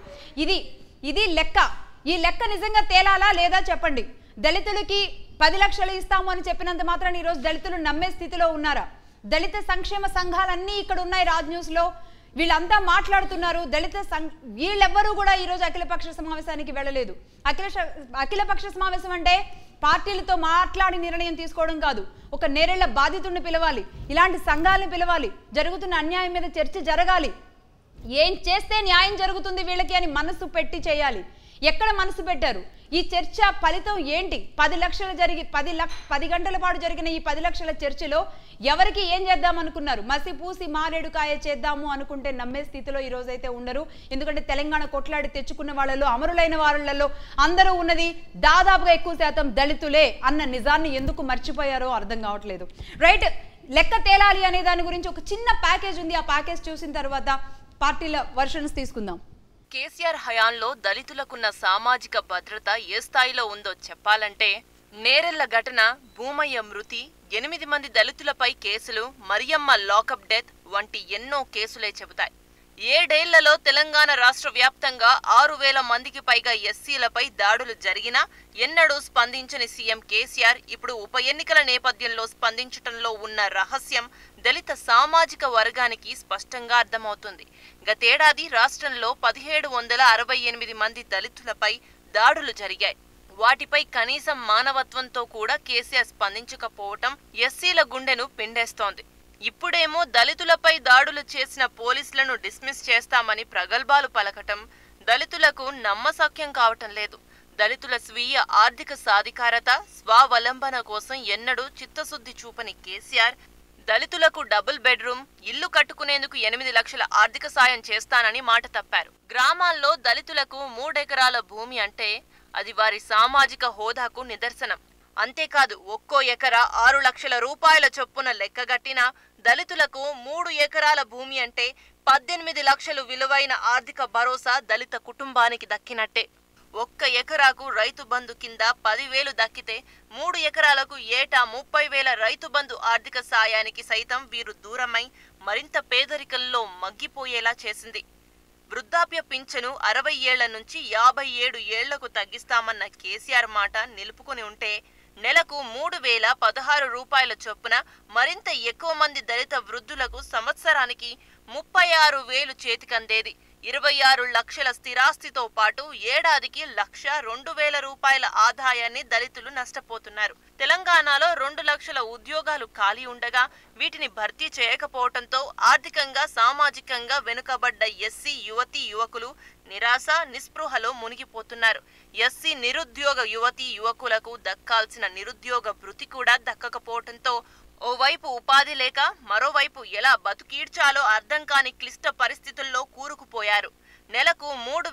ఇది లెక్క. ఈ లెక్క నిజంగా తేలాలా లేదా చెప్పండి. దళితులకి 10 లక్షలు ఇస్తాము అని చెప్పినంత మాత్రాన్ని ఈరోజు దళితులు నమ్మే స్థితిలో ఉన్నారా? దళిత సంక్షేమ సంఘాలన్నీ ఇక్కడ ఉన్నాయి రాజ్ న్యూస్ లో, వీళ్ళంతా మాట్లాడుతున్నారు. వీళ్ళెవ్వరూ కూడా ఈరోజు అఖిలపక్ష సమావేశానికి వెళ్ళలేదు. అఖిలపక్ష సమావేశం అంటే పార్టీలతో మాట్లాడి నిర్ణయం తీసుకోవడం కాదు, ఒక నేరేళ్ల బాధితుడిని పిలవాలి, ఇలాంటి సంఘాలను పిలవాలి, జరుగుతున్న అన్యాయం మీద చర్చ జరగాలి, ఏం చేస్తే న్యాయం జరుగుతుంది వీళ్ళకి అని మనసు పెట్టి చేయాలి. ఎక్కడ మనసు పెట్టారు? ఈ చర్చ ఫలితం ఏంటి? 10 గంటల పాటు జరిగిన ఈ 10 లక్షల చర్చలో ఎవరికి ఏం చేద్దాం అనుకున్నారు? మసి పూసి మారేడుకాయ చేద్దాము అనుకుంటే నమ్మే స్థితిలో ఈ రోజైతే ఉండరు. ఎందుకంటే తెలంగాణ కొట్లాడి తెచ్చుకున్న వాళ్ళలో, అమరులైన వాళ్ళలో అందరూ ఉన్నది దాదాపుగా ఎక్కువ శాతం దళితులే అన్న నిజాన్ని ఎందుకు మర్చిపోయారో అర్థం కావట్లేదు. రైట్, లెక్క తేలాలి అనే దాని గురించి ఒక చిన్న ప్యాకేజ్ ఉంది. ఆ ప్యాకేజ్ చూసిన తర్వాత పార్టీల వర్షన్స్ తీసుకుందాం. కేసీఆర్ హయాంలో దళితులకున్న సామాజిక భద్రత ఏ స్థాయిలో ఉందో చెప్పాలంటే నేరెళ్ల ఘటన, భూమయ్య మృతి, 8 మంది దళితులపై కేసులు, మరియమ్మ లాకప్ డెత్ వంటి ఎన్నో కేసులే చెబుతాయి. 7 ఏళ్లలో తెలంగాణ రాష్ట్ర వ్యాప్తంగా 6,000 మందికి పైగా ఎస్సీలపై దాడులు జరిగినా ఎన్నడూ స్పందించని సీఎం కేసీఆర్ ఇప్పుడు ఉప ఎన్నికల నేపథ్యంలో స్పందించటంలో ఉన్న రహస్యం దళిత సామాజిక వర్గానికి స్పష్టంగా అర్థమవుతుంది. గతేడాది రాష్ట్రంలో 1768 మంది దళితులపై దాడులు జరిగాయి. వాటిపై కనీసం మానవత్వంతో కూడా కేసీఆర్ స్పందించకపోవటం ఎస్సీల గుండెను పిండేస్తోంది. ఇప్పుడేమో దళితులపై దాడులు చేసిన పోలీసులను డిస్మిస్ చేస్తామని ప్రగల్భాలు పలకటం దళితులకు నమ్మశక్యం కావటం లేదు. దళితుల స్వీయ ఆర్థిక సాధికారత, స్వావలంబన కోసం ఎన్నడూ చిత్తశుద్ధి చూపని కేసీఆర్ దళితులకు డబుల్ బెడ్రూమ్ ఇల్లు కట్టుకునేందుకు 8 లక్షల ఆర్థిక సాయం చేస్తానని మాట తప్పారు. గ్రామాల్లో దళితులకు 3 ఎకరాల భూమి అంటే అది వారి సామాజిక హోదాకు నిదర్శనం. అంతేకాదు ఒక్కో ఎకరా 6 లక్షల రూపాయల చొప్పున లెక్కగట్టిన దళితులకు 3 ఎకరాల భూమి అంటే 18 లక్షలు విలువైన ఆర్థిక భరోసా దళిత కుటుంబానికి దక్కినట్టే. ఒక్క ఎకరాకు రైతు బంధు కింద 10,000 దక్కితే 3 ఎకరాలకు ఏటా 30,000 రైతు బంధు ఆర్థిక సాయానికి సైతం వీరు దూరమై మరింత పేదరికంలో మగ్గిపోయేలా చేసింది. వృద్ధాప్య పింఛను 60 ఏళ్ల నుంచి 57 ఏళ్లకు తగ్గిస్తామన్న కేసీఆర్ మాట నిలుపుకుని ఉంటే నెలకు 3,016 రూపాయల చొప్పున మరింత ఎక్కువ మంది దళిత వృద్ధులకు సంవత్సరానికి 36,000 చేతికందేది. 26 లక్షల స్థిరాస్తితో పాటు ఏడాదికి 1,02,000 రూపాయల ఆదాయాన్ని దళితులు నష్టపోతున్నారు. తెలంగాణలో 2 లక్షల ఉద్యోగాలు ఖాళీ ఉండగా వీటిని భర్తీ చేయకపోవడంతో ఆర్థికంగా, సామాజికంగా వెనుకబడ్డ ఎస్సీ యువతీ యువకులు నిరాశ, నిస్పృహలో మునిగిపోతున్నారు. ఎస్సీ నిరుద్యోగ యువతీ యువకులకు దక్కాల్సిన నిరుద్యోగ భృతి కూడా దక్కకపోవడంతో ఓవైపు ఉపాధి లేక మరోవైపు ఎలా బతుకీడ్చాలో అర్థం కాని క్లిష్ట పరిస్థితుల్లో కూరుకుపోయారు. నెలకు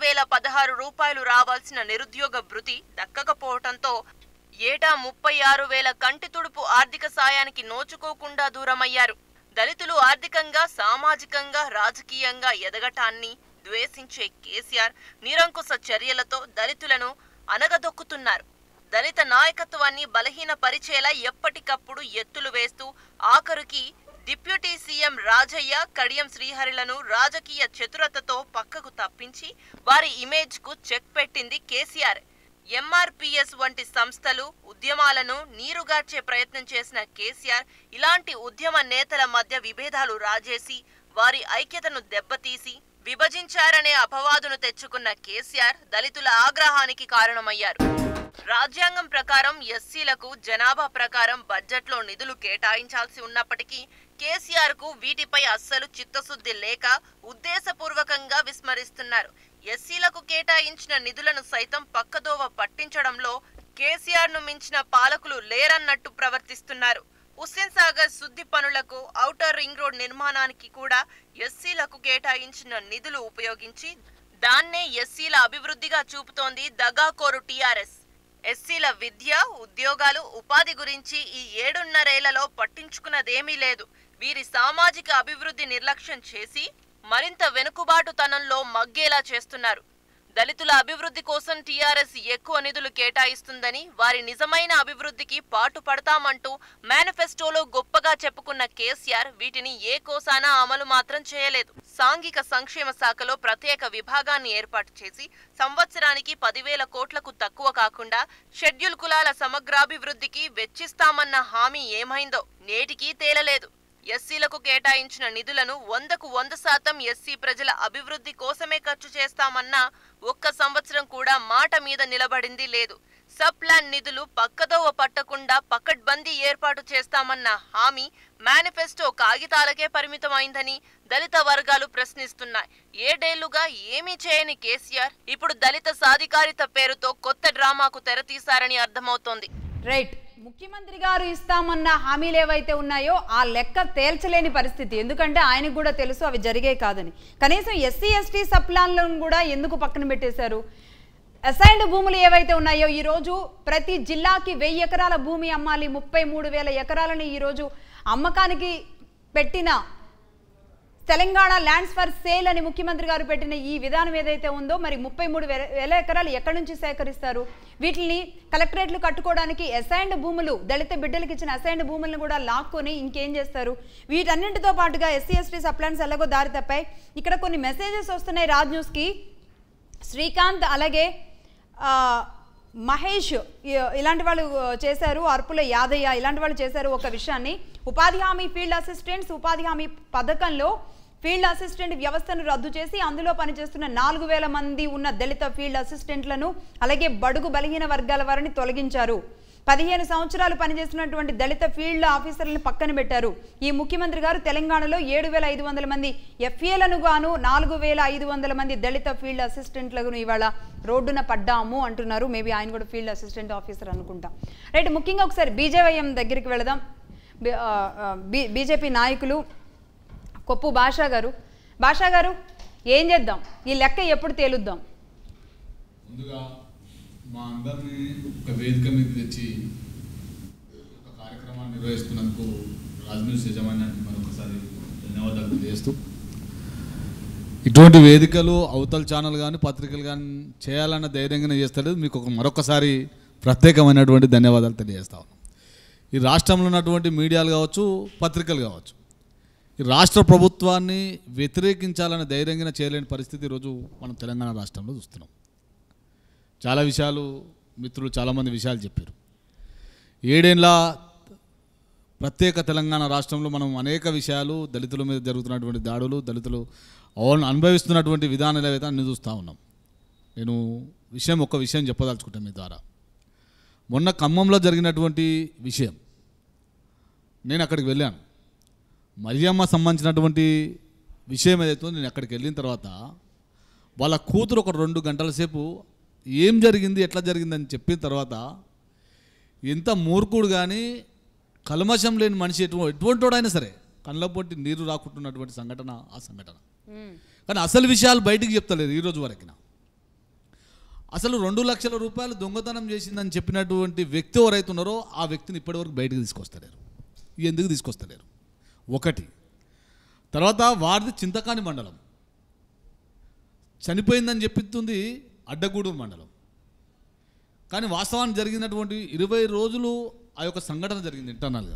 3,016 రూపాయలు రావాల్సిన నిరుద్యోగ భృతి దక్కకపోవడంతో ఏటా 36,000 కంటి తుడుపు ఆర్థిక సాయానికి నోచుకోకుండా దూరమయ్యారు. దళితులు ఆర్థికంగా, సామాజికంగా, రాజకీయంగా ఎదగటాన్ని ద్వేషించే కేసీఆర్ నిరంకుశ చర్యలతో దళితులను అనగదొక్కుతున్నారు. దళిత నాయకత్వాన్ని బలహీనపరిచేలా ఎప్పటికప్పుడు ఎత్తులు వేస్తూ ఆఖరుకి డిప్యూటీ సీఎం రాజయ్య, కడియం శ్రీహరిలను రాజకీయ చతురతతో పక్కకు తప్పించి వారి ఇమేజ్ కు చెక్ పెట్టింది కేసీఆర్. ఎంఆర్పీఎస్ వంటి సంస్థలు, ఉద్యమాలను నీరుగార్చే ప్రయత్నం చేసిన కేసీఆర్ ఇలాంటి ఉద్యమ నేతల మధ్య విభేదాలు రాజేసి వారి ఐక్యతను దెబ్బతీసి విభజించారనే అపవాదును తెచ్చుకున్న కేసీఆర్ దళితుల ఆగ్రహానికి కారణమయ్యారు. రాజ్యాంగం ప్రకారం ఎస్సీలకు జనాభా ప్రకారం బడ్జెట్లో నిధులు కేటాయించాల్సి ఉన్నప్పటికీ కేసీఆర్ కు వీటిపై అస్సలు చిత్తశుద్ధి లేక ఉద్దేశపూర్వకంగా విస్మరిస్తున్నారు. ఎస్సీలకు కేటాయించిన నిధులను సైతం పక్కదోవ పట్టించడంలో కేసీఆర్ ను మించిన పాలకులు లేరన్నట్టు ప్రవర్తిస్తున్నారు. హుస్సేన్ సాగర్ శుద్ధి పనులకు, ఔటర్ రింగ్ రోడ్ నిర్మాణానికి కూడా ఎస్సీలకు కేటాయించిన నిధులు ఉపయోగించి దాన్నే ఎస్సీల అభివృద్ధిగా చూపుతోంది దగాకోరు టీఆర్ఎస్. ఎస్సీల విద్య, ఉద్యోగాలు, ఉపాధి గురించి ఈ 7.5 ఏళ్లలో పట్టించుకున్నదేమీ లేదు. వీరి సామాజిక అభివృద్ధి నిర్లక్ష్యం చేసి మరింత వెనుకబాటుతనంలో మగ్గేలా చేస్తున్నారు. దళితుల అభివృద్ధి కోసం టీఆర్ఎస్ ఎక్కువ నిధులు కేటాయిస్తుందని, వారి నిజమైన అభివృద్ధికి పాటు పడతామంటూ మేనిఫెస్టోలో గొప్పగా చెప్పుకున్న కేసీఆర్ వీటిని ఏ కోసానా అమలు మాత్రం చేయలేదు. సాంఘిక సంక్షేమ శాఖలో ప్రత్యేక విభాగాన్ని ఏర్పాటు చేసి సంవత్సరానికి 10,000 కోట్లకు తక్కువ కాకుండా షెడ్యూల్ కులాల సమగ్రాభివృద్ధికి వెచ్చిస్తామన్న హామీ ఏమైందో నేటికీ తేలలేదు. ఎస్సీలకు కేటాయించిన నిధులను 100కు 100% ఎస్సీ ప్రజల అభివృద్ధి కోసమే ఖర్చు చేస్తామన్నా ఒక్క సంవత్సరం కూడా మాట మీద నిలబడింది లేదు. సబ్ ప్లాన్ నిధులు పక్కదోవ పట్టకుండా పకడ్బందీ ఏర్పాటు చేస్తామన్న హామీ మేనిఫెస్టో కాగితాలకే పరిమితమైందని దళిత వర్గాలు ప్రశ్నిస్తున్నాయి. 7 ఏళ్లుగా ఏమీ చేయని కేసీఆర్ ఇప్పుడు దళిత సాధికారిత పేరుతో కొత్త డ్రామాకు తెరతీశారని అర్థమవుతోంది. రైట్, ముఖ్యమంత్రి గారు ఇస్తామన్న హామీలు ఏవైతే ఉన్నాయో ఆ లెక్క తేల్చలేని పరిస్థితి. ఎందుకంటే ఆయనకు కూడా తెలుసు అవి జరిగే కాదని. కనీసం ఎస్సీ ఎస్టీ సబ్ ప్లాన్లను కూడా ఎందుకు పక్కన పెట్టేశారు? అసైన్డ్ భూములు ఏవైతే ఉన్నాయో ఈరోజు ప్రతి జిల్లాకి 1000 ఎకరాల భూమి అమ్మాలి. 33,000 ఎకరాలని ఈరోజు అమ్మకానికి పెట్టిన తెలంగాణ ల్యాండ్స్ ఫర్ సేల్ అని ముఖ్యమంత్రి గారు పెట్టిన ఈ విధానం ఏదైతే ఉందో, మరి 33,000 ఎకరాలు ఎక్కడి నుంచి సేకరిస్తారు? వీటిని కలెక్టరేట్లు కట్టుకోవడానికి అసైన్డ్ భూములు, దళిత బిడ్డలకు ఇచ్చిన అసైన్డ్ భూములను కూడా లాక్కొని ఇంకేం చేస్తారు? వీటన్నింటితో పాటుగా ఎస్సీ ఎస్టీ సప్లాన్స్ ఎలాగో దారి తప్పాయి. ఇక్కడ కొన్ని మెసేజెస్ వస్తున్నాయి రాజ్ న్యూస్కి. శ్రీకాంత్ అలాగే మహేష్ ఇలాంటి వాళ్ళు చేశారు, అర్పుల యాదయ్య ఇలాంటి వాళ్ళు చేశారు ఒక విషయాన్ని. ఉపాధి హామీ ఫీల్డ్ అసిస్టెంట్స్, ఉపాధి హామీ పథకంలో ఫీల్డ్ అసిస్టెంట్ వ్యవస్థను రద్దు చేసి అందులో పనిచేస్తున్న 4,000 మంది ఉన్న దళిత ఫీల్డ్ అసిస్టెంట్లను అలాగే బడుగు బలహీన వర్గాల వారిని తొలగించారు. 15 సంవత్సరాలు పనిచేస్తున్నటువంటి దళిత ఫీల్డ్ ఆఫీసర్లను పక్కన పెట్టారు. ఈ ముఖ్యమంత్రి గారు తెలంగాణలో 7,500 మంది ఎఫ్ఏలను గాను 4,500 మంది దళిత ఫీల్డ్ అసిస్టెంట్లను ఇవాళ రోడ్డున పడ్డాము అంటున్నారు. మేబీ ఆయన కూడా ఫీల్డ్ అసిస్టెంట్ ఆఫీసర్ అనుకుంటా. రైట్, ముఖ్యంగా ఒకసారి బీజేవైఎం దగ్గరికి వెళదాం. బీజేపీ నాయకులు కొప్పు భాషా గారు ఏం చేద్దాం? ఈ లెక్క ఎప్పుడు తేలుద్దాం? ముందుగా మా అందరినీ ఒక వేదిక మీద తెచ్చి ఒక కార్యక్రమాన్ని నిర్వహిస్తున్నందుకు రాజ్ న్యూస్ యజమాన్యానికి మరొకసారి ధన్యవాదాలు తెలియజేస్తూ, ఇటువంటి వేదికలు అవతల ఛానల్ కానీ పత్రికలు కానీ చేయాలన్న ధైర్యంగానే చేస్తలేదు. మీకు మరొకసారి ప్రత్యేకమైనటువంటి ధన్యవాదాలు తెలియజేస్తా ఉన్నాం. ఈ రాష్ట్రంలో ఉన్నటువంటి మీడియాలు కావచ్చు, పత్రికలు కావచ్చు, ఈ రాష్ట్ర ప్రభుత్వాన్ని వ్యతిరేకించాలని ధైర్యంగా చేయలేని పరిస్థితి ఈరోజు మనం తెలంగాణ రాష్ట్రంలో చూస్తున్నాం. చాలా విషయాలు మిత్రులు చాలామంది విషయాలు చెప్పారు. 7 ఏళ్ల ప్రత్యేక తెలంగాణ రాష్ట్రంలో మనం అనేక విషయాలు, దళితుల మీద జరుగుతున్నటువంటి దాడులు, దళితులు అనుభవిస్తున్నటువంటి విధానాలు ఏవైతే అన్ని చూస్తూ ఉన్నాం. నేను ఒక విషయం చెప్పదలుచుకుంటాను మీ ద్వారా. మొన్న ఖమ్మంలో జరిగినటువంటి విషయం, నేను అక్కడికి వెళ్ళాను. మరియమ్మ సంబంధించినటువంటి విషయం ఏదైతే నేను అక్కడికి వెళ్ళిన తర్వాత వాళ్ళ కూతురు ఒక 2 గంటల సేపు ఏం జరిగింది, ఎట్లా జరిగిందని చెప్పిన తర్వాత ఎంత మూర్ఖుడు కానీ కల్మషం లేని మనిషి ఎటువంటివాడైనా సరే కళ్ళ పొట్టి నీరు రాకుంటున్నటువంటి సంఘటన ఆ సంఘటన. కానీ అసలు విషయాలు బయటికి చెప్తలేదు ఈ రోజు వరకు. అసలు 2 లక్షల రూపాయలు దొంగతనం చేసిందని చెప్పినటువంటి వ్యక్తి ఎవరైతే ఉన్నారో ఆ వ్యక్తిని ఇప్పటివరకు బయటికి తీసుకొస్తలేరు. ఎందుకు తీసుకొస్తలేరు? ఒకటి. తర్వాత వారిది చింతకాని మండలం, చనిపోయిందని చెప్తుంది అడ్డగూడూరు మండలం. కానీ వాస్తవానికి జరిగినటువంటి 20 రోజులు ఆ యొక్క సంఘటన జరిగింది ఇంటర్నల్గా.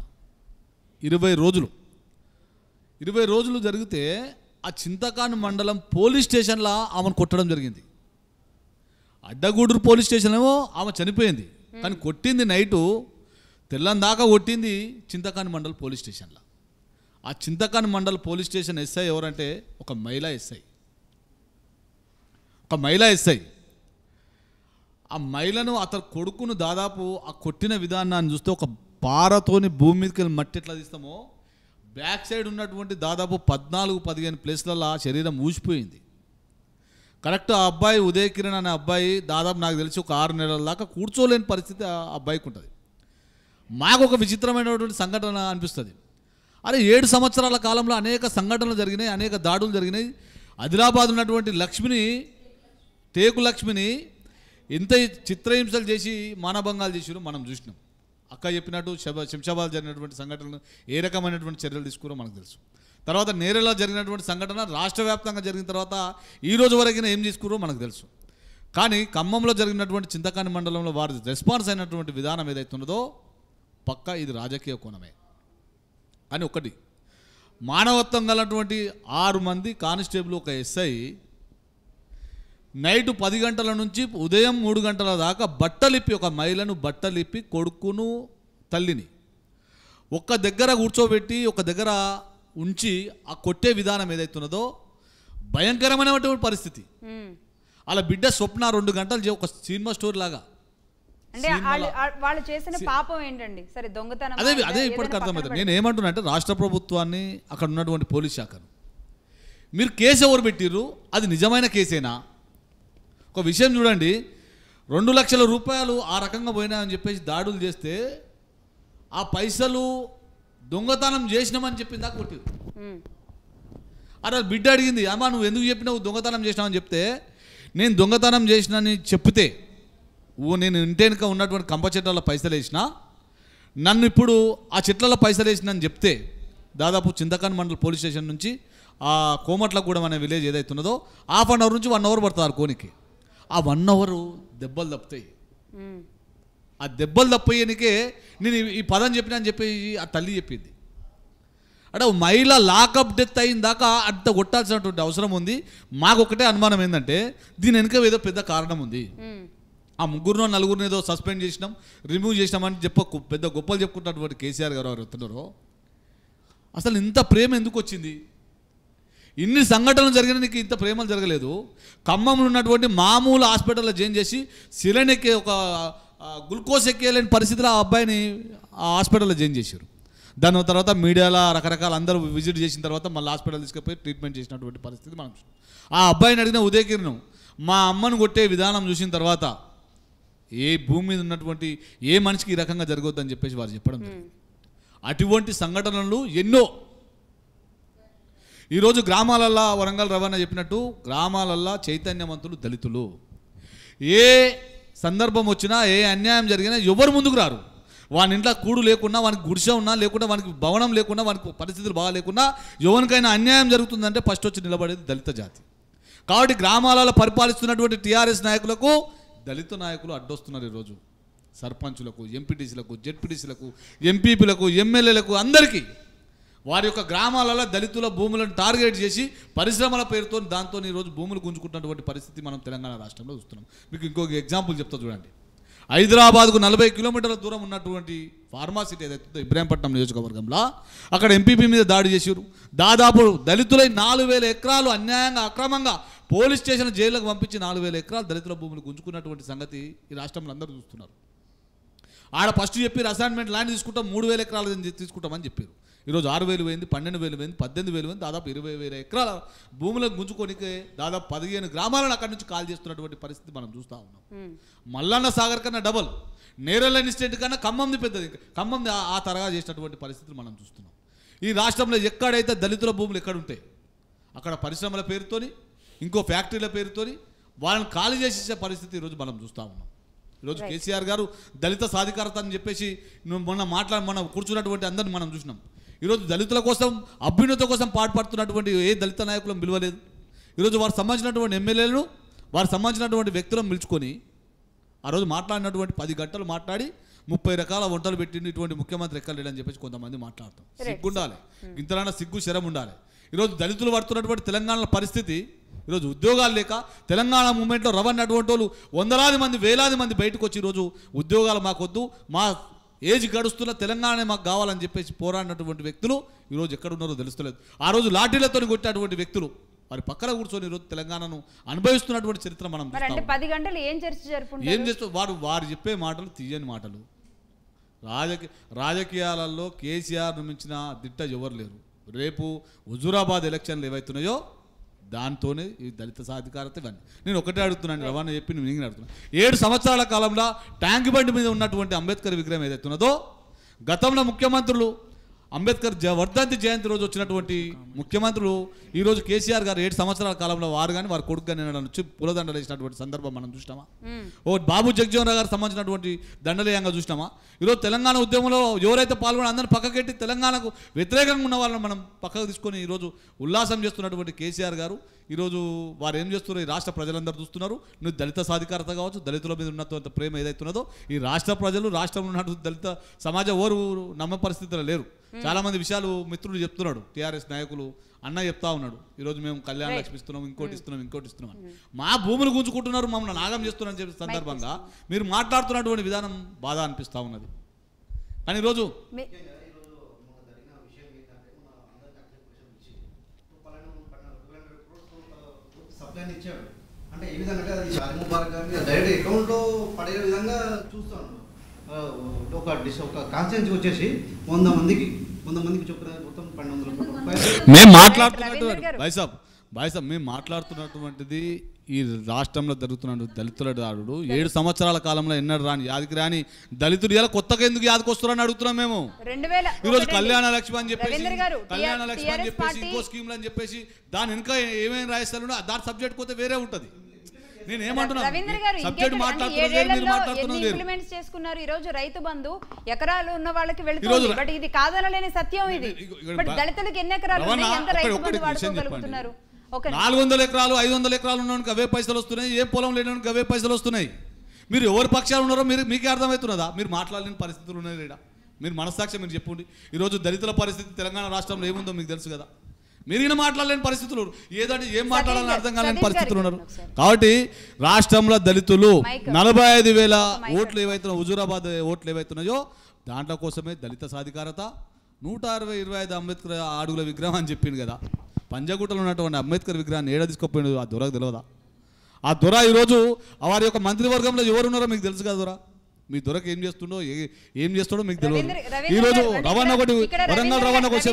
20 రోజులు జరిగితే ఆ చింతకాని మండలం పోలీస్ స్టేషన్లో ఆమెను కొట్టడం జరిగింది. అడ్డగూడూరు పోలీస్ స్టేషన్ ఏమో ఆమె చనిపోయింది, కానీ కొట్టింది నైటు తెల్లని దాకా కొట్టింది చింతకాని మండల్ పోలీస్ స్టేషన్లో. ఆ Chintakani mandal police station SI ఎవరంటే ఒక మహిళా ఎస్ఐ. ఆ మహిళను అతను కొడుకును దాదాపు ఆ కొట్టిన విధానాన్ని చూస్తే ఒక పారతోని భూమి మీదకి వెళ్ళి మట్టి ఎట్లా తీస్తామో బ్యాక్ సైడ్ ఉన్నటువంటి దాదాపు 14-15 ప్లేస్లలో శరీరం ఊసిపోయింది. కరెక్ట్ ఆ అబ్బాయి ఉదయ్ కిరణ్ అనే అబ్బాయి దాదాపు నాకు తెలిసి ఒక 6 నెలల దాకా కూర్చోలేని పరిస్థితి ఆ అబ్బాయికి ఉంటుంది. మాకు ఒక విచిత్రమైనటువంటి సంఘటన అనిపిస్తుంది. అరే 7 సంవత్సరాల కాలంలో అనేక సంఘటనలు జరిగినాయి, అనేక దాడులు జరిగినాయి. ఆదిలాబాద్ ఉన్నటువంటి టేకు లక్ష్మిని ఎంత చిత్రహింసలు చేసి మానభంగాలు చేసిరో మనం చూసినాం. అక్క చెప్పినట్టు శంషాబాద్ జరిగినటువంటి సంఘటనలు ఏ రకమైనటువంటి చర్యలు తీసుకురో మనకు తెలుసు. తర్వాత నేరేలా జరిగినటువంటి సంఘటన రాష్ట్ర వ్యాప్తంగా జరిగిన తర్వాత ఈ రోజు వరకైనా ఏం తీసుకురో మనకు తెలుసు. కానీ ఖమ్మంలో జరిగినటువంటి చింతకాని మండలంలో వారి రెస్పాన్స్ అయినటువంటి విధానం ఏదైతే ఉన్నదో పక్కా ఇది రాజకీయ కోణమే. అని ఒకటి, మానవత్వం గలటువంటి 6 మంది కానిస్టేబుల్, ఒక ఎస్ఐ నైటు 10 గంటల నుంచి ఉదయం 3 గంటల దాకా బట్టలిప్పి, ఒక మహిళను బట్టలిప్పి కొడుకును తల్లిని ఒక్క దగ్గర కూర్చోబెట్టి ఒక దగ్గర ఉంచి ఆ కొట్టే విధానం ఏదైతున్నదో భయంకరమైనటువంటి పరిస్థితి. అలా బిడ్డ స్వప్న 2 గంటలు ఒక సినిమా స్టోరీ లాగా. అంటే వాళ్ళు చేసిన పాపం ఏంటండి? సరే దొంగతనం అదే ఇప్పటికి అర్థమవుతుంది. నేను ఏమంటున్నా అంటే రాష్ట్ర ప్రభుత్వాన్ని, అక్కడ ఉన్నటువంటి పోలీస్ శాఖను, మీరు కేసు ఎవరు పెట్టిర్రు, అది నిజమైన కేసేనా? ఒక విషయం చూడండి, 2 లక్షల రూపాయలు ఆ రకంగా పోయినాయని చెప్పేసి దాడులు చేస్తే ఆ పైసలు దొంగతనం చేసినామని చెప్పింది దాకా కొట్టిరు. అరే బిడ్డ అడిగింది, అమ్మా నువ్వు ఎందుకు చెప్పినావు దొంగతనం చేసినావని చెప్తే, నేను దొంగతనం చేసినని చెప్తే నేను ఇంటెనక ఉన్నటువంటి కంప చెట్ల పైసలు వేసినా, నన్ను ఇప్పుడు ఆ చెట్లలో పైసలు వేసినని చెప్తే దాదాపు చింతకాని మండల్ పోలీస్ స్టేషన్ నుంచి ఆ కోమట్లగూడెం అనే విలేజ్ ఏదైతే ఉన్నదో ½ అన్ అవర్ నుంచి 1 అవర్ పడుతుంది కోనికి. ఆ 1 అవర్ దెబ్బలు తప్పుతాయి. ఆ దెబ్బలు తప్పయ్యనికే నేను ఈ పదం చెప్పినా అని చెప్పి ఆ తల్లి చెప్పింది. అంటే మహిళ లాకప్ డెత్ అయిన దాకా అంత కొట్టాల్సినటువంటి అవసరం ఉంది. మాకు ఒకటే అనుమానం ఏంటంటే దీని వెనుక ఏదో పెద్ద కారణం ఉంది. ఆ 3-4 ఏదో సస్పెండ్ చేసినాం, రిమూవ్ చేసినామని పెద్ద గొప్పలు చెప్పుకుంటున్నటువంటి కేసీఆర్ గారు ఎవరు వస్తున్నారో అసలు ఇంత ప్రేమ ఎందుకు వచ్చింది? ఇన్ని సంఘటనలు జరిగిన నీకు ఇంత ప్రేమలు జరగలేదు. ఖమ్మంలో ఉన్నటువంటి మామూలు హాస్పిటల్లో జాయిన్ చేసి సిలిండర్ ఎక్కే ఒక గ్లూకోజ్ ఎక్కేయలేని పరిస్థితిలో ఆ అబ్బాయిని ఆ హాస్పిటల్లో జాయిన్ చేశారు. దాని తర్వాత మీడియాలో రకరకాల అందరూ విజిట్ చేసిన తర్వాత మళ్ళీ హాస్పిటల్ తీసుకుపోయి ట్రీట్మెంట్ చేసినటువంటి పరిస్థితి మనం. ఆ అబ్బాయిని అడిగిన ఉదయ్ కిరణ్ మా అమ్మను కొట్టే విధానం చూసిన తర్వాత ఏ భూమి మీద ఉన్నటువంటి ఏ మనిషికి ఈ రకంగా జరగొద్దని చెప్పేసి వారు చెప్పడం జరిగింది. అటువంటి సంఘటనలు ఎన్నో ఈరోజు గ్రామాలల్లో వరంగల్ రవాణా చెప్పినట్టు గ్రామాలల్లో చైతన్యవంతులు దళితులు. ఏ సందర్భం వచ్చినా ఏ అన్యాయం జరిగినా ఎవరు ముందుకు రారు. వాని ఇంట్లో కూడు లేకున్నా, వానికి గుడిసె ఉన్నా, లేకుండా వానికి భవనం లేకున్నా, వానికి పరిస్థితులు బాగా లేకున్నా ఎవరికైనా అన్యాయం జరుగుతుందంటే ఫస్ట్ వచ్చి నిలబడేది దళిత జాతి. కాబట్టి గ్రామాలలో పరిపాలిస్తున్నటువంటి టీఆర్ఎస్ నాయకులకు దళిత నాయకులు అడ్డొస్తున్నారు. ఈరోజు సర్పంచులకు, ఎంపీటీసీలకు, జెడ్పీటీసీలకు, ఎంపీపీలకు, ఎమ్మెల్యేలకు అందరికీ వారి యొక్క గ్రామాలలో దళితుల భూములను టార్గెట్ చేసి పరిశ్రమల పేరుతో దాంతో ఈరోజు భూములు గుంజుకుంటున్నటువంటి పరిస్థితి మనం తెలంగాణ రాష్ట్రంలో చూస్తున్నాం. మీకు ఇంకొక ఎగ్జాంపుల్ చెప్తా చూడండి. హైదరాబాద్కు 40 కిలోమీటర్ల దూరం ఉన్నటువంటి ఫార్మాసిటీ ఏదైతే ఇబ్రాహీంపట్నం నియోజకవర్గంలో అక్కడ ఎంపీపీ మీద దాడి చేశారు. దాదాపు దళితులై 4000 ఎకరాలు అన్యాయంగా అక్రమంగా పోలీస్ స్టేషన్ జైలుకు పంపించి 4000 ఎకరాలు దళితుల భూములు గుంజుకున్నటువంటి సంగతి ఈ రాష్ట్రంలో అందరూ చూస్తున్నారు. ఆడ ఫస్ట్ చెప్పారు అసైన్మెంట్ ల్యాండ్ తీసుకుంటాం 3,000 ఎకరాలు తీసుకుంటామని చెప్పారు. ఈరోజు 6,000 పోయింది, 12,000 పోయింది, 18,000 పోయింది, దాదాపు 20,000 ఎకరాల భూములకు గుంజుకోనికే దాదాపు 15 గ్రామాలను అక్కడి నుంచి కాల్ చేస్తున్నటువంటి పరిస్థితి మనం చూస్తూ ఉన్నాం. మల్లన్న సాగర్ కన్నా డబల్, నేరల్ ఇన్స్టెంట్ కన్నా ఖమ్మంది పెద్దది, ఖమ్మంది ఆ తరగా చేసినటువంటి పరిస్థితులు మనం చూస్తున్నాం. ఈ రాష్ట్రంలో ఎక్కడైతే దళితుల భూములు ఎక్కడుంటాయి అక్కడ పరిశ్రమల పేరుతోని ఇంకో ఫ్యాక్టరీల పేరుతోని వాళ్ళని ఖాళీ చేసే పరిస్థితి ఈరోజు మనం చూస్తూ ఉన్నాం. ఈరోజు కేసీఆర్ గారు దళిత సాధికారత అని చెప్పేసి మొన్న కూర్చున్నటువంటి అందరిని మనం చూసినాం. ఈరోజు దళితుల కోసం అభ్యున్నత కోసం పాటుపడుతున్నటువంటి ఏ దళిత నాయకులను పిలవలేదు. ఈరోజు వారు సంబంధించినటువంటి ఎమ్మెల్యేలను వారు సంబంధించినటువంటి వ్యక్తులను పిలుచుకొని ఆ రోజు మాట్లాడినటువంటి 10 గంటలు మాట్లాడి 30 రకాల వంటలు పెట్టింది ఇటువంటి ముఖ్యమంత్రి ఎక్కడ లేడని చెప్పేసి కొంతమంది మాట్లాడతాం. సిగ్గుండాలి, ఇంతలానా సిగ్గు శరం ఉండాలి. ఈరోజు దళితులు పడుతున్నటువంటి తెలంగాణ పరిస్థితి, ఈరోజు ఉద్యోగాలు లేక తెలంగాణ మూమెంట్లో రవన్నటువంటి వాళ్ళు వందలాది మంది వేలాది మంది బయటకు వచ్చి ఈరోజు ఉద్యోగాలు మాకొద్దు, మా ఏజ్ గడుస్తున్న తెలంగాణ మాకు కావాలని చెప్పేసి పోరాడినటువంటి వ్యక్తులు ఈరోజు ఎక్కడున్నారో తెలుస్తలేదు. ఆ రోజు లాఠీలతో కొట్టినటువంటి వ్యక్తులు వారి పక్కన కూర్చొని ఈరోజు తెలంగాణను అనుభవిస్తున్నటువంటి చరిత్ర మనం అంటే 10 గంటలు ఏం చర్చ జరుపుకుంటారు? ఏం చేస్తూ వారు చెప్పే మాటలు తీయని మాటలు. రాజకీయాలలో కేసీఆర్ మించిన దిట్ట ఎవరు లేరు. రేపు హుజూరాబాద్ ఎలక్షన్లు ఏవైతున్నాయో దాంతోనే ఈ దళిత సాధికారత ఇవన్నీ. నేను ఒకటే అడుగుతున్నాను, రవాణా చెప్పి నేను అడుగుతున్నాను. 7 సంవత్సరాల కాలంలో ట్యాంక్ బండి మీద ఉన్నటువంటి అంబేద్కర్ విగ్రహం ఏదైతే ఉన్నదో గతంలో ముఖ్యమంత్రులు అంబేద్కర్ వర్ధంతి జయంతి రోజు వచ్చినటువంటి ముఖ్యమంత్రులు ఈరోజు కేసీఆర్ గారు 7 సంవత్సరాల కాలంలో వారు కానీ వారి కొడుకు కానీ వచ్చి పూలదండలు వేసినటువంటి సందర్భం మనం చూసినామా? ఓ బాబు జగజీవన్ రావు గారు సంబంధించినటువంటి దండలేయంగా చూసినామా? ఈరోజు తెలంగాణ ఉద్యమంలో ఎవరైతే పాల్గొన్న అందరిని పక్కకెట్టి తెలంగాణకు వ్యతిరేకంగా ఉన్న వాళ్ళని మనం పక్కకు తీసుకొని ఈరోజు ఉల్లాసం చేస్తున్నటువంటి కేసీఆర్ గారు ఈరోజు వారు ఏం చేస్తున్నారు ఈ రాష్ట్ర ప్రజలందరూ చూస్తున్నారు. నువ్వు దళిత సాధికారత కావచ్చు, దళితుల మీద ఉన్నంత ప్రేమ ఏదైతున్నదో ఈ రాష్ట్ర ప్రజలు రాష్ట్రంలో ఉన్నటువంటి దళిత సమాజం ఎవరు నమ్మ పరిస్థితుల్లో లేరు. చాలా మంది విషయాలు మిత్రుడు చెప్తున్నాడు, టీఆర్ఎస్ నాయకులు అన్న చెప్తా ఉన్నాడు. ఈరోజు మేము కళ్యాణ లక్ష్మి ఇస్తున్నాం, ఇంకోటి ఇస్తున్నాం అని మా భూములు గుంజుకుంటున్నారు, మమ్మల్ని నాగం చేస్తున్నారని చెప్పే సందర్భంగా మీరు మాట్లాడుతున్నటువంటి విధానం బాధ అనిపిస్తూ ఉన్నది. కానీ ఈరోజు ఇచ్చాడు అంటే ఏ విధంగా అది షాది ముబారక్ గారిని డైరెక్ట్ అకౌంట్లో పడే విధంగా చూస్తాను. ఒక కాన్స్టిట్యూన్సీ వచ్చేసి 100 మందికి చొప్పున మొత్తం 1200 రూపాయలు మేము మాట్లాడుతున్నటువంటిది ఈ రాష్ట్రంలో జరుగుతున్న దళితుల దాడుడు 7 సంవత్సరాల కాలంలో ఎన్నడు రాని యాదికి రాని దళితులు ఇలా కొత్తగా ఎందుకు యాదకొస్తున్నారని అడుగుతున్నాం మేము. ఈరోజు కళ్యాణ లక్ష్మి అని చెప్పేసి ఇంకో స్కీమ్లు అని చెప్పేసి దాని ఇంకా ఏమేమి రాయిస్తారో దాని సబ్జెక్ట్ పోతే వేరే ఉంటుంది. నేను ఇంప్లిమెంట్ చేసుకున్నారు. ఈ రోజు రైతు బంధు ఎకరాలు ఉన్న వాళ్ళకి వెళ్తుంది, బట్ ఇది కాదనలేని సత్యం. ఇది బట్ దళితులకు ఎన్ని ఎకరాలు ఉన్నాయి, ఎంత రైతు బంధు వాడుకోగలుగుతున్నారు? 400 ఎకరాలు 500 ఎకరాలు ఉన్నవానికి అవే పైసలు వస్తున్నాయి, ఏ పొలం లేనివానికి అవే పైసలు వస్తున్నాయి. మీరు ఎవరి పక్షాలు ఉన్నారో మీకే అర్థమవుతున్నదా? మీరు మాట్లాడలేని పరిస్థితులు ఉన్నాయి లేదా? మీరు మనస్సాక్షి మీరు చెప్పండి. ఈరోజు దళితుల పరిస్థితి తెలంగాణ రాష్ట్రంలో ఏముందో మీకు తెలుసు కదా. మీరు మాట్లాడలేని పరిస్థితులు, ఏదంటే ఏం మాట్లాడాలని అర్థం కాలేని పరిస్థితులు ఉన్నారు. కాబట్టి రాష్ట్రంలో దళితులు 45,000 ఓట్లు ఏవైతున్నాయో హుజూరాబాద్ ఓట్లు ఏవైతున్నాయో దాంట్లో కోసమే దళిత సాధికారత 125 అంబేద్కర్ అడుగుల విగ్రహం అని చెప్పింది కదా. పంజగుట్టలో ఉన్నటువంటి అంబేద్కర్ విగ్రహాన్ని ఏడా తీసుకుపోయింది ఆ దొరకు తెలియదా? ఆ దొర ఈరోజు వారి యొక్క మంత్రివర్గంలో ఎవరున్నారో మీకు తెలుసు కదా. దొర మీ దొరకు ఏం చేస్తుండో ఏం చేస్తాడో మీకు తెలియదు. ఈరోజు రవాణా ఒకటి వరంగల్ రవాణా కోసం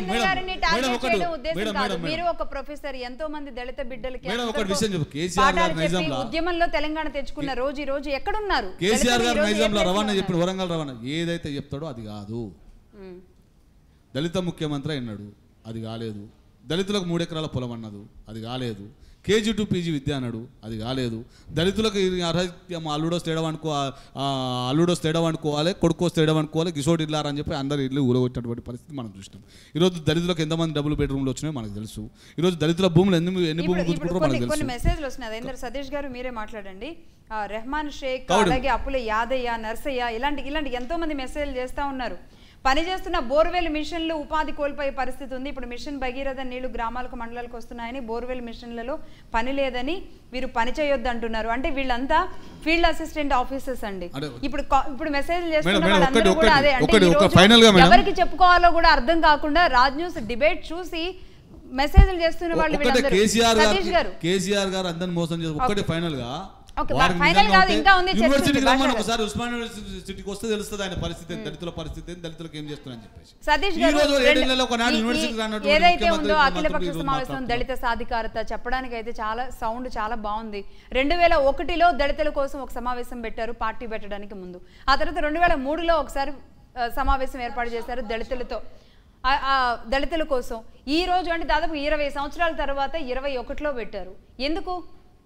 ఉద్యమంలో తెలంగాణ తెచ్చుకున్న రోజు ఈ రోజు ఎక్కడున్నారు? కేసీఆర్ గారు నైజాంలో రవాణా చెప్పిన వరంగల్ రవాణా ఏదైతే చెప్తాడో అది కాదు. దళిత ముఖ్యమంత్రి అన్నాడు, అది కాలేదు. దళితులకు 3 ఎకరాల పొలం అన్నదు, అది కాలేదు. KG to PG విద్య అన్నాడు, అది కాలేదు. దళితులకు అర్హత్యం అల్లుడోస్ తేడం అనుకోవాలి, కొడుకోస్ తేడం అనుకోవాలి, గిసోటి ఇల్లారా అని చెప్పి అందరు ఇల్లు ఊరగొట్టినటువంటి పరిస్థితి మనం చూసినాం. ఈరోజు దళితులకు ఎంతమంది డబుల్ బెడ్రూమ్లు వచ్చినాయో మనకు తెలుసు. ఈరోజు దళితుల భూములు ఎన్ని భూములు గుంజుకుంటారో మనకు తెలుసు. కొన్ని మెసేజ్లు వస్తున్నాయి. సతీష్ గారు మీరే మాట్లాడండి. రెహమాన్ షేక్, అలాగే అప్పుల యాదయ్య, నర్సయ్య, ఇలాంటి ఎంతో మంది మెసేజ్లు చేస్తూ ఉన్నారు. పనిచేస్తున్న బోర్వెల్ మిషన్లు ఉపాధి కోల్పోయే పరిస్థితి ఉంది. ఇప్పుడు మిషన్ భగీరథ నీళ్లు గ్రామాలకు మండలాలకు వస్తున్నాయని, బోర్వెల్ మిషన్లలో పని లేదని వీరు పని చేయొద్దు అంటున్నారు. అంటే వీళ్ళంతా ఫీల్డ్ అసిస్టెంట్ ఆఫీసర్స్ అండి. ఇప్పుడు మెసేజ్ చేస్తున్న వాళ్ళందరూ కూడా అదే. అంటే ఎవరికి చెప్పుకోవాలో కూడా అర్థం కాకుండా రాజ్ న్యూస్ డిబేట్ చూసి మెసేజ్లు చేస్తున్న వాళ్ళు కేసీఆర్ గారు అందరిని మోసం చేసి ఒక్కటి ఫైనల్ గా యూనివర్సిటీకి రమ్మని ఒకసారి ఉస్మాన్ యూనివర్సిటీకి వస్తే తెలుస్తుంది ఆయన పరిస్థితి, దళితుల పరిస్థితి, దళితులకు ఏం చేస్తున్నారని చెప్పేసి. సతీష్ గారు, ఏదైతే ఉందో అఖిలపక్ష సమావేశం దళిత సాధికారత చెప్పడానికి అయితే సౌండ్ చాలా బాగుంది. 2001లో దళితుల కోసం ఒక సమావేశం పెట్టారు పార్టీ పెట్టడానికి ముందు. ఆ తర్వాత 2003లో ఒకసారి సమావేశం ఏర్పాటు చేశారు దళితుల కోసం. ఈ రోజు అంటే దాదాపు 20 సంవత్సరాల తర్వాత 21లో పెట్టారు. ఎందుకు?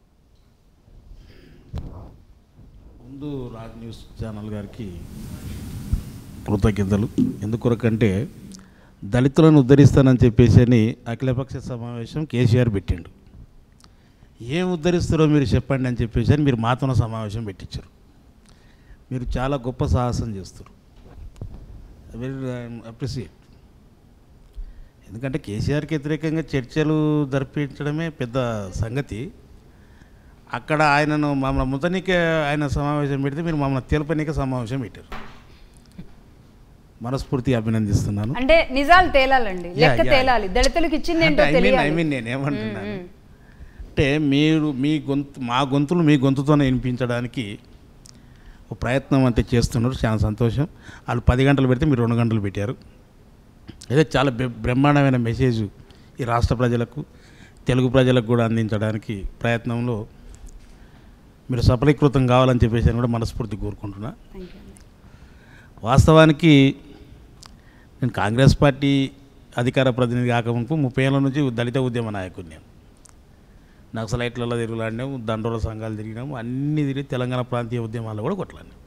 ముందు రాజ్ న్యూస్ ఛానల్ గారికి కృతజ్ఞతలు. ఎందుకొరకంటే దళితులను ఉద్ధరిస్తానని చెప్పేసి అని అఖిలపక్ష సమావేశం కేసీఆర్ పెట్టిండు. ఏం ఉద్ధరిస్తారో మీరు చెప్పండి అని చెప్పేసి అని మీరు మాతోన సమావేశం పెట్టించారు. మీరు చాలా గొప్ప సాహసం చేస్తారు. Very appreciate. ఎందుకంటే కేసీఆర్కి వ్యతిరేకంగా చర్చలు జరిపించడమే పెద్ద సంగతి. అక్కడ ఆయనను మమ్మల్ని ముతనికే ఆయన సమావేశం పెడితే మీరు మమ్మల్ని తెలపనికే సమావేశం పెట్టారు. మనస్ఫూర్తిగా అభినందిస్తున్నాను. అంటే నిజాలు తేలాలండి, లెక్క తేలాలి, దళితులకు ఇచ్చింది ఏంటో తెలియాలి. నేనేమంటున్నాను అంటే మీరు మా గొంతులు మీ గొంతుతోనే వినిపించడానికి ఒక ప్రయత్నం అంటే చేస్తున్నారు. చాలా సంతోషం. వాళ్ళు 10 గంటలు పెడితే మీరు 2 గంటలు పెట్టారు. ఏదో చాలా బ్రహ్మాండమైన మెసేజ్ ఈ రాష్ట్ర ప్రజలకు, తెలుగు ప్రజలకు కూడా అందించడానికి ప్రయత్నంలో మీరు సఫలీకృతం కావాలని చెప్పేసి కూడా మనస్ఫూర్తి కోరుకుంటున్నా. వాస్తవానికి నేను కాంగ్రెస్ పార్టీ అధికార ప్రతినిధి కాకముందు 30 ఏళ్ళ నుంచి దళిత ఉద్యమ నాయకుడిని. నేను నక్సలైట్లలో తిరుగులాడినాము, దండోల సంఘాలు తిరిగినాము, అన్ని తిరిగి తెలంగాణ ప్రాంతీయ ఉద్యమాల్లో కూడా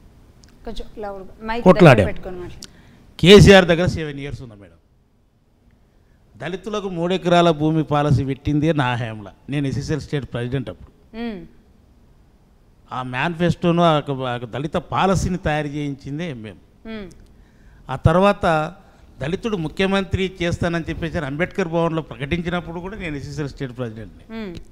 కొట్లాడాము. కేసీఆర్ దగ్గర 7 ఇయర్స్ ఉన్నా మేడం. దళితులకు 3 ఎకరాల భూమి పాలసీ పెట్టిందే నా హయాంలో. నేను ఎస్ఎస్ఎల్ స్టేట్ ప్రెసిడెంట్ అప్పుడు. ఆ మేనిఫెస్టోను దళిత పాలసీని తయారు చేయించిందే మేము. ఆ తర్వాత దళితుడు ముఖ్యమంత్రి చేస్తానని చెప్పేసి అంబేద్కర్ భవన్లో ప్రకటించినప్పుడు కూడా నేను ఎస్ఎస్ఎల్ స్టేట్ ప్రెసిడెంట్ని.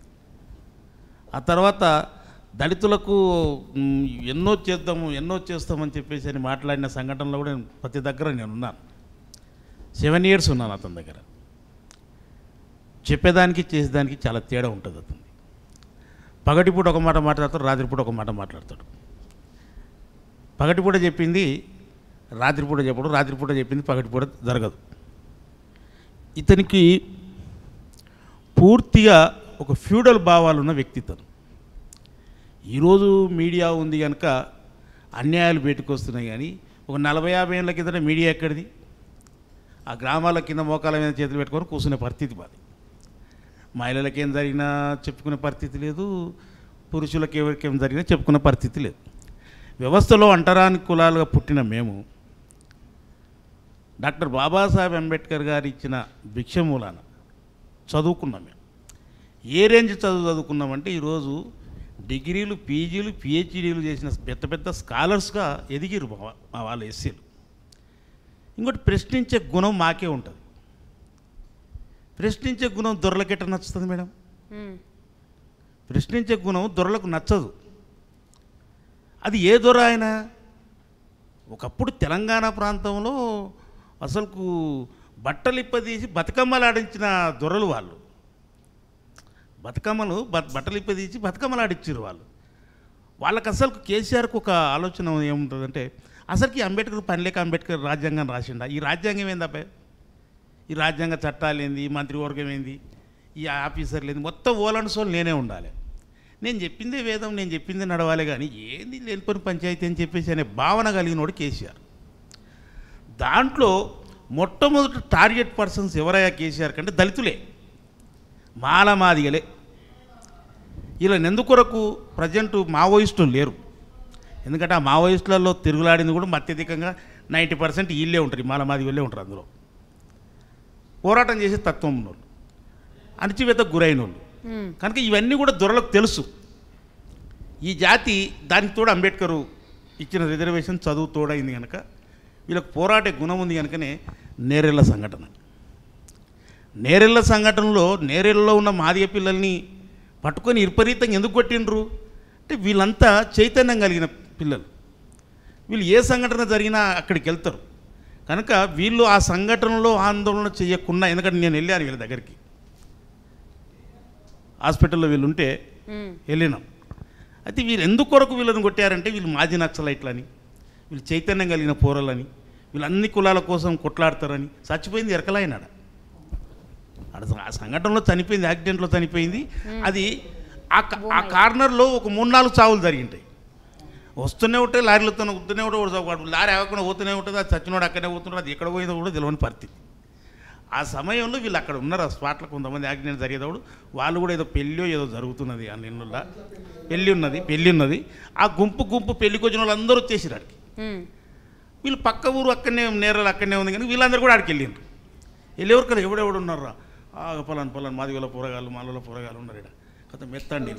ఆ తర్వాత దళితులకు ఎన్నో చేస్తామని చెప్పేసి అని మాట్లాడిన సంఘటనలో కూడా ప్రతి దగ్గర నేను ఉన్నాను. 7 ఇయర్స్ ఉన్నాను అతని దగ్గర. చెప్పేదానికి చేసేదానికి చాలా తేడా ఉంటుంది. అతను పగటిపూట ఒక మాట మాట్లాడతాడు, రాత్రిపూట ఒక మాట మాట్లాడతాడు. పగటిపూట చెప్పింది రాత్రిపూట చెప్పడు, రాత్రిపూట చెప్పింది పగటిపూట జరగదు. ఇతనికి పూర్తిగా ఒక ఫ్యూడల్ భావాలు ఉన్న వ్యక్తిత్వం. ఈరోజు మీడియా ఉంది కనుక అన్యాయాలు బయటకు వస్తున్నాయి. కానీ ఒక 40-50 ఏళ్ళ కిందట మీడియా ఎక్కడిది? ఆ గ్రామాల కింద మోకాల మీద చేతులు పెట్టుకొని కూర్చునే పరిస్థితి మాది. మహిళలకేం జరిగినా చెప్పుకునే పరిస్థితి లేదు, పురుషులకు ఎవరికేం జరిగినా చెప్పుకునే పరిస్థితి లేదు. వ్యవస్థలో అంటరాని కులాలుగా పుట్టిన మేము డాక్టర్ బాబాసాహెబ్ అంబేద్కర్ గారు ఇచ్చిన భిక్ష మూలాన చదువుకున్నాం. మేము ఏ రేంజ్ చదువుకున్నామంటే ఈరోజు డిగ్రీలు, పీజీలు, పిహెచ్డీలు చేసిన పెద్ద పెద్ద స్కాలర్స్గా ఎదిగిరు మా వాళ్ళ ఎస్సీలు. ఇంకోటి ప్రశ్నించే గుణం మాకే ఉంటుంది. ప్రశ్నించే గుణం దొరలకెట్ట నచ్చుతుంది మేడం? ప్రశ్నించే గుణం దొరలకు నచ్చదు. అది ఏ దొర ఆయన? ఒకప్పుడు తెలంగాణ ప్రాంతంలో అసలుకు బట్టలిప్పదీసి బతుకమ్మలు ఆడించిన దొరలు వాళ్ళు. బట్టలిప్పదీసి బతుకమ్మలు ఆడించారు వాళ్ళు. వాళ్ళకి అసలు కేసీఆర్కి ఒక ఆలోచన ఏముంటుందంటే అసలుకి అంబేద్కర్ పని లేక అంబేద్కర్ రాజ్యాంగం రాసిండా? ఈ రాజ్యాంగం ఏందబ్బా? ఈ రాజ్యాంగ చట్టాలు ఏంది, ఈ మంత్రివర్గం ఏంది, ఈ ఆఫీసర్లు ఏంది, మొత్తం ఓలండ్ సోల్ నేనే ఉండాలి, నేను చెప్పిందే వేదం, నేను చెప్పిందే నడవాలి, కానీ ఏంది లేనిపోని పంచాయతీ అని చెప్పేసి అనే భావన కలిగినోడు కేసీఆర్. దాంట్లో మొట్టమొదటి టార్గెట్ పర్సన్స్ ఎవరయ్యా కేసీఆర్ కంటే దళితులే, మాలమాదిగలే. ఇలా ఎందుకొరకు ప్రజెంట్ మావోయిస్టులు లేరు. ఎందుకంటే ఆ మావోయిస్టులలో తిరుగులాడింది కూడా అత్యధికంగా 90% వీళ్ళే ఉంటారు, మాలమాదిగలే ఉంటారు. అందులో పోరాటం చేసే తత్వం ఉన్నోళ్ళు, అణచివేతకు గురైన వాళ్ళు. కనుక ఇవన్నీ కూడా దొరలకు తెలుసు. ఈ జాతి దానికి తోడు అంబేద్కర్ ఇచ్చిన రిజర్వేషన్ చదువు తోడైంది కనుక వీళ్ళకి పోరాటే గుణం ఉంది కనుకనే నేరెళ్ళ సంఘటనలో నేరెళ్ళలో ఉన్న మాదిగ పిల్లల్ని పట్టుకొని విపరీతంగా ఎందుకు కొట్టిండ్రు అంటే వీళ్ళంతా చైతన్యం కలిగిన పిల్లలు. వీళ్ళు ఏ సంఘటన జరిగినా అక్కడికి వెళ్తారు కనుక వీళ్ళు ఆ సంఘటనలో ఆందోళన చేయకుండా, ఎందుకంటే నేను వెళ్ళాను వీళ్ళ దగ్గరికి, హాస్పిటల్లో వీళ్ళు ఉంటే వెళ్ళినాం. అయితే వీళ్ళు ఎందుకొరకు వీళ్ళని కొట్టారంటే వీళ్ళు మాజీ నక్సలైట్లని, వీళ్ళు చైతన్యం కలిగిన పోరలని, వీళ్ళు అన్ని కులాల కోసం కొట్లాడతారని. చచ్చిపోయింది ఎరకలైనాడ, ఆ సంఘటనలో చనిపోయింది, యాక్సిడెంట్లో చనిపోయింది. అది ఆ కార్నర్లో ఒక 3-4 చావులు జరిగింటాయి. వస్తూనే ఉంటాయి లారీలతో, వస్తూనే ఉంటాయి, లారీ ఆగకుండా పోతూనే ఉంటుంది. అది చచ్చినోడు అక్కడే పోతున్నాడు, అది ఎక్కడ పోయిందో కూడా తెలియని పరిస్థితి. ఆ సమయంలో వీళ్ళు అక్కడ ఉన్నారు, ఆ స్పాట్లో కొంతమంది యాక్సిడెంట్ జరిగేటప్పుడు. వాళ్ళు కూడా ఏదో పెళ్ళో ఏదో జరుగుతున్నది, ఆ నిన్నుల్లో పెళ్ళి ఉన్నది. ఆ గుంపు పెళ్ళికి వచ్చిన వాళ్ళు అందరూ వచ్చేసారు ఆడికి. వీళ్ళు పక్క ఊరు అక్కడనే, నేరలు అక్కడనే ఉంది, కానీ వీళ్ళందరూ కూడా ఆడికి వెళ్ళిండ్రు. వెళ్ళేవారు కదా ఎవడెవడు ఉన్నారా, పలాన్ మాదిగల పోరగాళ్ళు, మాలలో పోరగాళ్ళు ఉన్నారు. ఇక్కడ కథ ఎత్తండి,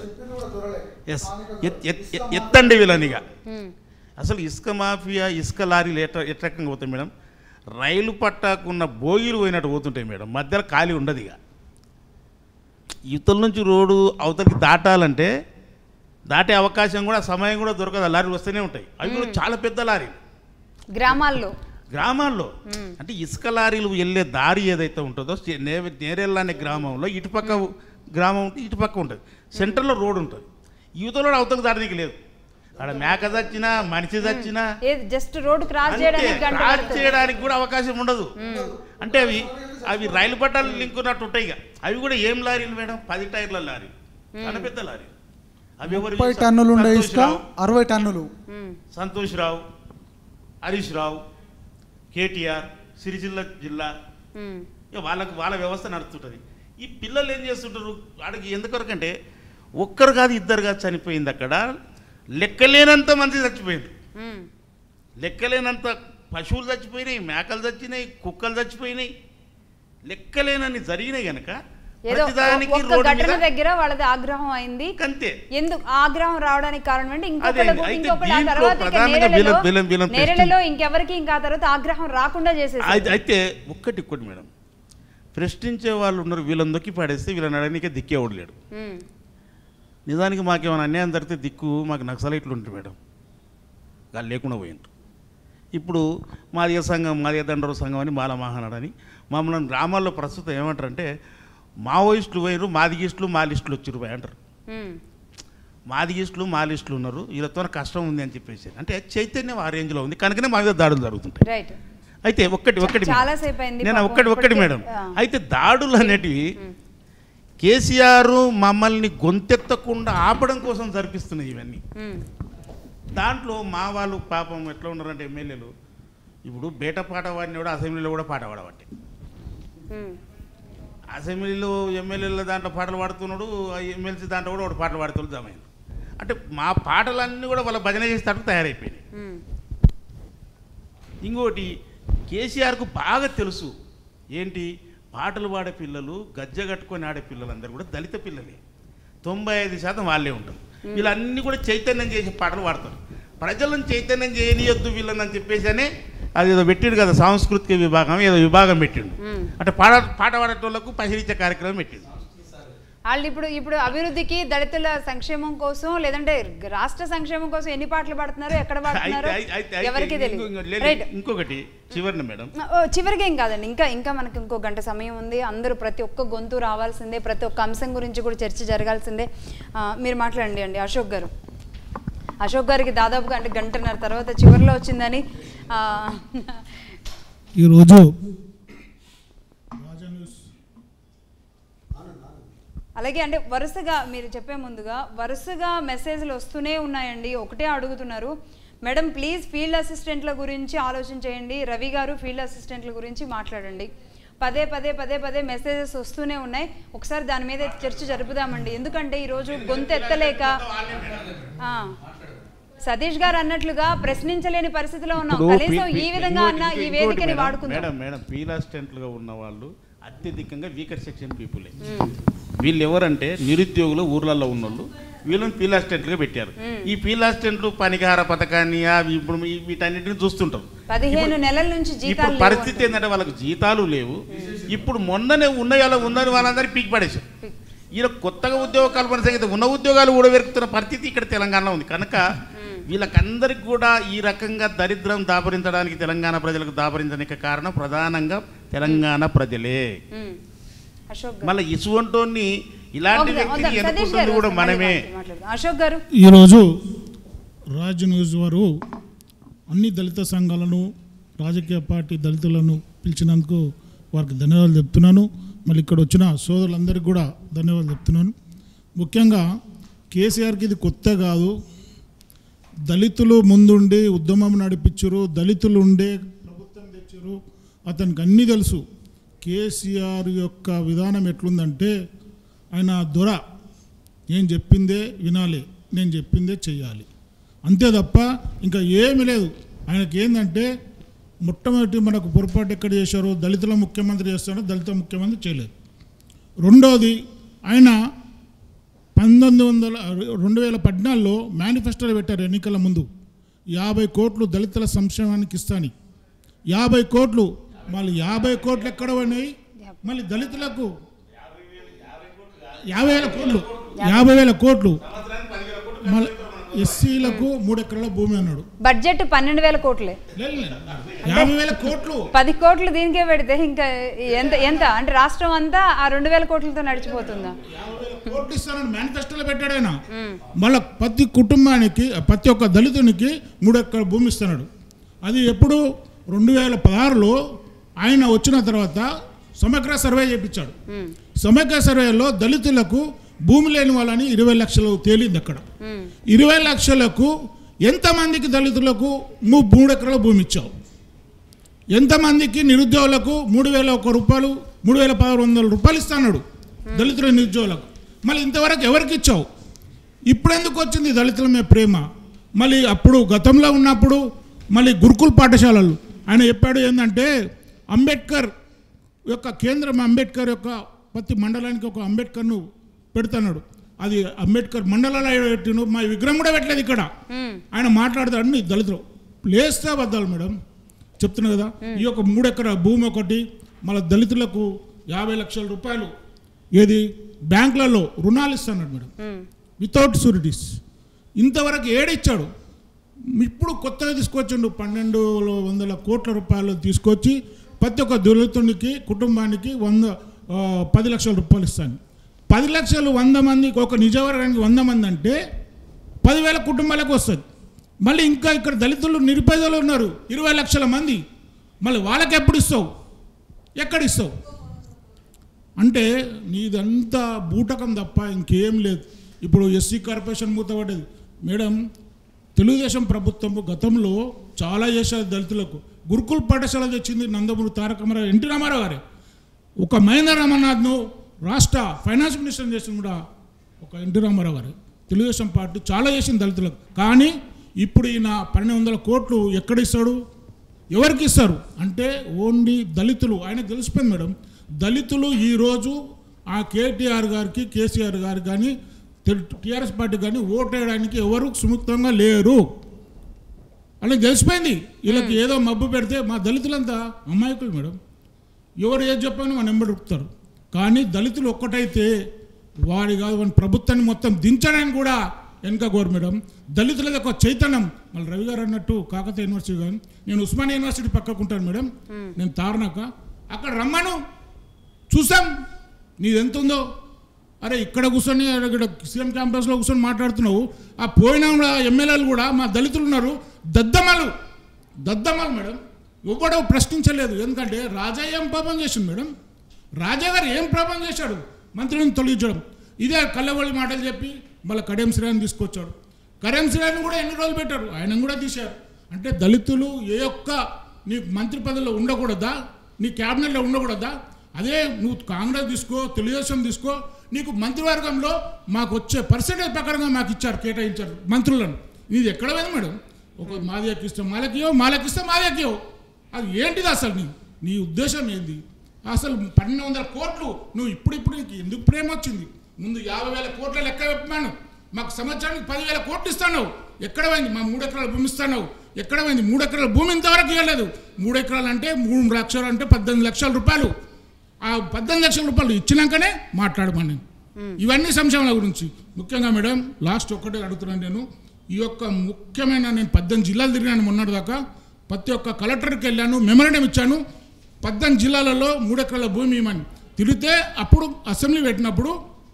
ఎత్తండి వీళ్ళనిగా. అసలు ఇసుక మాఫియా, ఇసుక లారీలు ఎట్రకంగా పోతాయి మేడం, రైలు పట్టాకున్న బోగీలు పోయినట్టు పోతుంటాయి మేడం. మధ్యలో ఖాళీ ఉండదు. ఇక ఇవతల నుంచి రోడ్డు అవతలకి దాటాలంటే దాటే అవకాశం కూడా, సమయం కూడా దొరకదు. ఆ లారీలు వస్తూనే ఉంటాయి. అవి కూడా చాలా పెద్ద లారీలు గ్రామాల్లో. అంటే ఇసుక లారీలు వెళ్ళే దారి ఏదైతే ఉంటుందో, నేరేళ్ళ అనే గ్రామంలో ఇటుపక్క గ్రామం ఉంటే ఇటుపక్క ఉంటుంది, సెంటర్లో రోడ్ ఉంటుంది. యువతలో అవతలకు దాటడానికి లేదు. అక్కడ మేక చచ్చినా, మనిషి చచ్చినా జస్ట్ రోడ్ క్రాస్ చేయడానికి కూడా అవకాశం ఉండదు. అంటే అవి రైలు పట్టాలు లింక్ ఉన్నట్టు ఉంటాయి. ఇక అవి కూడా ఏం లారీలు మేడం, 10 టైర్ల లారీలు, చాలా పెద్ద లారీలు. అవి ఎవరు? 30 టన్నులు ఉండే ఇసుక 60 టన్నులు. సంతోష్ రావు, హరీష్ రావు, కేటీఆర్, సిరిసిల్ల జిల్లా, వాళ్ళ వ్యవస్థ నడుస్తుంటుంది. ఈ పిల్లలు ఏం చేస్తుంటారు వాడికి ఎందుకొరకంటే, ఒక్కరు కాదు ఇద్దరు కాదు చనిపోయింది అక్కడ. లెక్కలేనంత మంది చచ్చిపోయింది, లెక్కలేనంత పశువులు చచ్చిపోయినాయి, మేకలు చచ్చినాయి, కుక్కలు చచ్చిపోయినాయి, లెక్కలేనన్ని జరిగినాయి కనుక దగ్గర వాళ్ళది ఆగ్రహం అయింది. ఎందుకు ఆగ్రహం రావడానికి కారణం అంటే నేరేళ్లలో ఇంకెవరికి ఇంకా తర్వాత ఆగ్రహం రాకుండా చేసేది. అయితే ఒక్కటి మేడం, ప్రశ్నించే వాళ్ళు ఉన్నారు, వీళ్ళని దొక్కి పడేస్తే వీళ్ళని అడగనికే దిక్కేవాడు లేడు. నిజానికి మాకేమైనా అన్యాయం జరిగితే దిక్కు మాకు నక్సలైట్లు ఉంటుంది మేడం, వాళ్ళు లేకుండా పోయిండ్రు. ఇప్పుడు మాదిగ సంఘం, మాదిగ దండరు సంఘం అని, మాల మహానాడు అని మమ్మల్ని గ్రామాల్లో ప్రస్తుతం ఏమంటారంటే, మావోయిస్టులు పోయినారు, మాదిగిస్టులు మాలిస్టులు వచ్చారు అంటారు. మాదిగిస్టులు మాలిస్టులు ఉన్నారు, వీళ్ళతో కష్టం ఉంది అని చెప్పేసి. అంటే చైతన్యం ఆ రేంజ్లో ఉంది కనుకనే మా మీద దాడులు జరుగుతుంటాయి. అయితే ఒక్కటి మేడం, అయితే దాడులు అనేటివి కేసీఆర్ మమ్మల్ని గొంతెత్తకుండా ఆపడం కోసం జరిపిస్తున్నాయి ఇవన్నీ. దాంట్లో మా వాళ్ళు పాపం ఎట్లా ఉన్నారంటే, ఎమ్మెల్యేలు ఇప్పుడు బేట పాట వాడిని కూడా అసెంబ్లీలో కూడా పాట పాడబట్టే. అసెంబ్లీలో ఎమ్మెల్యేల దాంట్లో పాటలు పాడుతున్నాడు, ఎమ్మెల్సీ దాంట్లో కూడా వాడు పాటలు పాడుతున్నాడు జమైంది. అంటే మా పాటలన్నీ కూడా వాళ్ళ భజన చేసేటట్టు తయారైపోయినాయి. ఇంకోటి కేసీఆర్కు బాగా తెలుసు ఏంటి, పాటలు పాడే పిల్లలు, గజ్జ కట్టుకొని ఆడే పిల్లలందరూ కూడా దళిత పిల్లలే, 95% వాళ్ళే ఉంటారు. వీళ్ళన్నీ కూడా చైతన్యం చేసే పాటలు పాడతారు. ప్రజలను చైతన్యం చేయనియొద్దు వీళ్ళని అని చెప్పేసి అది ఏదో పెట్టిండు కదా, సాంస్కృతిక విభాగం ఏదో విభాగం పెట్టిండు. అంటే పాట పాడేటోళ్లకు పసిరిచ్చే కార్యక్రమం పెట్టిండు. వాళ్ళు ఇప్పుడు అభివృద్ధికి, దళితుల సంక్షేమం కోసం, లేదంటే రాష్ట్ర సంక్షేమం కోసం ఎన్ని పాటలు పాడుతున్నారు, ఎక్కడ పాడుతున్నారు ఎవరికి తెలియదు. ఇంకొకటి చివరిని మేడం, చివరికి ఏం కాదండి, ఇంకా మనకి ఇంకో గంట సమయం ఉంది. అందరూ ప్రతి ఒక్క గొంతు రావాల్సిందే, ప్రతి ఒక్క అంశం గురించి కూడా చర్చ జరగాల్సిందే. మీరు మాట్లాడండి అండి అశోక్ గారు. అశోక్ గారికి దాదాపుగా అంటే గంటన్నర తర్వాత చివరిలో వచ్చిందని. ఈరోజు అలాగే అంటే వరుసగా మీరు చెప్పే ముందుగా వరుసగా మెసేజ్లు వస్తూనే ఉన్నాయండి. ఒకటే అడుగుతున్నారు, మేడం ప్లీజ్ ఫీల్డ్ అసిస్టెంట్ల గురించి ఆలోచన చేయండి, రవి గారు ఫీల్డ్ అసిస్టెంట్ల గురించి మాట్లాడండి. పదే మెసేజెస్ వస్తూనే ఉన్నాయి. ఒకసారి దాని మీద చర్చ జరుపుదామండి. ఎందుకంటే ఈరోజు గొంతు ఎత్తలేక సతీష్ గారు అన్నట్లుగా ప్రశ్నించలేని పరిస్థితిలో ఉన్నాం. కనీసం ఈ విధంగా అన్న ఈ వేదికని వాడుకుందాం. మేడం ఫీల్డ్ అసిస్టెంట్లుగా ఉన్న వాళ్ళు అత్యధికంగా వీకర్ సెక్షన్ పీపులే. వీళ్ళు ఎవరంటే నిరుద్యోగులు, ఊర్లలో ఉన్నోళ్ళు, వీళ్ళని ఫీల్డ్ అసిస్టెంట్లుగా పెట్టారు. ఈ ఫీల్డ్ అసిస్టెంట్లు పనిహార పథకాన్ని ఇప్పుడు వీటన్నిటిని చూస్తుంటారు. 15 నెలల నుంచి ఇప్పుడు పరిస్థితి ఏంటంటే వాళ్ళకి జీతాలు లేవు. ఇప్పుడు మొన్ననే ఉందని వాళ్ళందరికీ పీకి పడేశారు. ఈయన కొత్తగా ఉద్యోగ కల్పన సంగతి, ఉన్న ఉద్యోగాలు కూడా వెరుకుతున్న పరిస్థితి ఇక్కడ తెలంగాణలో ఉంది. కనుక వీళ్ళకందరికి కూడా ఈ రకంగా దరిద్రం దాపరించడానికి, తెలంగాణ ప్రజలకు దాపరించడానికి కారణం ప్రధానంగా తెలంగాణ ప్రజలే. మళ్ళీ ఇసువంటోని ఇలాంటి వ్యక్తిని ఎన్నుకుంటుంది కూడా మనమే. అశోక్ గారు, ఈరోజు రాజ్ న్యూస్ వారు అన్ని దళిత సంఘాలను రాజకీయ పార్టీ దళితులను పిలిచినందుకు వారికి ధన్యవాదాలు చెప్తున్నాను. మళ్ళీ ఇక్కడ వచ్చిన సోదరులందరికీ కూడా ధన్యవాదాలు చెప్తున్నాను. ముఖ్యంగా కేసీఆర్కి ఇది కొత్త కాదు. దళితులు ముందుండి ఉద్యమం నడిపించరు, దళితులు ఉండే ప్రభుత్వం తెచ్చారు, అతనికి అన్నీ తెలుసు. కేసీఆర్ యొక్క విధానం ఎట్లుందంటే ఆయన దొర, నేను చెప్పిందే వినాలి, నేను చెప్పిందే చెయ్యాలి, అంతే తప్ప ఇంకా ఏమీ లేదు. ఆయనకి ఏంటంటే మొట్టమొదటి మనకు పొరపాటు ఎక్కడ చేశారు, దళితుల ముఖ్యమంత్రి చేస్తాడు, దళిత ముఖ్యమంత్రి చేయలేదు. రెండోది ఆయన 2014లో మేనిఫెస్టోలో పెట్టారు ఎన్నికల ముందు 50 కోట్లు దళితుల సంక్షేమానికి ఇస్తాను. 50 కోట్లు, మళ్ళీ 50 కోట్లు ఎక్కడ పోయినాయి? మళ్ళీ దళితులకు 50,000 కోట్లు, మళ్ళీ ఎస్సీలకు 3 ఎకరాల భూమి అన్నాడు. బడ్జెట్ 12,000 కోట్లే, 50,000 కోట్లు, 10 కోట్లు దీనికే పెడితే ఇంకా ఎంత ఎంత అంటే రాష్ట్రం అంతా ఆ 2,000 కోట్లతో నడిచిపోతుందా? కోట్లు ఇస్తానని మేనిఫెస్టోలో పెట్టాడు ఆయన. మళ్ళీ ప్రతి కుటుంబానికి, ప్రతి ఒక్క దళితునికి 3 ఎకరాల భూమి ఇస్తున్నాడు. అది ఎప్పుడు 2016లో ఆయన వచ్చిన తర్వాత సమగ్ర సర్వే చేయించాడు. సమగ్ర సర్వేలో దళితులకు భూమి లేని వాళ్ళని 20 లక్షలు తేలింది. అక్కడ 20 లక్షలకు ఎంతమందికి దళితులకు 3 ఎకరాల భూమి ఇచ్చావు? ఎంతమందికి నిరుద్యోగులకు 3,001 రూపాయలు, 3,100 రూపాయలు ఇస్తున్నాడు దళితుల నిరుద్యోగులకు. మళ్ళీ ఇంతవరకు ఎవరికి ఇచ్చావు? ఇప్పుడు ఎందుకు వచ్చింది దళితుల మీద ప్రేమ? మళ్ళీ అప్పుడు గతంలో ఉన్నప్పుడు మళ్ళీ గురుకుల పాఠశాలలు ఆయన చెప్పాడు ఏంటంటే అంబేద్కర్ యొక్క కేంద్రం, అంబేద్కర్ యొక్క ప్రతి మండలానికి ఒక అంబేద్కర్ను పెడుతున్నాడు. అది అంబేద్కర్ మండలాలు పెట్టిను, మా విగ్రహం కూడా పెట్టలేదు ఇక్కడ. ఆయన మాట్లాడతాడు అన్ని దళితులు లేస్తే అబద్ధాలు మేడం, చెప్తున్నా కదా. ఈ యొక్క 3 ఎకరాల భూమి ఒకటి, మళ్ళీ దళితులకు 50 లక్షల రూపాయలు ఏది బ్యాంకులలో రుణాలు ఇస్తున్నాడు మేడం, వితౌట్ షూరిటీస్. ఇంతవరకు ఏడిచ్చాడు. ఇప్పుడు కొత్తగా తీసుకొచ్చిండు 1,200 కోట్ల రూపాయలు తీసుకొచ్చి ప్రతి ఒక్క దళితునికి కుటుంబానికి 10 లక్షల రూపాయలు ఇస్తాను. 10 లక్షలు 100 మందికి, ఒక నిజవర్గానికి 100 మంది అంటే 10,000 కుటుంబాలకు వస్తుంది. మళ్ళీ ఇంకా ఇక్కడ దళితులు నిరుపేదలు ఉన్నారు 20 లక్షల మంది. మళ్ళీ వాళ్ళకి ఎప్పుడు ఇస్తావు? ఎక్కడ ఇస్తావు? అంటే నీదంతా బూటకం తప్ప ఇంకేం లేదు. ఇప్పుడు ఎస్సీ కార్పొరేషన్ మూతపడ్డది మేడం. తెలుగుదేశం ప్రభుత్వం గతంలో చాలా చేశారు దళితులకు. గురుకుల పాఠశాల తెచ్చింది నందమూరి తారక రామారావు, ఎన్టీ రామారావు గారే. ఒక మహేంద్ర రామనాథ్ను రాష్ట్ర ఫైనాన్స్ మినిస్టర్ చేసింది కూడా ఒక ఎన్టీ రామారావు గారు. తెలుగుదేశం పార్టీ చాలా చేసింది దళితులకు. కానీ ఇప్పుడు ఈయన 1,200 కోట్లు ఎక్కడ ఇస్తాడు? ఎవరికి ఇస్తారు అంటే ఓన్లీ దళితులు. ఆయనకు తెలిసిపోయింది మేడం, దళితులు ఈరోజు ఆ కేటీఆర్ గారికి, కేసీఆర్ గారికి కానీ టీఆర్ఎస్ పార్టీ కానీ ఓటు వేయడానికి ఎవరు సుముక్తంగా లేరు అని తెలిసిపోయింది. వీళ్ళకి ఏదో మబ్బు పెడితే మా దళితులంతా అమాయకులు మేడం, ఎవరు ఏది చెప్పాను మన నెంబర్ దొరుకుతారు. కానీ దళితులు ఒక్కటైతే వాడి కాదు, వాడి ప్రభుత్వాన్ని మొత్తం దించడానికి కూడా వెనుకగోరు మేడం. దళితులది ఒక చైతన్యం. మళ్ళీ రవి గారు అన్నట్టు కాకతీయ యూనివర్సిటీ కానీ, నేను ఉస్మానియా యూనివర్సిటీ పక్కకుంటాను మేడం, నేను తారనాక అక్కడ రమ్మను చూసాం నీది ఎంత ఉందో. అరే ఇక్కడ కూర్చొని ఇక్కడ సీఎం క్యాంపస్లో కూర్చొని మాట్లాడుతున్నావు. ఆ పోయిన ఎమ్మెల్యేలు కూడా మా దళితులు ఉన్నారు, దద్దమ్మలు మేడం. ఎవడో ప్రశ్నించలేదు. ఎందుకంటే రాజా ఏం పాపం చేసిండు మేడం? రాజా గారు ఏం పాపం చేశాడు? మంత్రిని తొలగించడం. ఇదే కళ్ళబొల్లి మాటలు చెప్పి మళ్ళీ కడియం శ్రేయాన్ని తీసుకొచ్చాడు. కడియం శ్రేయాన్ని కూడా ఎన్ని రోజులు పెట్టారు, ఆయన కూడా తీశారు. అంటే దళితులు ఏ ఒక్క నీ మంత్రి పదవిలో ఉండకూడదా, నీ క్యాబినెట్లో ఉండకూడదా? అదే నువ్వు కాంగ్రెస్ తీసుకో, తెలుగుదేశం తీసుకో, నీకు మంత్రివర్గంలో మాకు వచ్చే పర్సెంటేజ్ ప్రకారంగా మాకు ఇచ్చారు, కేటాయించారు మంత్రులను. నీది ఎక్కడ పోయింది మేడం? ఒక మాదియాకిస్తే మాలకియో, మాలకిస్తే మాదియాకియో. అది ఏంటిది అసలు? నీ ఉద్దేశం ఏంది అసలు? 1,200 కోట్లు నువ్వు ఇప్పుడు నీకు ఎందుకు ప్రేమ వచ్చింది? ముందు 50,000 కోట్ల లెక్క చెప్పాను. మాకు సంవత్సరానికి 10,000 కోట్లు ఇస్తాను. ఎక్కడ పోయింది? మా 3 ఎకరాల భూమి ఇస్తాను. ఎక్కడ పోయింది? 3 ఎకరాల భూమి ఇంతవరకు ఇవ్వలేదు. 3 ఎకరాలు అంటే 3 లక్షలు అంటే 18 లక్షల రూపాయలు. ఆ 18 లక్షల రూపాయలు ఇచ్చినాకనే మాట్లాడమని. ఇవన్నీ సంక్షేమాల గురించి ముఖ్యంగా మేడం లాస్ట్ ఒక్కటే అడుగుతున్నాను నేను. ఈ యొక్క ముఖ్యమైన నేను 18 జిల్లాలు తిరిగాను మొన్నటి దాకా. ప్రతి ఒక్క కలెక్టర్కి వెళ్ళాను, మెమోరాండం ఇచ్చాను. 18 జిల్లాలలో 3 ఎకరాల భూమి ఇవ్వమని తిరిగితే అప్పుడు అసెంబ్లీ పెట్టినప్పుడు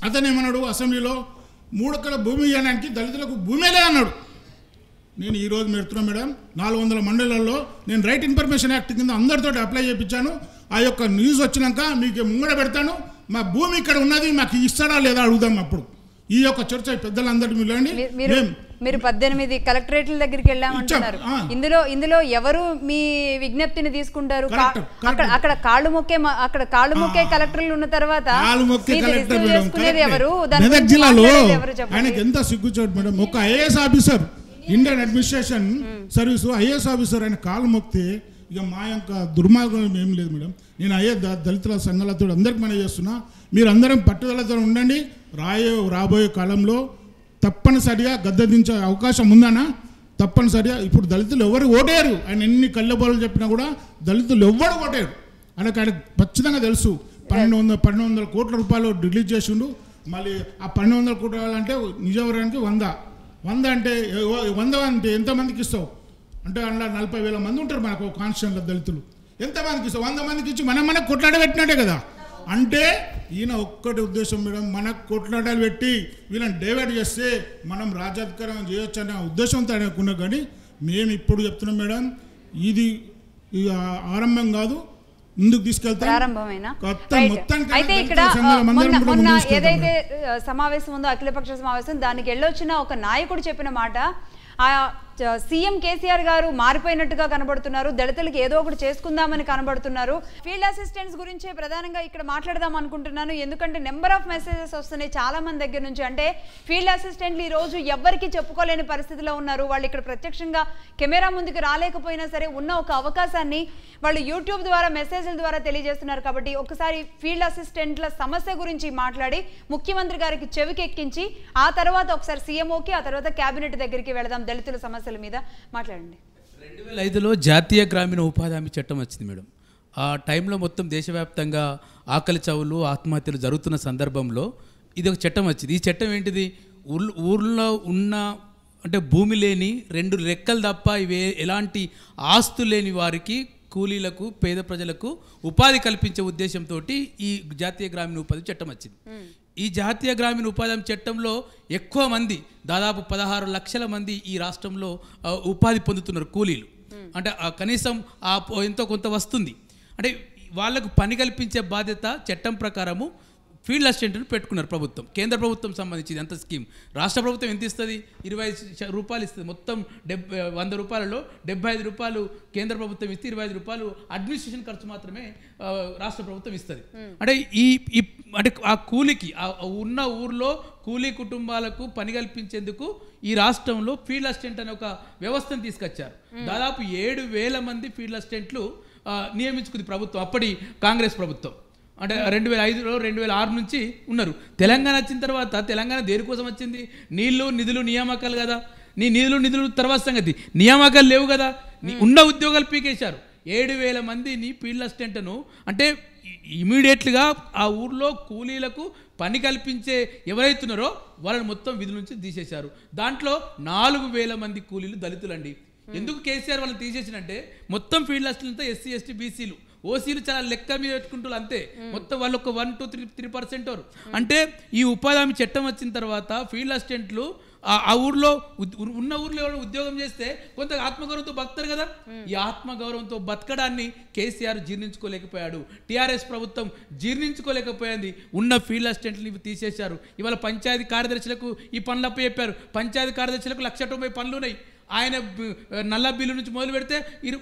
అతనేమన్నాడు అసెంబ్లీలో 3 ఎకరాల భూమి ఇవ్వడానికి దళితులకు భూమిలే అన్నాడు. నేను ఈరోజు పెడుతున్నా మేడం 400 మండలాల్లో నేను రైట్ ఇన్ఫర్మేషన్ యాక్ట్ కింద అందరితో అప్లై చేయించాను. ఆ యొక్క న్యూస్ వచ్చినాక మీకు ముంగడ పెడతాను. మా భూమి ఇక్కడ ఉన్నది మాకు ఇస్తాడా లేదా అడుగుదాం. అప్పుడు ఈ యొక్క చర్చ పెద్దలందరూ మీరు 18 కలెక్టరేట్ల దగ్గరికి వెళ్ళామంటున్నారు. ఇందులో ఎవరు మీ విజ్ఞప్తిని తీసుకుంటారు? అక్కడ కాళ్ళు మొక్కే కలెక్టర్లు ఉన్న తర్వాత మెదక్ జిల్లాలో ఆయనకి ఎంత సిగ్గుచోటు మేడం. ఒక IAS officer Indian administration service IAS officer ఆయన కాళ్ళు మొక్కితే ఇక మా యొక్క దుర్మార్గం ఏం లేదు మేడం. నేను దళితుల సంఘాలతో అందరికి మనం చేస్తున్నా, మీరు అందరం పట్టుదలతో ఉండండి. రాబోయే కాలంలో తప్పనిసరిగా గద్దె దించే అవకాశం ఉందన్నా తప్పనిసరిగా. ఇప్పుడు దళితులు ఎవరు ఓటేరు, ఆయన ఎన్ని కళ్ళబోలు చెప్పినా కూడా దళితులు ఎవ్వరు ఓటేరు. ఆయన ఖచ్చితంగా తెలుసు. 1200 కోట్ల రూపాయలు రిలీజ్ చేసిండు. మళ్ళీ ఆ 1200 కోట్ల అంటే నిజవరానికి 100 అంటే 100 అంటే ఎంతమందికి ఇస్తావు అంటే అందులో 40,000 మంది ఉంటారు మనకు కాన్స్టిట్యూషన్లో దళితులు. ఎంతమందికి ఇస్తావు? 100 మందికి ఇచ్చి మనకు కొట్లాడబెట్టినట్టే కదా. అంటే ఈయన ఒక్కటి ఉద్దేశం మేడం, మనకు కొట్లాటలు పెట్టి వీళ్ళని డైవర్ట్ చేస్తే మనం రాజ్యాధికారం చేయొచ్చు అనే ఉద్దేశంతో అనుకున్నాం. కానీ మేము ఇప్పుడు చెప్తున్నాం మేడం, ఇది ఆరంభం కాదు, ముందుకు తీసుకెళ్తాం. అయితే ఇక్కడ మొన్న ఏదైతే సమావేశం ఉందో అఖిలపక్ష సమావేశం, దానికి వెళ్ళొచ్చిన ఒక నాయకుడు చెప్పిన మాట, సీఎం కేసీఆర్ గారు మారిపోయినట్టుగా కనబడుతున్నారు, దళితులకు ఏదో ఒకటి చేసుకుందామని కనబడుతున్నారు. ఫీల్డ్ అసిస్టెంట్స్ గురించే ప్రధానంగా ఇక్కడ మాట్లాడదాం అనుకుంటున్నాను. ఎందుకంటే నెంబర్ ఆఫ్ మెసేజెస్ వస్తున్నాయి చాలా మంది దగ్గర నుంచి. అంటే ఫీల్డ్ అసిస్టెంట్లు ఈ రోజు ఎవ్వరికి చెప్పుకోలేని పరిస్థితిలో ఉన్నారు. వాళ్ళు ఇక్కడ ప్రత్యక్షంగా కెమెరా ముందుకు రాలేకపోయినా సరే ఉన్న ఒక అవకాశాన్ని వాళ్ళు యూట్యూబ్ ద్వారా మెసేజ్ల ద్వారా తెలియజేస్తున్నారు. కాబట్టి ఒకసారి ఫీల్డ్ అసిస్టెంట్ల సమస్య గురించి మాట్లాడి ముఖ్యమంత్రి గారికి చెవికి ఎక్కించి ఆ తర్వాత ఒకసారి సీఎంఓకి ఆ తర్వాత కేబినెట్ దగ్గరికి వెళదాం. దళితుల సమస్యల మీద మాట్లాడండి. 2005లో జాతీయ గ్రామీణ ఉపాధి హామీ చట్టం వచ్చింది మేడం. ఆ టైంలో మొత్తం దేశవ్యాప్తంగా ఆకలి చావులు ఆత్మహత్యలు జరుగుతున్న సందర్భంలో ఇది ఒక చట్టం వచ్చింది. ఈ చట్టం ఏంటిది, ఊర్లో ఉన్న అంటే భూమి లేని 2 రెక్కలు తప్ప ఇవే ఎలాంటి ఆస్తులు లేని వారికి, కూలీలకు, పేద ప్రజలకు ఉపాధి కల్పించే ఉద్దేశంతో ఈ జాతీయ గ్రామీణ ఉపాధి చట్టం వచ్చింది. ఈ జాతీయ గ్రామీణ ఉపాధి చట్టంలో ఎక్కువ మంది, దాదాపు 16 లక్షల మంది ఈ రాష్ట్రంలో ఉపాధి పొందుతున్నారు కూలీలు. అంటే కనీసం ఎంతో కొంత వస్తుంది. అంటే వాళ్ళకు పని కల్పించే బాధ్యత చట్టం ప్రకారము ఫీల్డ్ అసిస్టెంట్ను పెట్టుకున్నారు ప్రభుత్వం. కేంద్ర ప్రభుత్వం సంబంధించింది అంత స్కీమ్. రాష్ట్ర ప్రభుత్వం ఎంత ఇస్తుంది? 25 రూపాయలు ఇస్తుంది. మొత్తం 100 రూపాయలలో 75 రూపాయలు కేంద్ర ప్రభుత్వం ఇస్తే 25 రూపాయలు అడ్మినిస్ట్రేషన్ ఖర్చు మాత్రమే రాష్ట్ర ప్రభుత్వం ఇస్తుంది. అంటే అంటే ఆ కూలికి ఉన్న ఊర్లో కూలీ కుటుంబాలకు పని కల్పించేందుకు ఈ రాష్ట్రంలో ఫీల్డ్ అసిస్టెంట్ అనే ఒక వ్యవస్థను తీసుకొచ్చారు. దాదాపు 7,000 మంది ఫీల్డ్ అసిస్టెంట్లు నియమించుకుంది ప్రభుత్వం, అప్పటి కాంగ్రెస్ ప్రభుత్వం. అంటే 2005లో 2006 నుంచి ఉన్నారు. తెలంగాణ వచ్చిన తర్వాత తెలంగాణ దేనికోసం వచ్చింది? నీళ్లు నిధులు నియామకాలు కదా. నీ నిధులు తర్వాత సంగతి, నియామకాలు లేవు కదా. ఉన్న ఉద్యోగాలు పీకేశారు. 7,000 మందిని ఫీల్డ్ అసిస్టెంట్ను అంటే ఇమీడియట్గా ఆ ఊర్లో కూలీలకు పని కల్పించే ఎవరైతున్నారో వాళ్ళని మొత్తం విధుల నుంచి తీసేశారు. దాంట్లో 4,000 మంది కూలీలు దళితులండి. ఎందుకు కేసీఆర్ వాళ్ళని తీసేసినంటే మొత్తం ఫీల్డ్ అసిస్టెంట్తో ఎస్సీ ఎస్టీ బీసీలు ఓసీలు చాలా లెక్క మీద పెట్టుకుంటారు అంతే. మొత్తం వాళ్ళు ఒక 1-3% అంటే ఈ ఉపాధి హామీ చట్టం వచ్చిన తర్వాత ఫీల్డ్ అసిస్టెంట్లు ఆ ఊర్లో ఉన్న ఊర్లో ఉద్యోగం చేస్తే కొంత ఆత్మగౌరవంతో బతుకుతారు కదా. ఈ ఆత్మగౌరవంతో బతకడాన్ని కేసీఆర్ జీర్ణించుకోలేకపోయాడు. టీఆర్ఎస్ ప్రభుత్వం జీర్ణించుకోలేకపోయింది. ఉన్న ఫీల్డ్ అసిస్టెంట్లు తీసేశారు. ఇవాళ పంచాయతీ కార్యదర్శులకు ఈ పనులు అప్పచెప్పారు. పంచాయతీ కార్యదర్శులకు 1,90,000 పనులు ఉన్నాయి. ఆయన నల్ల బిల్లు నుంచి మొదలు పెడితే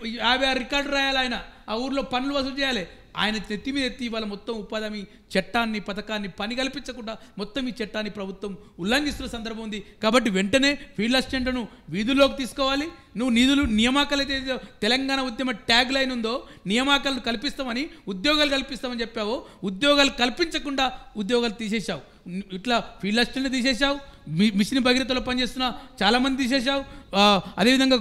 56 రికార్డు రాయాలి. ఆయన ఆ ఊర్లో పనులు వసూలు చేయాలి. ఆయన నెత్తి మీద ఎత్తి ఇవాళ మొత్తం ఉపాధి హామీ చట్టాన్ని పథకాన్ని పని కల్పించకుండా మొత్తం ఈ చట్టాన్ని ప్రభుత్వం ఉల్లంఘిస్తున్న సందర్భం ఉంది. కాబట్టి వెంటనే ఫీల్డ్ అసిస్టెంట్ను వీధుల్లోకి తీసుకోవాలి. నువ్వు నియామకాలు అయితే తెలంగాణ ఉద్యమ ట్యాగ్ లైన్ ఉందో నియామకాలు కల్పిస్తామని, ఉద్యోగాలు కల్పిస్తామని చెప్పావో ఉద్యోగాలు కల్పించకుండా ఉద్యోగాలు తీసేశావు. ఇట్లా ఫీల్డ్ అసిస్టెంట్ని తీసేశావు. మిషన్ భగీరథలో పనిచేస్తున్న చాలామంది తీసేశావు. అదేవిధంగా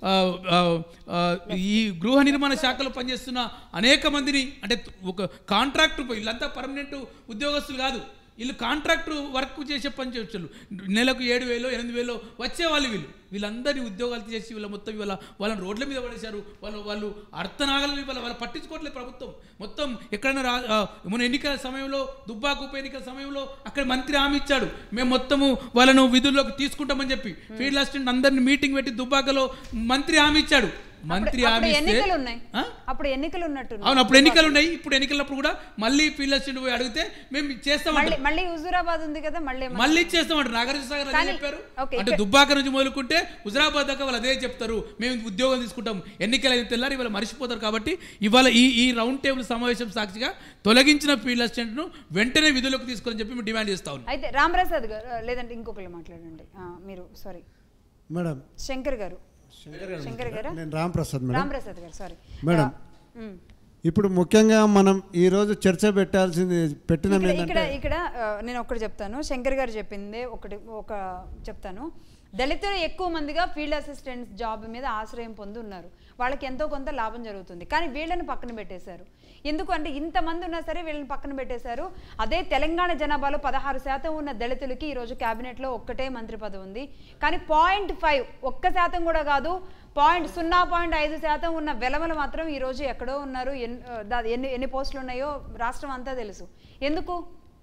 ఈ గృహ నిర్మాణ శాఖలో పనిచేస్తున్న అనేక మందిని అంటే ఒక కాంట్రాక్టు వీళ్ళంతా పర్మనెంట్ ఉద్యోగస్తులు కాదు. వీళ్ళు కాంట్రాక్టు వర్క్ చేసే పని చేయొచ్చు, నెలకు 7,000 8,000 వచ్చేవాళ్ళు వీళ్ళందరినీ ఉద్యోగాలు చేసి వీళ్ళ మొత్తం వాళ్ళని రోడ్ల మీద పడేశారు. వాళ్ళు అర్థనాగలని వాళ్ళు పట్టించుకోవట్లేదు ప్రభుత్వం. మొత్తం ఎక్కడైనా మన ఎన్నికల సమయంలో దుబ్బాక ఉప ఎన్నికల సమయంలో అక్కడ మంత్రి హామీ ఇచ్చాడు, మేము మొత్తము వాళ్ళను విధుల్లోకి తీసుకుంటామని చెప్పి. ఫీల్డ్ అసిస్టెంట్ అందరినీ మీటింగ్ పెట్టి దుబ్బాకలో మంత్రి హామీ ఇచ్చాడు. మంత్రి హామీ అప్పుడు ఎన్నికలు ఉన్నట్టు. అవును, అప్పుడు ఎన్నికలు ఉన్నాయి. ఇప్పుడు ఎన్నికలప్పుడు కూడా మళ్ళీ ఫీల్డ్ అసిస్టెంట్ పోయి అడిగితే మేము చేస్తామంటారు. మళ్ళీ హుజూరాబాద్ ఉంది కదా, మళ్ళీ చేస్తామంటారు. నాగార్జున సాగర్ అదే చెప్పారు. అంటే దుబ్బాక నుంచి మొదలుకుంటే హుజూరాబాద్ దాకా వాళ్ళు అదే చెప్తారు, మేము ఉద్యోగం తీసుకుంటాం. ఎన్నికలు అయిన తెల్లారి ఇవాళ మర్చిపోతారు. కాబట్టి ఇవాళ ఈ రౌండ్ టేబుల్ సమావేశం సాక్షిగా తొలగించిన ఫీల్డ్ అసిస్టెంట్ను వెంటనే విధులకు తీసుకోవాలని చెప్పి మేము డిమాండ్ చేస్తా ఉన్నాం. అయితే రామప్రసాద్ గారు, లేదంటే ఇంకొకరు మాట్లాడండి మీరు. సారీ మేడం, శంకర్ గారు. నేను రామప్రసాద్ మేడం. రామప్రసాద్ గారు, సారీ మేడం. ఇప్పుడు ముఖ్యంగా మనం ఈరోజు చర్చ పెట్టిన ఇక్కడ నేను ఒకటి చెప్తాను. శంకర్ గారు చెప్పిందే ఒక చెప్తాను. దళితులు ఎక్కువ మందిగా ఫీల్డ్ అసిస్టెంట్స్ జాబ్ మీద ఆశ్రయం పొంది ఉన్నారు. వాళ్ళకి ఎంతో కొంత లాభం జరుగుతుంది. కానీ వీళ్ళని పక్కన పెట్టేశారు. ఎందుకు అంటే ఇంతమంది ఉన్నా సరే వీళ్ళని పక్కన పెట్టేశారు. అదే తెలంగాణ జనాభాలో 16% ఉన్న దళితులకి ఈరోజు క్యాబినెట్లో ఒక్కటే మంత్రి పదవి ఉంది. కానీ 0.5 1% కూడా కాదు, 0.5% ఉన్న వెలమలు మాత్రం ఈరోజు ఎక్కడో ఉన్నారు. ఎన్ని పోస్టులు ఉన్నాయో రాష్ట్రం అంతా తెలుసు. ఎందుకు?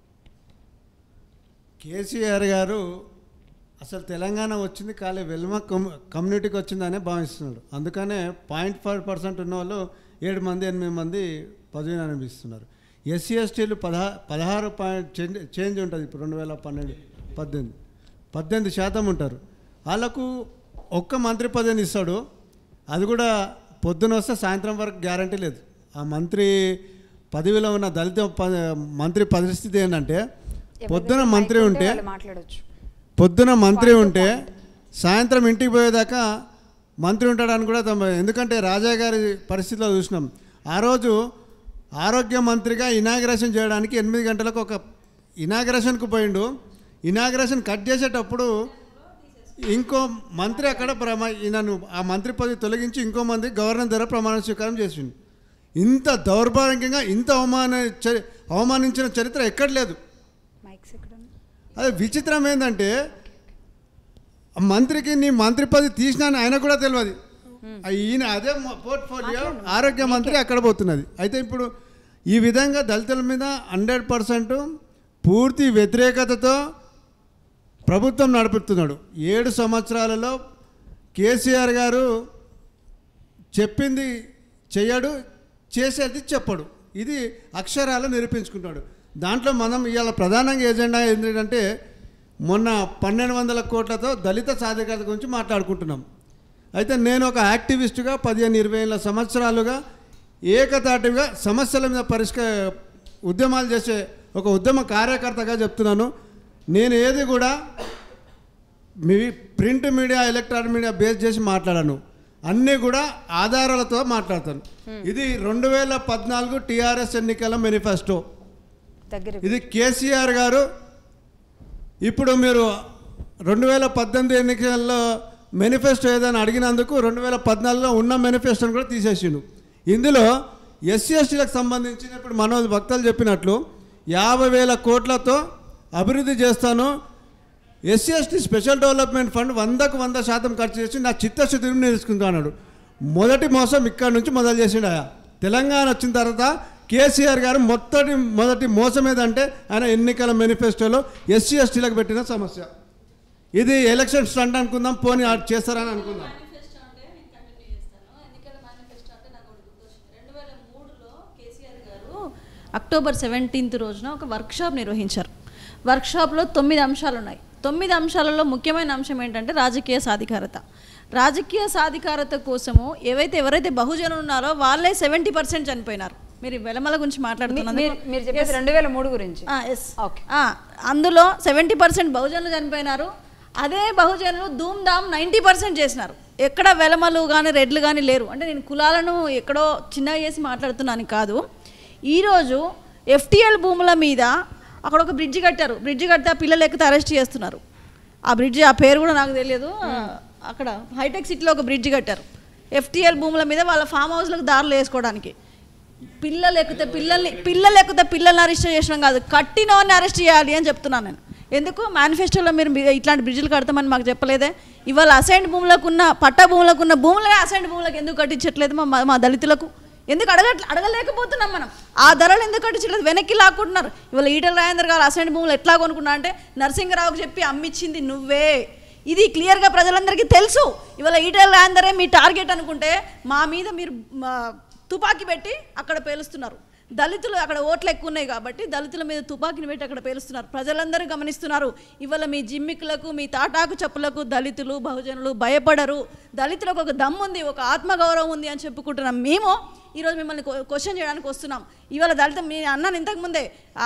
కేసీఆర్ గారు అసలు తెలంగాణ వచ్చింది ఖాళీ వెల్మ కమ్యూనిటీకి వచ్చిందనే భావిస్తున్నాడు. అందుకనే 0.5% ఉన్న వాళ్ళు 7 మంది 8 మంది పదవిని అనిపిస్తున్నారు. ఎస్సీ ఎస్టీలు 16 చేంజ్ ఉంటుంది. ఇప్పుడు 2012 18% ఉంటారు. వాళ్ళకు ఒక్క మంత్రి పదవిని ఇస్తాడు. అది కూడా పొద్దున వస్తే సాయంత్రం వరకు గ్యారంటీ లేదు. ఆ మంత్రి పదవిలో ఉన్న దళిత మంత్రి పరిస్థితి ఏంటంటే పొద్దున మంత్రి ఉంటే సాయంత్రం ఇంటికి పోయేదాకా మంత్రి ఉంటాడని కూడా ఎందుకంటే రాజా గారి పరిస్థితిలో చూసినాం. ఆ రోజు ఆరోగ్య మంత్రిగా ఇనాగ్రేషన్ చేయడానికి 8 గంటలకు ఒక ఇనాగ్రేషన్కు పోయిండు. ఇనాగ్రేషన్ కట్ చేసేటప్పుడు ఇంకో మంత్రి అక్కడ ఈయనను ఆ మంత్రి పదవి తొలగించి ఇంకో మంది గవర్నర్ ద్వారా ప్రమాణ స్వీకారం చేసిండు. ఇంత దౌర్భాగ్యంగా ఇంత అవమానించిన చరిత్ర ఎక్కడ లేదు. అదే విచిత్రం ఏంటంటే మంత్రికి నీ మంత్రి పదవి తీసినా ఆయన కూడా తెలియదు. ఈయన అదే పోర్ట్ఫోలియో ఆరోగ్య మంత్రి అక్కడ పోతున్నది. అయితే ఇప్పుడు ఈ విధంగా దళితుల మీద 100% పూర్తి వ్యతిరేకతతో ప్రభుత్వం నడుపుతున్నాడు. 7 సంవత్సరాలలో కేసీఆర్ గారు చెప్పింది చెయ్యడు, చేసేది చెప్పడు. ఇది అక్షరాలు నిరూపించుకుంటాడు. దాంట్లో మనం ఇవాళ ప్రధానంగా ఎజెండా ఏంటంటే మొన్న 1,200 కోట్లతో దళిత సాధికారత గురించి మాట్లాడుకుంటున్నాం. అయితే నేను ఒక యాక్టివిస్టుగా 15-20 సంవత్సరాలుగా ఏకతాటిగా సమస్యల మీద ఉద్యమాలు చేసే ఒక ఉద్యమ కార్యకర్తగా చెప్తున్నాను. నేను ఏది కూడా మీ print media electronic media base చేసి మాట్లాడాను. అన్నీ కూడా ఆధారాలతో మాట్లాడతాను. ఇది 2014 టీఆర్ఎస్ ఎన్నికల మేనిఫెస్టో. ఇది కేసీఆర్ గారు ఇప్పుడు మీరు 2018 ఎన్నికల్లో మేనిఫెస్టో ఏదైనా అడిగినందుకు 2014లో ఉన్న మేనిఫెస్టోని కూడా తీసేసిండు. ఇందులో ఎస్సీ ఎస్టీలకు సంబంధించిన ఇప్పుడు మనోజ్ భక్తులు చెప్పినట్లు 50,000 కోట్లతో అభివృద్ధి చేస్తాను. SC ST special development fund 100కు 100% ఖర్చు చేసి నా చిత్తశుద్ధిని నేర్చుకుంటున్నాడు. మొదటి మోసం ఇక్కడ నుంచి మొదలు చేసిండు. తెలంగాణ వచ్చిన తర్వాత కేసీఆర్ గారు మొదటి మోసం ఏదంటే ఆయన ఎన్నికల మేనిఫెస్టోలో ఎస్సీ ఎస్టీలకు పెట్టిన సమస్య. ఇది ఎలక్షన్ స్టంట్ అనుకుందాం, పోనీ చేస్తారని అనుకుందాం. అక్టోబర్ 17 రోజున ఒక వర్క్షాప్ నిర్వహించారు. వర్క్షాప్లో 9 అంశాలు ఉన్నాయి. 9 అంశాలలో ముఖ్యమైన అంశం ఏంటంటే రాజకీయ సాధికారత. రాజకీయ సాధికారత కోసము ఎవరైతే బహుజనులు ఉన్నారో వాళ్ళే 70% చనిపోయినారు. మీరు వెలమల గురించి మాట్లాడుతున్నారు, మీరు చెప్పేసి 2003 గురించి. అందులో 70% బహుజనులు చనిపోయినారు. అదే బహుజనులు ధూమ్ధామ్ 90% చేసినారు. ఎక్కడ వెలమలు కానీ రెడ్లు కానీ లేరు. అంటే నేను కులాలను ఎక్కడో చిన్నగా చేసి మాట్లాడుతున్నాను కాదు. ఈరోజు FTL భూముల మీద అక్కడ ఒక బ్రిడ్జి కట్టారు. బ్రిడ్జి కడితే ఆ పిల్లలు ఎక్కితే అరెస్ట్ చేస్తున్నారు. ఆ బ్రిడ్జి ఆ పేరు కూడా నాకు తెలియదు. అక్కడ హైటెక్ సిటీలో ఒక బ్రిడ్జి కట్టారు. FTL భూముల మీద వాళ్ళ ఫామ్ హౌస్లకు దారులు వేసుకోవడానికి. పిల్లలు ఎక్కితే పిల్లల్ని అరెస్ట్ చేయడం కాదు, కట్టినోని అరెస్ట్ చేయాలి అని చెప్తున్నాను నేను. ఎందుకు మేనిఫెస్టోలో మీరు ఇట్లాంటి బ్రిడ్జిలు కడతామని మాకు చెప్పలేదే? ఇవాళ అసైన్డ్ భూములకు ఉన్న పట్టా భూములకు ఉన్న భూములనే అసైన్డ్ భూములకు ఎందుకు కట్టించట్లేదు మా దళితులకు? ఎందుకు అడగలేకపోతున్నాం మనం? ఆ ధరలు ఎందుకు కట్టించలేదు? వెనక్కి లాక్కుంటున్నారు. ఇవాళ ఈటల రాజేందర్ గారు అసైన్డ్ భూములు ఎట్లా కొనుక్కున్నా అంటే నరసింహరావుకి చెప్పి అమ్మిచ్చింది నువ్వే. ఇది క్లియర్గా ప్రజలందరికీ తెలుసు. ఇవాళ ఈటల రాజేందరే మీ టార్గెట్ అనుకుంటే మా మీద మీరు తుపాకీ పెట్టి అక్కడ పేలుస్తున్నారు. దళితులు అక్కడ ఓట్లు ఎక్కువ ఉన్నాయి కాబట్టి దళితుల మీద తుపాకీని పెట్టి అక్కడ పేలుస్తున్నారు. ప్రజలందరూ గమనిస్తున్నారు. ఇవాళ మీ జిమ్మికులకు మీ తాటాకు చెప్పులకు దళితులు బహుజనులు భయపడరు. దళితులకు ఒక దమ్ము ఉంది, ఒక ఆత్మగౌరవం ఉంది అని చెప్పుకుంటున్నాం. మేము ఈరోజు మిమ్మల్ని క్వశ్చన్ చేయడానికి వస్తున్నాం. ఇవాళ దళిత మీ అన్నాను ఇంతకుముందే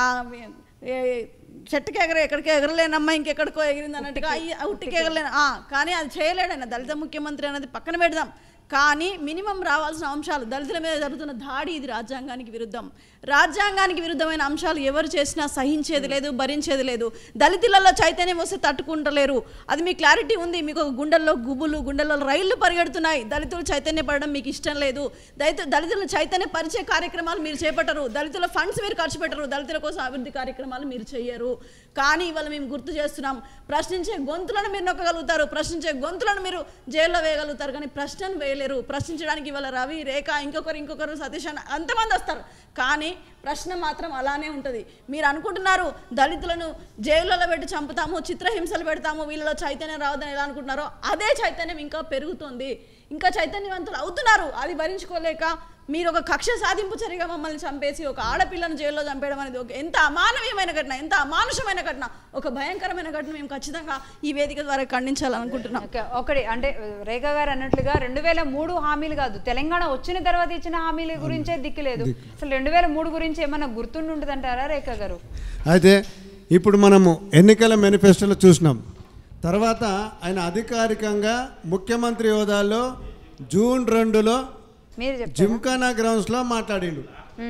చెట్టుకి ఎక్కడికి ఎగరలేనమ్మా ఇంకెక్కడికో ఎగిరింది అన్నట్టుగా ఉట్టికి ఎగరలేను కానీ అది చేయలేడైనా. దళిత ముఖ్యమంత్రి అనేది పక్కన పెడదాం, కానీ మినిమం రావాల్సిన అంశాలు దళితుల మీద జరుగుతున్న దాడి ఇది రాజ్యాంగానికి విరుద్ధం. రాజ్యాంగానికి విరుద్ధమైన అంశాలు ఎవరు చేసినా సహించేది లేదు, భరించేది లేదు. దళితులలో చైతన్యం వస్తే తట్టుకుంటలేరు. అది మీ క్లారిటీ ఉంది. మీకు గుండెల్లో గుబులు, గుండెల్లో రైళ్లు పరిగెడుతున్నాయి. దళితులు చైతన్యపడడం మీకు ఇష్టం లేదు. దళితుల చైతన్య పరిచయ కార్యక్రమాలు మీరు చేపట్టరు. దళితుల ఫండ్స్ మీరు ఖర్చు పెట్టరు. దళితుల కోసం అభివృద్ధి కార్యక్రమాలు మీరు చేయరు. కానీ ఇవాళ మేము గుర్తు చేస్తున్నాం, ప్రశ్నించే గొంతులను మీరు నొక్కగలుగుతారు, ప్రశ్నించే గొంతులను మీరు జైల్లో వేయగలుగుతారు, కానీ ప్రశ్నను వేయలేరు. ప్రశ్నించడానికి ఇవాళ రవి, రేఖ, ఇంకొకరు సతీష్ అని అంతమంది వస్తారు, కానీ ప్రశ్న మాత్రం అలానే ఉంటుంది. మీరు అనుకుంటున్నారు దళితులను జైల్లో పెట్టి చంపుతాము, చిత్రహింసలు పెడతాము, వీళ్ళలో చైతన్యం రావద్దని ఎలా అనుకుంటున్నారో అదే చైతన్యం ఇంకా పెరుగుతుంది, ఇంకా చైతన్యవంతులు అవుతున్నారు. అది భరించుకోలేక మీరు ఒక కక్ష సాధింపు చర్యగా మమ్మల్ని చంపేసి ఒక ఆడపిల్లను జైల్లో చంపేయడం అనేది ఒక ఎంత అమానవీయమైన ఘటన, ఎంత అమానుషమైన ఘటన, ఒక భయంకరమైన ఘటన. మేము ఖచ్చితంగా ఈ వేదిక ద్వారా ఖండించాలనుకుంటున్నాం. ఒకటి అంటే రేఖ గారు అన్నట్లుగా 2003 హామీలు కాదు, తెలంగాణ వచ్చిన తర్వాత ఇచ్చిన హామీల గురించే దిక్కులేదు. అసలు 2003 గురించి ఏమన్నా గుర్తుండి ఉంటుందంటారా రేఖ గారు? అయితే ఇప్పుడు మనము ఎన్నికల మేనిఫెస్టోలో చూసినాం. తర్వాత ఆయన అధికారికంగా ముఖ్యమంత్రి హోదాలో జూన్ 2లో జిమ్ఖానా గ్రౌండ్స్లో మాట్లాడిండు.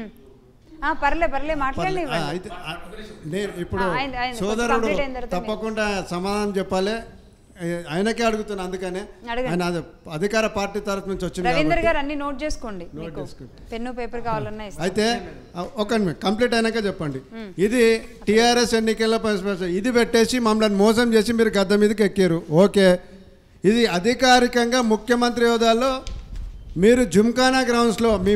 పర్లే మాట్లాడండి. అయితే నేను ఇప్పుడు సోదరుడు తప్పకుండా సమాధానం చెప్పాలి, ఆయనకే అడుగుతున్నా. అందుకనే ఆయన అధికార పార్టీ తరఫు నుంచి వచ్చింది. రవీంద్ర గారు అన్ని నోట్ చేసుకోండి, పెన్ను పేపర్ కావాలన్నా. అయితే ఒక కంప్లీట్ అయినాక చెప్పండి. ఇది టీఆర్ఎస్ ఎన్నికల్లో ఇది పెట్టేసి మమ్మల్ని మోసం చేసి మీరు గద్ద మీదకి ఎక్కారు. ఓకే, ఇది అధికారికంగా ముఖ్యమంత్రి హోదాలో మీరు జిమ్ఖానా గ్రౌండ్స్లో మీ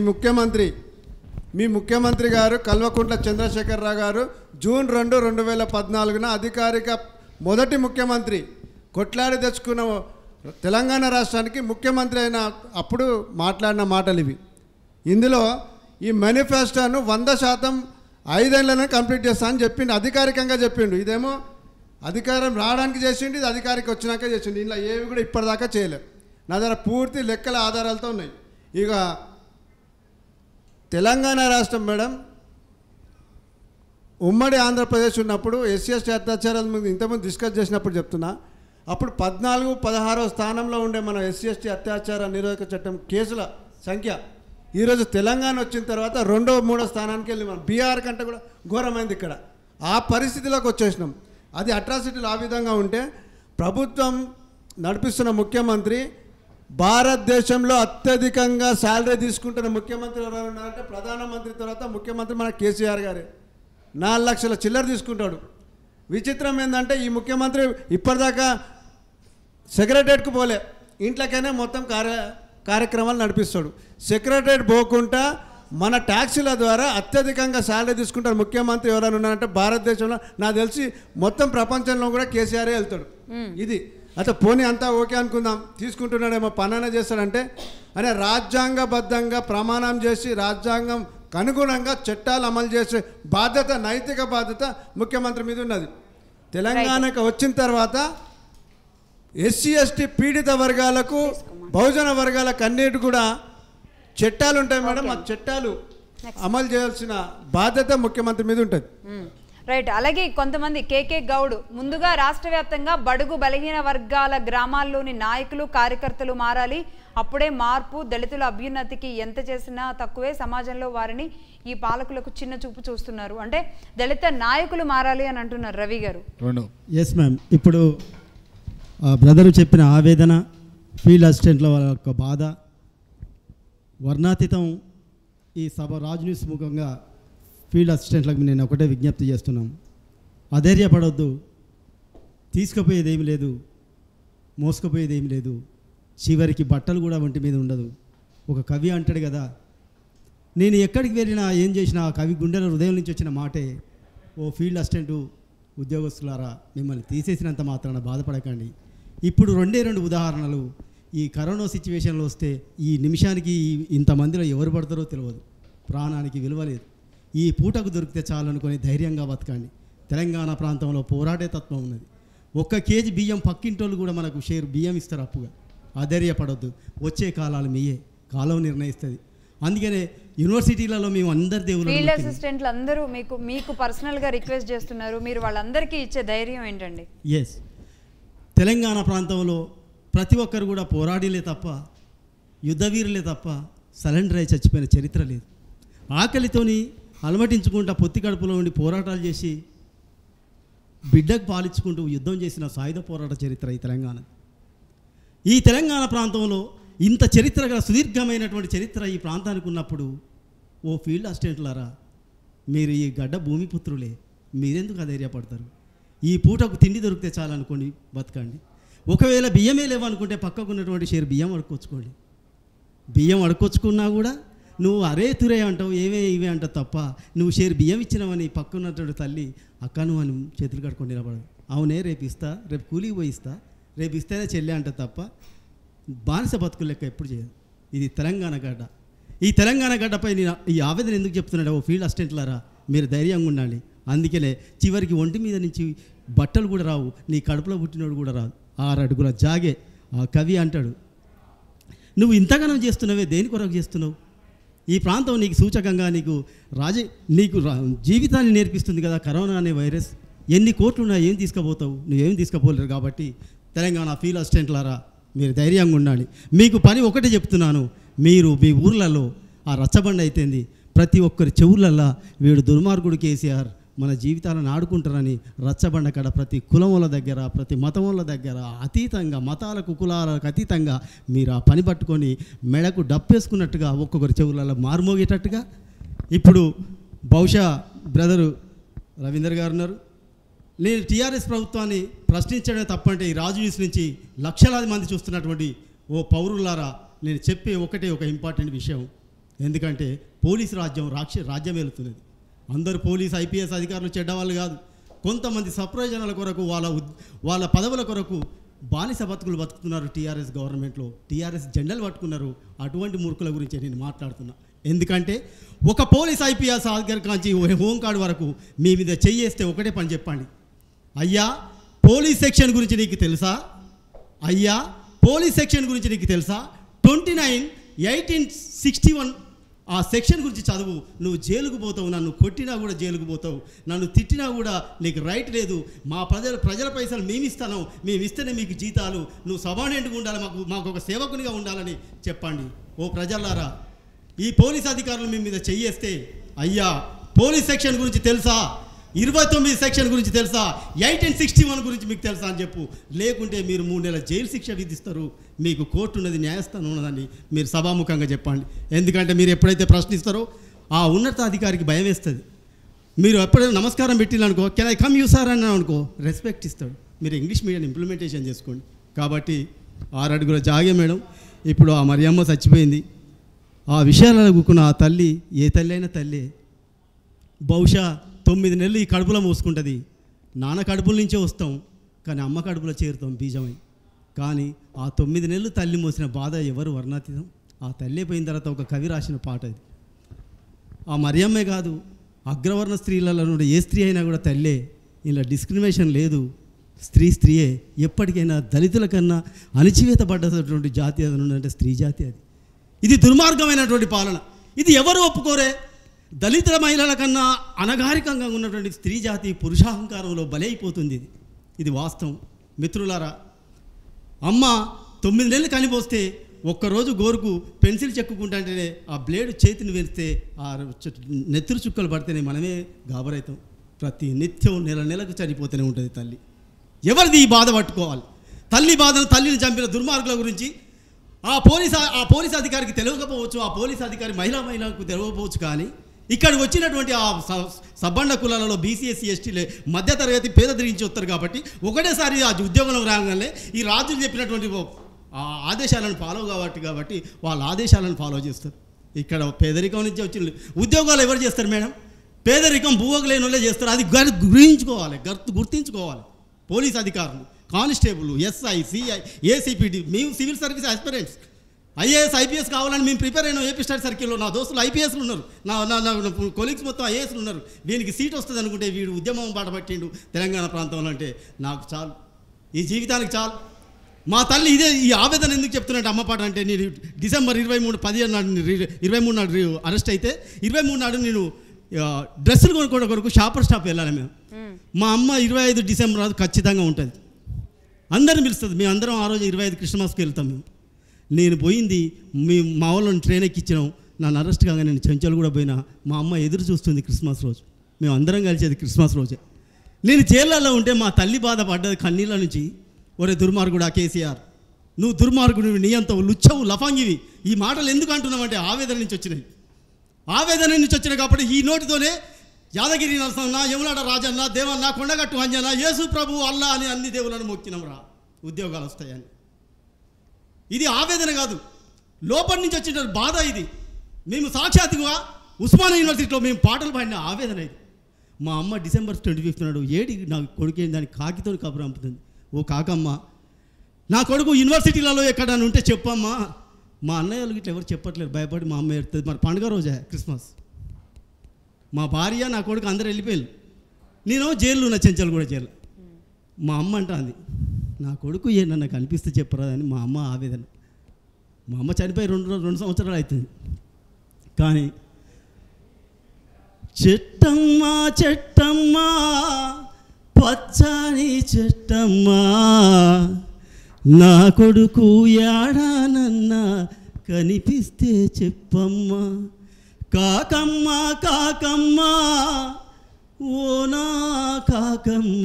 ముఖ్యమంత్రి గారు కల్వకుంట్ల చంద్రశేఖరరావు గారు జూన్ 2, 2014 అధికారిక మొదటి ముఖ్యమంత్రి కొట్లాడి తెచ్చుకున్న తెలంగాణ రాష్ట్రానికి ముఖ్యమంత్రి అయిన అప్పుడు మాట్లాడిన మాటలు ఇవి. ఇందులో ఈ మేనిఫెస్టోను 100% 5 ఏళ్లనే కంప్లీట్ చేస్తా అని చెప్పిండు, అధికారికంగా చెప్పిండు. ఇదేమో అధికారం రావడానికి చేసిండు, ఇది అధికారికి వచ్చినాక చేసిండు. ఇలా ఏవి కూడా ఇప్పటిదాకా చేయలేవు. నా దగ్గర పూర్తి లెక్కల ఆధారాలతో ఉన్నాయి. ఇక తెలంగాణ రాష్ట్రం మేడం ఉమ్మడి ఆంధ్రప్రదేశ్ ఉన్నప్పుడు ఎస్సీ/ఎస్టీ అత్యాచారాల మీద ఇంతకుముందు డిస్కస్ చేసినప్పుడు చెప్తున్నా, అప్పుడు 14, 16వ స్థానంలో ఉండే మన ఎస్సీ/ఎస్టీ అత్యాచార నిరోధక చట్టం కేసుల సంఖ్య ఈరోజు తెలంగాణ వచ్చిన తర్వాత 2వ, 3వ స్థానానికి వెళ్ళి మనం బీహార్ కంటే కూడా ఘోరమైంది. ఇక్కడ ఆ పరిస్థితిలోకి వచ్చేసినాం. అది అట్రాసిటీలు ఆ విధంగా ఉంటే ప్రభుత్వం నడిపిస్తున్న ముఖ్యమంత్రి భారతదేశంలో అత్యధికంగా శాలరీ తీసుకుంటున్న ముఖ్యమంత్రి ఎవరు ఉన్నారంటే ప్రధానమంత్రి తర్వాత ముఖ్యమంత్రి మన కేసీఆర్ గారే. 4 లక్షల చిల్లర తీసుకుంటాడు. విచిత్రం ఏంటంటే ఈ ముఖ్యమంత్రి ఇప్పటిదాకా సెక్రటరియట్కు పోలే, ఇంట్లోకైనా మొత్తం కార్యక్రమాలు నడిపిస్తాడు. సెక్రటరియట్ పోకుండా మన ట్యాక్సీల ద్వారా అత్యధికంగా శాలరీ తీసుకుంటారు ముఖ్యమంత్రి ఎవరైనా ఉన్నారంటే భారతదేశంలో నాకు తెలిసి మొత్తం ప్రపంచంలో కూడా కేసీఆరే వెళ్తాడు. ఇది అయితే పోనీ అంతా ఓకే అనుకుందాం, తీసుకుంటున్నాడేమో పనైనా చేస్తాడంటే అనే రాజ్యాంగబద్ధంగా ప్రమాణం చేసి రాజ్యాంగం అనుగుణంగా చట్టాలు అమలు చేసే బాధ్యత, నైతిక బాధ్యత ముఖ్యమంత్రి మీద ఉన్నది. తెలంగాణకు వచ్చిన తర్వాత ఎస్సీ/ఎస్టీ పీడిత వర్గాలకు, బహుజన వర్గాలకు అన్నిటి కూడా చట్టాలు ఉంటాయి మేడం. ఆ చట్టాలు అమలు చేయాల్సిన బాధ్యత ముఖ్యమంత్రి మీద ఉంటుంది. రైట్. అలాగే కొంతమంది కేకే గౌడ్ ముందుగా రాష్ట్ర వ్యాప్తంగా బడుగు బలహీన వర్గాల గ్రామాల్లోని నాయకులు, కార్యకర్తలు మారాలి, అప్పుడే మార్పు. దళితుల అభ్యున్నతికి ఎంత చేసినా తక్కువే. సమాజంలో వారిని ఈ పాలకులకు చిన్న చూపు చూస్తున్నారు. అంటే దళిత నాయకులు మారాలి అని అంటున్నారు రవి గారు. Yes ma'am. ఇప్పుడు బ్రదరు చెప్పిన ఆవేదన, ఫీల్డ్ అసిస్టెంట్ల వాళ్ళ యొక్క బాధ, వర్ణాతీతం ఈ సభ రాజ్ న్యూస్ ముఖంగా ఫీల్డ్ అసిస్టెంట్లకు నేను ఒకటే విజ్ఞప్తి చేస్తున్నాం. అధైర్యపడొద్దు. తీసుకుపోయేది ఏమి లేదు, మోసుకుపోయేది ఏమి లేదు, చివరికి బట్టలు కూడా ఒంటి మీద ఉండదు. ఒక కవి అంటాడు కదా, నేను ఎక్కడికి వెళ్ళినా ఏం చేసినా ఆ కవి గుండెల హృదయం నుంచి వచ్చిన మాటే, ఓ ఫీల్డ్ అసిస్టెంటు ఉద్యోగస్తులారా మిమ్మల్ని తీసేసినంత మాత్రాన బాధపడకండి. ఇప్పుడు 2 ఉదాహరణలు. ఈ కరోనా సిచ్యువేషన్లో వస్తే ఈ నిమిషానికి ఇంతమందిలో ఎవరు పడతారో తెలియదు, ప్రాణానికి విలువ లేదు. ఈ పూటకు దొరికితే చాలనుకొని ధైర్యంగా బతకండి. తెలంగాణ ప్రాంతంలో పోరాడే తత్వం ఉన్నది. 1 కేజీ బియ్యం పక్కింటోళ్ళు కూడా మనకు షేర్ బియ్యం ఇస్తారు అప్పుగా. అధైర్యపడొద్దు. వచ్చే కాలాలు మీయే, కాలం నిర్ణయిస్తుంది. అందుకనే యూనివర్సిటీలలో మేము అందరి దేవుళ్ళు ఫీల్డ్ అసిస్టెంట్లు అందరూ మీకు పర్సనల్గా రిక్వెస్ట్ చేస్తున్నారు, మీరు వాళ్ళందరికీ ఇచ్చే ధైర్యం ఏంటండి? ఎస్, తెలంగాణ ప్రాంతంలో ప్రతి ఒక్కరు కూడా పోరాడిలే తప్ప, యుద్ధవీరులే తప్ప సరెండర్ అయి చచ్చిపోయిన చరిత్ర లేదు. ఆకలితోని అలమటించుకుంటా పొత్తి కడుపులో ఉండి పోరాటాలు చేసి బిడ్డకు పాలించుకుంటూ యుద్ధం చేసిన సాయుధ పోరాట చరిత్ర ఈ తెలంగాణ. ఈ తెలంగాణ ప్రాంతంలో ఇంత చరిత్ర గల సుదీర్ఘమైనటువంటి చరిత్ర ఈ ప్రాంతానికి ఉన్నప్పుడు, ఓ ఫీల్డ్ అసిస్టెంట్లారా, మీరు ఈ గడ్డ భూమిపుత్రులే, మీరెందుకు అధైర్యపడతారు? ఈ పూటకు తిండి దొరికితే చాలనుకోండి, బతకండి. ఒకవేళ బియ్యమే లేవనుకుంటే పక్కకు ఉన్నటువంటి షేర్ బియ్యం అడుక్కొచ్చుకోండి. బియ్యం అడుక్కొచ్చుకున్నా కూడా నువ్వు అరే తురే అంటావు, ఏవే ఇవే అంటావు తప్ప, నువ్వు షేర్ బియ్యం ఇచ్చినావని పక్కన్నటువంటి తల్లి అక్క నువ్వు అని చేతులు కట్టుకొని నిలబడదు. అవునే రేపు ఇస్తా, రేపు కూలికి పోయి ఇస్తా, రేపు ఇస్తేనే చెల్లె అంట తప్ప బానిస బతుకులు లెక్క ఎప్పుడు చేయదు. ఇది తెలంగాణ గడ్డ. ఈ తెలంగాణ గడ్డపై నేను ఈ ఆవేదన ఎందుకు చెప్తున్నాడు? ఓ ఫీల్డ్ అసిస్టెంట్లారా, మీరు ధైర్యంగా ఉండాలి. అందుకనే చివరికి ఒంటి మీద నుంచి బట్టలు కూడా రావు, నీ కడుపులో పుట్టినోడు కూడా రాదు. 6 అడుగుల జాగే. ఆ కవి అంటాడు, నువ్వు ఇంతగానం చేస్తున్నావే, దేని కొరకు చేస్తున్నావు? ఈ ప్రాంతం నీకు సూచకంగా నీకు జీవితాన్ని నేర్పిస్తుంది కదా కరోనా అనే వైరస్. ఎన్ని కోట్లున్నా ఏం తీసుకుపోతావు? నువ్వేం తీసుకుపోలేరు. కాబట్టి తెలంగాణ ఫీల్డ్ అసిస్టెంట్లారా, మీరు ధైర్యంగా ఉండాలి. మీకు పని ఒకటే చెప్తున్నాను, మీరు మీ ఊర్లలో ఆ రచ్చబండ అయితేంది, ప్రతి ఒక్కరి చెవులల్లా వీడు దుర్మార్గుడు కేసీఆర్ మన జీవితాలను ఆడుకుంటారని రచ్చబండ కాడ ప్రతి కులం వాళ్ళ దగ్గర, ప్రతి మతం వాళ్ళ దగ్గర అతీతంగా, మతాలకు కులాలకు అతీతంగా మీరు ఆ పని పట్టుకొని మెడకు డప్పేసుకున్నట్టుగా ఒక్కొక్కరి చెవులలో మారుమోగేటట్టుగా. ఇప్పుడు బహుశా బ్రదరు రవీందర్ గారు ఉన్నారు. నేను టీఆర్ఎస్ ప్రభుత్వాన్ని ప్రశ్నించడమే తప్పంటే ఈ రాజు న్యూస్ నుంచి లక్షలాది మంది చూస్తున్నటువంటి ఓ పౌరులారా, నేను చెప్పే ఒక ఇంపార్టెంట్ విషయం. ఎందుకంటే పోలీసు రాజ్యం వెళుతున్నది. అందరూ పోలీసు ఐపీఎస్ అధికారులు చెడ్డవాళ్ళు కాదు. కొంతమంది స్వప్రయోజనాల కొరకు వాళ్ళ పదవుల కొరకు బానిస బతుకులు బతుకుతున్నారు టీఆర్ఎస్ గవర్నమెంట్లో. టీఆర్ఎస్ జెండాలు పట్టుకున్నారు. అటువంటి మూర్ఖుల గురించి నేను మాట్లాడుతున్నా. ఎందుకంటే ఒక పోలీస్ ఐపీఎస్ అధికారి కాంచి హోంగార్డ్ వరకు మీ మీద చెయ్యేస్తే ఒకటే పని చెప్పండి, అయ్యా పోలీస్ సెక్షన్ గురించి నీకు తెలుసా? అయ్యా పోలీస్ సెక్షన్ గురించి నీకు తెలుసా? 29/1861 ఆ సెక్షన్ గురించి చదువు. నువ్వు జైలుకు పోతావు, నన్ను కొట్టినా కూడా జైలుకు పోతావు, నన్ను తిట్టినా కూడా నీకు రైట్ లేదు. మా ప్రజల పైసలు మేము ఇస్తేనే మీకు జీతాలు, నువ్వు సబార్డినేట్గా ఉండాలి, మాకు ఒక సేవకునిగా ఉండాలని చెప్పండి. ఓ ప్రజలారా, ఈ పోలీస్ అధికారులు మీ మీద చెయ్యేస్తే, అయ్యా పోలీస్ సెక్షన్ గురించి తెలుసా? 29 సెక్షన్ గురించి తెలుసా? 1861 గురించి మీకు తెలుసా అని చెప్పు. లేకుంటే మీరు 3 నెలల జైలు శిక్ష విధిస్తారు. మీకు కోర్టు ఉన్నది, న్యాయస్థానం ఉన్నదని మీరు సభాముఖంగా చెప్పండి. ఎందుకంటే మీరు ఎప్పుడైతే ప్రశ్నిస్తారో ఆ ఉన్నతాధికారికి భయం వేస్తుంది. మీరు ఎప్పుడైనా నమస్కారం పెట్టిననుకో, can I come you sir అన్నా అనుకో, రెస్పెక్ట్ ఇస్తాడు. మీరు ఇంగ్లీష్ మీడియం ఇంప్లిమెంటేషన్ చేసుకోండి. కాబట్టి 6 అడుగుల జాగే మేడం. ఇప్పుడు ఆ మరియమ్మ చచ్చిపోయింది. ఆ విషయాలను కూకున్న ఆ తల్లి, ఏ తల్లి అయినా తల్లి, బహుశా 9 నెలలు ఈ కడుపులో మోసుకుంటుంది. నాన్న కడుపుల నుంచే వస్తాం, కానీ అమ్మ కడుపులో చేరుతాం బీజమై. కానీ ఆ 9 నెలలు తల్లి మోసిన బాధ ఎవరు వర్ణాతీతం. ఆ తల్లి పోయిన తర్వాత ఒక కవి రాసిన పాట ఇది. ఆ మరియమ్మే కాదు, అగ్రవర్ణ స్త్రీలలో నుండి ఏ స్త్రీ అయినా కూడా తల్లే. ఇలా డిస్క్రిమినేషన్ లేదు, స్త్రీయే. ఎప్పటికైనా దళితుల కన్నా అణిచివేతపడ్డటువంటి జాతి అది అంటే స్త్రీ జాతి. ఇది దుర్మార్గమైనటువంటి పాలన. ఇది ఎవరు ఒప్పుకోరే? దళితుల మహిళల కన్నా అనగారికంగా ఉన్నటువంటి స్త్రీ జాతి పురుషాహంకారంలో బలైపోతుంది. ఇది వాస్తవం. మిత్రులారా, అమ్మ 9 నెలలు కనిపోస్తే ఒక్కరోజు గోరుకు పెన్సిల్ చెక్కుకుంటుంటేనే ఆ బ్లేడు చేతిని వెళ్తే ఆ నెత్తురు చుక్కలు పడితేనే మనమే గాబరైతాం. ప్రతి నిత్యం నెలకు చనిపోతూనే ఉంటుంది తల్లి. ఎవరిది ఈ బాధ పట్టుకోవాలి? తల్లి బాధను, తల్లిని చంపిన దుర్మార్గుల గురించి ఆ పోలీస్ అధికారికి తెలియకపోవచ్చు, ఆ పోలీస్ అధికారి మహిళకు తెలియకపోవచ్చు, కానీ ఇక్కడికి వచ్చినటువంటి ఆ సబ్బండ కులాలలో బీసీ ఎస్సీ ఎస్టీలే మధ్యతరగతి పేద నుంచి వస్తారు కాబట్టి ఒకటేసారి ఆ ఉద్యోగంలో రాగానే ఈ రాజులు చెప్పినటువంటి ఆదేశాలను ఫాలో కాబట్టి వాళ్ళ ఆదేశాలను ఫాలో చేస్తారు. ఇక్కడ పేదరికం నుంచి వచ్చిన ఉద్యోగాలు ఎవరు చేస్తారు మేడం? పేదరికం భూవకు లేని వాళ్ళే చేస్తారు. అది గుర్తించుకోవాలి. పోలీస్ అధికారులు, కానిస్టేబుల్, ఎస్ఐ, సిఐ, ఏసీపీటీ, మేము civil service aspirants, IAS IPS కావాలని మేము ప్రిపేర్ అయినాం. ఏపీ స్టడీ సర్కిల్లో నా దోస్తులు ఐపీఎస్లు ఉన్నారు, నా కొలీగ్స్ మొత్తం ఐఏఎస్లు ఉన్నారు. వీనికి సీట్ వస్తుంది అనుకుంటే వీడు ఉద్యమం బాట పట్టిండు తెలంగాణ ప్రాంతంలో అంటే నాకు చాలు, ఈ జీవితానికి చాలు. మా తల్లి ఈ ఆవేదన ఎందుకు చెప్తున్నట్టు అమ్మపాట అంటే, నేను డిసెంబర్ 23 నాడు అరెస్ట్ అయితే 23 నాడు నేను డ్రెస్సులు కొనుక్కోవడం కొరకు షాపర్ స్టాప్ వెళ్ళాలి మేము. మా అమ్మ 25 డిసెంబర్ రోజు ఖచ్చితంగా ఉంటుంది, అందరిని పిలుస్తుంది. మేము అందరం ఆ రోజు 25 క్రిస్మస్కి వెళ్తాం. నేను పోయింది మా వాళ్ళని ట్రైన్ ఎక్కించినాం. నన్ను అరెస్ట్ కాగా నేను చెంచలు కూడా పోయినా. మా అమ్మ ఎదురు చూస్తుంది క్రిస్మస్ రోజు. మేము అందరం కలిసేది క్రిస్మస్ రోజే. నేను జైళ్ళల్లో ఉంటే మా తల్లి బాధపడ్డది కన్నీళ్ళ నుంచి. ఒరే దుర్మార్గుడా కేసీఆర్, నువ్వు దుర్మార్గుడు, నీ అంత లుచ్చవు లఫంగివి. ఈ మాటలు ఎందుకు అంటున్నామంటే ఆవేదన నుంచి వచ్చినాయి. కాబట్టి ఈ నోటితోనే యాదగిరి నరసన్న, యమునాడ రాజన్న, దేవన్న, కొండగట్టు అంజన, యేసు ప్రభు, అల్లా అని అన్ని దేవులను మొక్కినాం రా ఉద్యోగాలు వస్తాయని. ఇది ఆవేదన కాదు, లోపల నుంచి వచ్చిన బాధ ఇది. మేము సాక్షాత్తుగా ఉస్మానియా యూనివర్సిటీలో మేము పాటలు పాడిన ఆవేదన ఇది. మా అమ్మ డిసెంబర్ 25 నాడు నాకు కొడుకు దానికి కాకితో కబురు పంపుతుంది. ఓ కాకమ్మ, నా కొడుకు యూనివర్సిటీలలో ఎక్కడైనా ఉంటే చెప్పమ్మా. మా అన్నయ్య వాళ్ళకి ఇట్లా ఎవరు చెప్పట్లేదు, భయపడి మా అమ్మ ఎడుతుంది. మరి పండుగ రోజే క్రిస్మస్. మా భార్య నా కొడుకు అందరూ వెళ్ళిపోయారు. నేను జైల్లో ఉన్న చెంచలు కూడా జైలు. మా అమ్మ అంటుంది, నా కొడుకు నన్ను కనిపిస్తే చెప్పరాదని. మా అమ్మ ఆవేదన. మా అమ్మ చనిపోయి 2 సంవత్సరాలు అవుతుంది. కానీ చెట్టమ్మా చెట్టమ్మా పచ్చని చెట్టమ్మా, నా కొడుకు యాడానన్నా కనిపిస్తే చెప్పమ్మా. కాకమ్మ కాకమ్మ ఓ నా కాకమ్మ,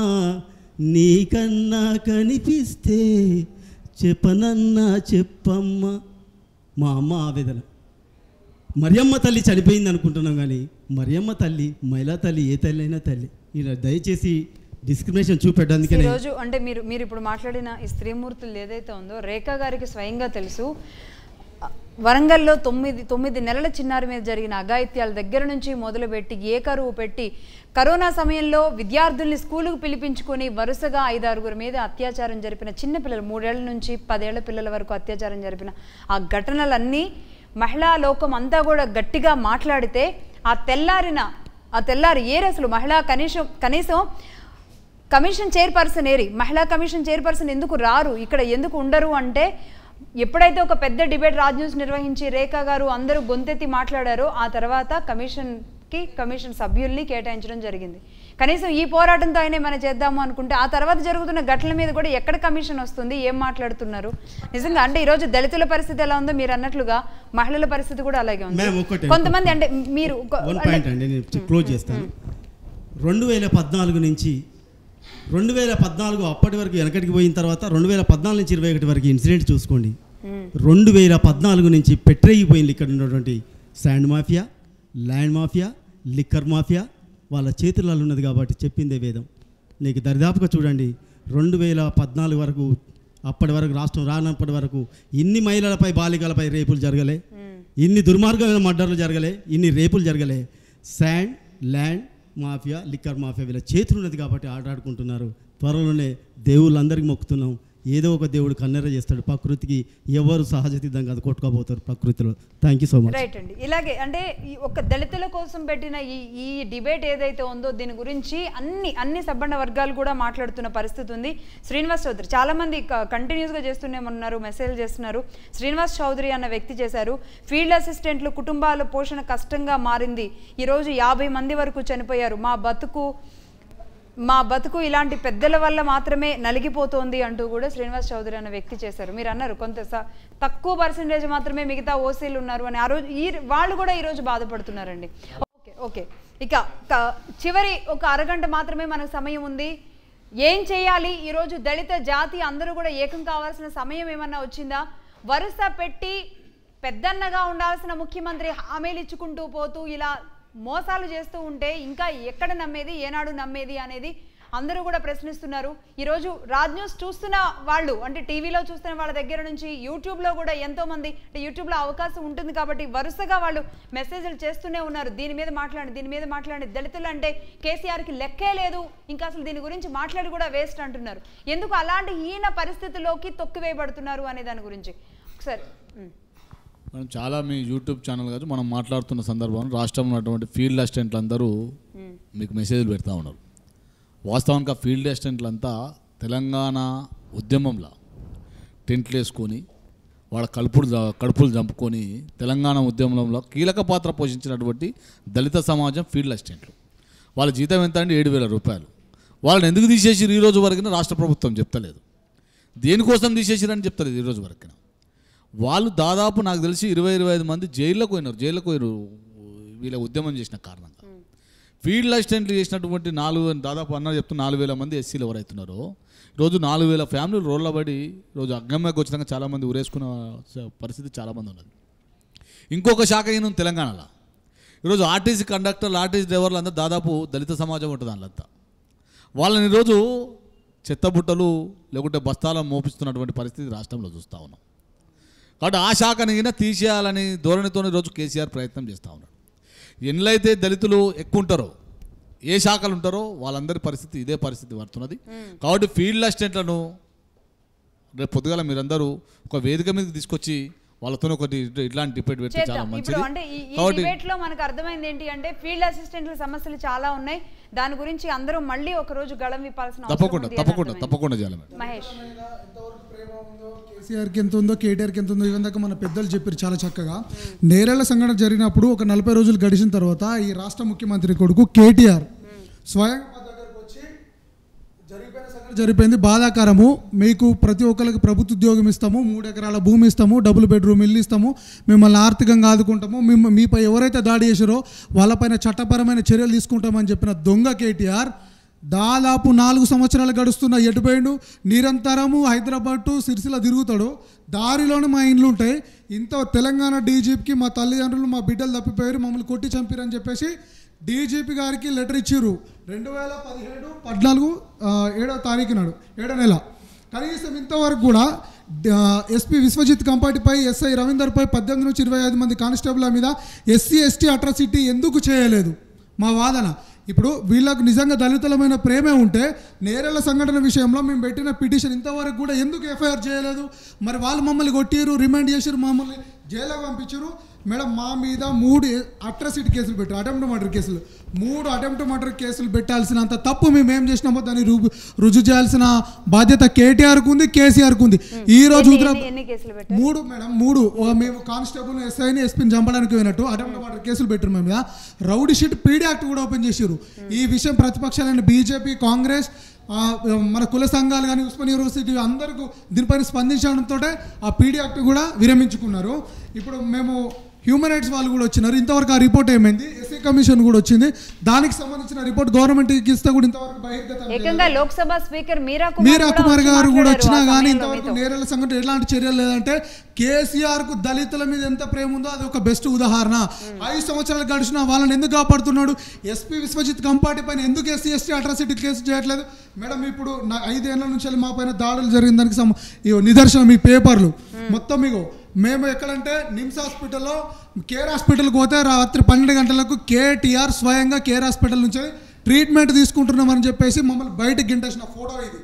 నీకన్నా కనిపిస్తే చెప్పనన్నా చెప్పమ్మ. మా అమ్మ ఆవేదన. మరియమ్మ తల్లి చనిపోయింది అనుకుంటున్నాం, కానీ మరియమ్మ తల్లి, మహిళా తల్లి, ఏ తల్లి అయినా తల్లి. ఇలా దయచేసి డిస్క్రిమినేషన్ చూపెట్టడానికి ఈరోజు అంటే మీరు ఇప్పుడు మాట్లాడిన ఈ స్త్రీమూర్తులు ఏదైతే ఉందో రేఖా గారికి స్వయంగా తెలుసు. వరంగల్లో 9 నెలల చిన్నారి మీద జరిగిన అఘాయిత్యాల దగ్గర నుంచి మొదలుపెట్టి ఏకరువు పెట్టి కరోనా సమయంలో విద్యార్థుల్ని స్కూలుకు పిలిపించుకొని వరుసగా 5-6 మీద అత్యాచారం జరిపిన చిన్నపిల్లలు 3 ఏళ్ల నుంచి 10 ఏళ్ల పిల్లల వరకు అత్యాచారం జరిపిన ఆ ఘటనలన్నీ మహిళా లోకం అంతా కూడా గట్టిగా మాట్లాడితే ఆ తెల్లారి అసలు మహిళా కనీసం కమిషన్ చైర్పర్సన్ మహిళా కమిషన్ చైర్పర్సన్ ఎందుకు రారు, ఇక్కడ ఎందుకు ఉండరు అంటే, ఎప్పుడైతే ఒక పెద్ద డిబేట్ రాజ్ న్యూస్ నిర్వహించి రేఖా గారు అందరూ గొంతెత్తి మాట్లాడారో ఆ తర్వాత కమిషన్ సభ్యుల్ని కేటాయించడం జరిగింది. కనీసం ఈ పోరాటంతో అయినా మనం చేద్దాము అనుకుంటే ఆ తర్వాత జరుగుతున్న ఘటనల మీద కూడా ఎక్కడ కమిషన్ వస్తుంది, ఏం మాట్లాడుతున్నారు? నిజంగా అంటే ఈరోజు దళితుల పరిస్థితి ఎలా ఉందో మీరు అన్నట్లుగా మహిళల పరిస్థితి కూడా అలాగే ఉంది. కొంతమంది అంటే మీరు క్లోజ్ చేస్తాను. 2014 నుంచి 2014 అప్పటి వరకు వెనకటికి పోయిన తర్వాత 2014 నుంచి 21 వరకు ఇన్సిడెంట్ చూసుకోండి. 2014 నుంచి పెట్టరేగిపోయింది ఇక్కడ ఉన్నటువంటి sand mafia, land mafia, liquor mafia వాళ్ళ చేతులలో ఉన్నది. కాబట్టి చెప్పిందే వేదం. నీకు దరిదాపుగా చూడండి, 2014 వరకు అప్పటి వరకు రాష్ట్రం రానప్పటి వరకు ఇన్ని మహిళలపై బాలికలపై రేపులు జరగలే, ఇన్ని దుర్మార్గమైన మర్డర్లు జరగలే, ఇన్ని రేపులు జరగలే. Sand, land mafia, liquor mafia వీళ్ళ చేతులు ఉన్నది కాబట్టి ఆడాడుకుంటున్నారు. త్వరలోనే దేవుళ్ళందరికీ మొక్కుతున్నాం, ఏదో ఒక దేవుడు కన్నెర చేస్తాడు. ప్రకృతికి ఎవరు సహజ సిద్ధం కాదు, కొట్టుకోబోతారు ప్రకృతిలో. Thank you so much. Right అండి. ఇలాగే అంటే ఒక దళితుల కోసం పెట్టిన ఈ డిబేట్ ఏదైతే ఉందో దీని గురించి అన్ని సబ్బండ వర్గాలు కూడా మాట్లాడుతున్న పరిస్థితి ఉంది. శ్రీనివాస్ చౌదరి చాలా మంది కంటిన్యూస్గా చేస్తూనే ఉన్నారు, మెసేజ్ చేస్తున్నారు. శ్రీనివాస్ చౌదరి అన్న వ్యక్తి చేశారు, ఫీల్డ్ అసిస్టెంట్లు కుటుంబాల పోషణ కష్టంగా మారింది, ఈరోజు 50 మంది వరకు చనిపోయారు, మా బతుకు ఇలాంటి పెద్దల వల్ల మాత్రమే నలిగిపోతోంది అంటూ కూడా శ్రీనివాస్ చౌదరి అన్న వ్యక్తి చేశారు. మీరు అన్నారు కొంత తక్కువ పర్సెంటేజ్ మాత్రమే మిగతా ఓసీలు ఉన్నారు అని. ఆ రోజు వాళ్ళు కూడా ఈరోజు బాధపడుతున్నారండి. ఓకే ఇక చివరి ఒక అరగంట మాత్రమే మనకు సమయం ఉంది. ఏం చేయాలి ఈరోజు దళిత జాతి అందరూ కూడా ఏకం కావాల్సిన సమయం ఏమన్నా వచ్చిందా? వరుస పెట్టి పెద్దన్నగా ఉండాల్సిన ముఖ్యమంత్రి హామీలు ఇచ్చుకుంటూ పోతూ ఇలా మోసాలు చేస్తూ ఉంటే ఇంకా ఎక్కడ నమ్మేది, ఏనాడు నమ్మేది అనేది అందరూ కూడా ప్రశ్నిస్తున్నారు. ఈరోజు రాజ్ న్యూస్ చూస్తున్న వాళ్ళు, అంటే టీవీలో చూస్తున్న వాళ్ళ దగ్గర నుంచి యూట్యూబ్లో కూడా ఎంతోమంది, అంటే యూట్యూబ్లో అవకాశం ఉంటుంది కాబట్టి వరుసగా వాళ్ళు మెసేజ్లు చేస్తూనే ఉన్నారు. దీని మీద మాట్లాడండి, దళితులు అంటే కేసీఆర్కి లెక్కే లేదు, ఇంకా అసలు దీని గురించి మాట్లాడి కూడా వేస్ట్ అంటున్నారు. ఎందుకు అలాంటి హీన పరిస్థితుల్లోకి తొక్కివేయబడుతున్నారు అనే దాని గురించి ఒకసారి. మనం చాలా మీ యూట్యూబ్ ఛానల్ కాదు మనం మాట్లాడుతున్న సందర్భంలో రాష్ట్రంలో ఉన్నటువంటి ఫీల్డ్ అసిస్టెంట్లు అందరూ మీకు మెసేజ్లు పెడతా ఉన్నారు. వాస్తవానికి ఆ ఫీల్డ్ అసిస్టెంట్లు అంతా తెలంగాణ ఉద్యమంలో టెంట్లు వేసుకొని వాళ్ళ కడుపులు చంపుకొని తెలంగాణ ఉద్యమంలో కీలక పాత్ర పోషించినటువంటి దళిత సమాజం ఫీల్డ్ అసిస్టెంట్లు. వాళ్ళ జీతం ఎంత అంటే 7,000 రూపాయలు. వాళ్ళని ఎందుకు తీసేసిరు ఈ రోజు వరకు రాష్ట్ర ప్రభుత్వం చెప్తలేదు. దేనికోసం తీసేసిరని చెప్తలేదు ఈ రోజు వరకు. వాళ్ళు దాదాపు నాకు తెలిసి 20-25 మంది జైల్లోకి పోయినారు వీళ్ళ ఉద్యమం చేసిన కారణంగా. ఫీల్డ్ అసిస్టెంట్లు చేసినటువంటి దాదాపు చెప్తూ 4,000 మంది ఎస్సీలు ఎవరైతున్నారో ఈరోజు 4,000 ఫ్యామిలీలు రోడ్ల పడి ఈరోజు అగ్గమ్మకి వచ్చినాక చాలామంది ఊరేసుకున్న పరిస్థితి చాలామంది ఉన్నది. ఇంకొక శాఖ ఈయన తెలంగాణలో ఈరోజు ఆర్టీసీ కండక్టర్లు, ఆర్టీసీ డ్రైవర్లు అంతా దాదాపు దళిత సమాజం ఉంటుంది. వాళ్ళంతా వాళ్ళని ఈరోజు చెత్తబుట్టలు లేకుంటే బస్తాలను మోపిస్తున్నటువంటి పరిస్థితి రాష్ట్రంలో చూస్తూ ఉన్నాం. కాబట్టి ఆ శాఖని తీసేయాలని ధోరణితో ఈరోజు కేసీఆర్ ప్రయత్నం చేస్తూ ఉన్నాడు. ఎన్నైతే దళితులు ఎక్కువ ఉంటారో, ఏ శాఖలు ఉంటారో వాళ్ళందరి పరిస్థితి ఇదే పరిస్థితి పడుతున్నది. కాబట్టి ఫీల్డ్ అసిస్టెంట్లను రేపు పొద్దుగాల మీరందరూ ఒక వేదిక మీదకి తీసుకొచ్చి వాళ్ళతో ఒకటి ఇట్లాంటి డిబేట్ పెడితే చాలా మంచిది. అంటే ఈ డిబేట్ లో మనకు అర్థమైంది ఏంటి అంటే ఫీల్డ్ అసిస్టెంట్ల సమస్యలు చాలా ఉన్నాయి. దాని గురించి అందరూ మళ్ళీ ఒక రోజు గళం విప్పాల్సిన తప్పకుండా చేయాలి. మహేష్, కేసీఆర్కి ఎంత ఉందో, కేటీఆర్కి ఎంత ఉందో ఇవందాక మన పెద్దలు చెప్పారు చాలా చక్కగా. నేరేళ్ల సంఘటన జరిగినప్పుడు ఒక 40 రోజులు గడిచిన తర్వాత ఈ రాష్ట్ర ముఖ్యమంత్రి కొడుకు కేటీఆర్ స్వయం జరిగిపోయింది. బాధాకరము. మీకు ప్రతి ఒక్కరికి ప్రభుత్వ ఉద్యోగం ఇస్తాము, 3 ఎకరాల భూమి ఇస్తాము, డబుల్ బెడ్రూమ్ ఇల్లు ఇస్తాము, మిమ్మల్ని ఆర్థికంగా ఆదుకుంటాము, మీపై ఎవరైతే దాడి చేశారో వాళ్ళపైన చట్టపరమైన చర్యలు తీసుకుంటామని చెప్పిన దొంగ కేటీఆర్ దాదాపు 4 సంవత్సరాలు గడుస్తున్న ఎటుపోయిండు. నిరంతరము హైదరాబాద్ టు సిరిసిల్ల తిరుగుతాడు. దారిలోనే మా ఇండ్లు ఉంటాయి. ఇంత తెలంగాణ డీజీపీకి మా తల్లిదండ్రులు మా బిడ్డలు తప్పిపోయారు, మమ్మల్ని కొట్టి చంపారని చెప్పేసి డీజీపీ గారికి లెటర్ ఇచ్చారు 2017 14 7వ తారీఖు నాడు, 7వ నెల. కనీసం ఇంతవరకు కూడా ఎస్పీ విశ్వజిత్ కంపాటిపై, ఎస్ఐ రవీందర్పై 18 నుంచి 25 మంది కానిస్టేబుల్ మీద ఎస్సీ ఎస్టీ అట్రాసిటీ ఎందుకు చేయలేదు మా వాదన. ఇప్పుడు వీళ్ళకు నిజంగా దళితులమైన ప్రేమే ఉంటే నేరేళ్ల సంఘటన విషయంలో మేము పెట్టిన పిటిషన్ ఇంతవరకు కూడా ఎందుకు ఎఫ్ఐఆర్ చేయలేదు? మరి వాళ్ళు మమ్మల్ని కొట్టిరు, రిమాండ్ చేసారు, మమ్మల్ని జైలుకి పంపించారు. మేడం మా మీద 3 అట్రాసిటీ కేసులు పెట్టారు, అటెంప్ట్ మర్డర్ కేసులు. 3 అటెంప్ట్ మర్డర్ కేసులు పెట్టాల్సినంత తప్పు మేము ఏం చేసినామో దాన్ని రుజువు చేయాల్సిన బాధ్యత కేటీఆర్కు ఉంది, కేసీఆర్కు ఉంది. ఈ రోజు 3 మేడం 3 మేము కానిస్టేబుల్, ఎస్ఐని, ఎస్పీని చంపడానికి పోయినట్టు అటెంప్ట్ మర్డర్ కేసులు పెట్టారు. మేము మీద రౌడీ షీట్ పీడీ యాక్ట్ కూడా ఓపెన్ చేసారు. ఈ విషయం ప్రతిపక్షాలైన బీజేపీ, కాంగ్రెస్, మన కుల సంఘాలు కానీ, ఉస్మానియా యూనివర్సిటీ అందరికీ దీనిపైన స్పందించడంతో ఆ పీడీ యాక్ట్ కూడా విరమించుకున్నారు. ఇప్పుడు మేము హ్యూమన్ రైట్స్ వాళ్ళు కూడా వచ్చినారు. ఇంతవరకు ఆ రిపోర్ట్ ఏమైంది? ఎస్సీ కమిషన్ కూడా వచ్చింది. దానికి సంబంధించిన రిపోర్ట్ గవర్నమెంట్కి ఇస్తే కూడా ఇంతవరకు బహిర్గతం. లోక్సభ స్పీకర్ మీరా కుమార్ గారు కూడా వచ్చినా కానీ ఇంతవరకు నేరేళ్ల సంఘటన ఎలాంటి చర్యలు లేదంటే కేసీఆర్కు దళితుల మీద ఎంత ప్రేమ ఉందో అది ఒక బెస్ట్ ఉదాహరణ. 5 సంవత్సరాలు గడిచినా వాళ్ళని ఎందుకు కాపాడుతున్నాడు? ఎస్పీ విశ్వజిత్ కంపాటి పైన ఎందుకు ఎస్సీ ఎస్టీ అట్రాసిటీ కేసు చేయట్లేదు? మేడం ఇప్పుడు 5 ఏళ్ల నుంచి మా పైన దాడులు జరిగిన దానికి నిదర్శనం ఈ పేపర్లు మొత్తం. మీకు మేము ఎక్కడంటే నిమ్స్ హాస్పిటల్లో కేర్ హాస్పిటల్కి పోతే రాత్రి 12 గంటలకు కేటీఆర్ స్వయంగా కేర్ హాస్పిటల్ నుంచి ట్రీట్మెంట్ తీసుకుంటున్నామని చెప్పేసి మమ్మల్ని బయటకు గింటేసిన ఫోటో ఇది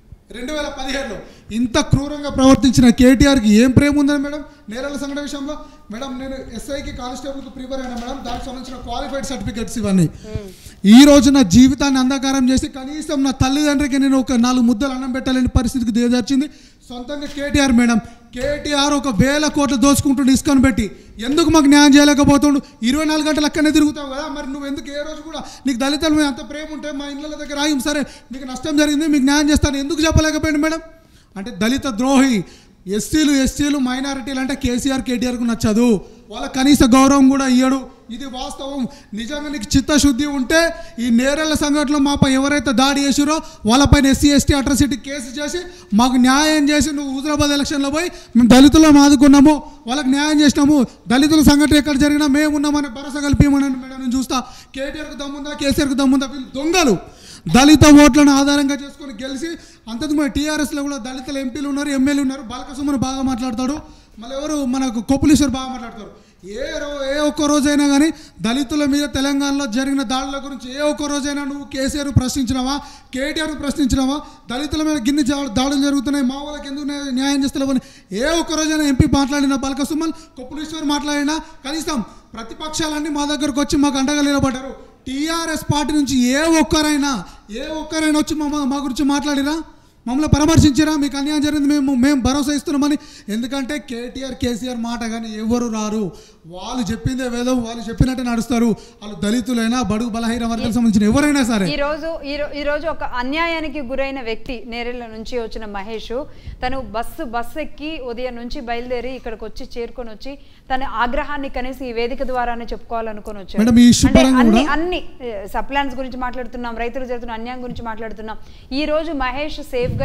2017లో. ఇంత క్రూరంగా ప్రవర్తించిన కేటీఆర్కి ఏం ప్రేమ ఉందని మేడం నేరాల సంఘటన విషయంలో? మేడం నేను ఎస్ఐకి, కానిస్టేబుల్కి ప్రిపేర్ అయినా మేడం, దానికి సంబంధించిన క్వాలిఫైడ్ సర్టిఫికెట్స్ ఇవన్నీ. ఈ రోజు నా జీవితాన్ని అంధకారం చేసి కనీసం నా తల్లిదండ్రికి నేను ఒక 4 ముద్దలు అన్నం పెట్టలేని పరిస్థితికి దిగజార్చింది సొంతంగా కేటీఆర్. మేడం కేటీఆర్ ఒక 1000 కోట్లు దోచుకుంటుండే ఇసుకను పెట్టి ఎందుకు మాకు న్యాయం చేయలేకపోతుండు? 24 గంటలు అక్కడనే తిరుగుతావు కదా, మరి నువ్వు ఎందుకు ఏ రోజు కూడా నీకు దళితుల మీద అంత ప్రేమ ఉంటే మా ఇళ్ళ దగ్గర ఆగి సరే మీకు నష్టం జరిగింది మీకు న్యాయం చేస్తాను ఎందుకు చెప్పలేకపోయింది మేడం? అంటే దళిత ద్రోహి. ఎస్సీలు మైనారిటీలు అంటే కేసీఆర్, కేటీఆర్కు నచ్చదు. వాళ్ళ కనీస గౌరవం కూడా ఇయ్యడు. ఇది వాస్తవం. నిజంగా నీకు చిత్తశుద్ధి ఉంటే ఈ నేరెళ్ల సంఘటనలో మాపై ఎవరైతే దాడి చేసిరో వాళ్ళపైన ఎస్సీ ఎస్టీ అట్రాసిటీ కేసు చేసి మాకు న్యాయం చేసి నువ్వు హుజరాబాద్ ఎలక్షన్లో పోయి మేము దళితులను ఆదుకున్నాము, వాళ్ళకి న్యాయం చేసినాము, దళితుల సంఘటన ఎక్కడ జరిగినా మేము ఉన్నామని భరోసా కల్పించమని మేడం నేను చూస్తా. కేటీఆర్కు దమ్ముందా, కేసీఆర్కు దమ్ముందా? వీళ్ళు దొంగలు. దళిత ఓట్లను ఆధారంగా చేసుకొని గెలిచి అంతకు మన టీఆర్ఎస్లో కూడా దళితుల ఎంపీలు ఉన్నారు, ఎమ్మెల్యేలు ఉన్నారు. బాలకసుమన్ బాగా మాట్లాడతాడు, మళ్ళీ ఎవరు మనకు కొప్పులీశ్వర్ బాగా మాట్లాడతారు. ఏ ఒక్క రోజైనా కానీ దళితుల మీద తెలంగాణలో జరిగిన దాడుల గురించి ఏ ఒక్క రోజైనా నువ్వు కేసీఆర్ ప్రశ్నించినావా, కేటీఆర్ ప్రశ్నించినావా? దళితుల మీద గిన్ని దాడులు జరుగుతున్నాయి, మా వాళ్ళకి ఎందుకు న్యాయం చేస్తలేవని ఏ ఒక్క రోజైనా ఎంపీ మాట్లాడినా, బాలకసుమన్ కొప్పులీశ్వర్ మాట్లాడినా? కనీసం ప్రతిపక్షాలన్నీ మా దగ్గరకు వచ్చి మాకు అండగా నిలబడ్డారు. టీఆర్ఎస్ పార్టీ నుంచి ఏ ఒక్కరైనా వచ్చి మా గురించి మాట్లాడిరా, మమ్మల్ని పరామర్శించారా? మీకు అన్యాయం జరిగింది మేము భరోసా ఇస్తున్నామని. ఎందుకంటే కేటీఆర్ కేసీఆర్ మాట కానీ ఎవరు రారు, వాళ్ళు చెప్పిందే వేదం, వాళ్ళు చెప్పినట్టే నడుస్తారు. వాళ్ళు దళితులైనా బడుగు బలహీన వర్గాలకు సంబంధించిన ఎవరైనా సరే. ఈరోజు ఒక అన్యాయానికి గురైన వ్యక్తి నేరెళ్ళ నుంచి వచ్చిన మహేష్ తను బస్సు ఎక్కి ఉదయం నుంచి బయలుదేరి ఇక్కడికి వచ్చి చేరుకొని వచ్చి తన ఆగ్రహాన్ని కనీసం ఈ వేదిక ద్వారానే చెప్పుకోవాలనుకొని వచ్చాడు. అన్ని సప్లాన్స్ గురించి మాట్లాడుతున్నాం, రైతులు జరుగుతున్న అన్యాయం గురించి మాట్లాడుతున్నాం. ఈ రోజు మహేష్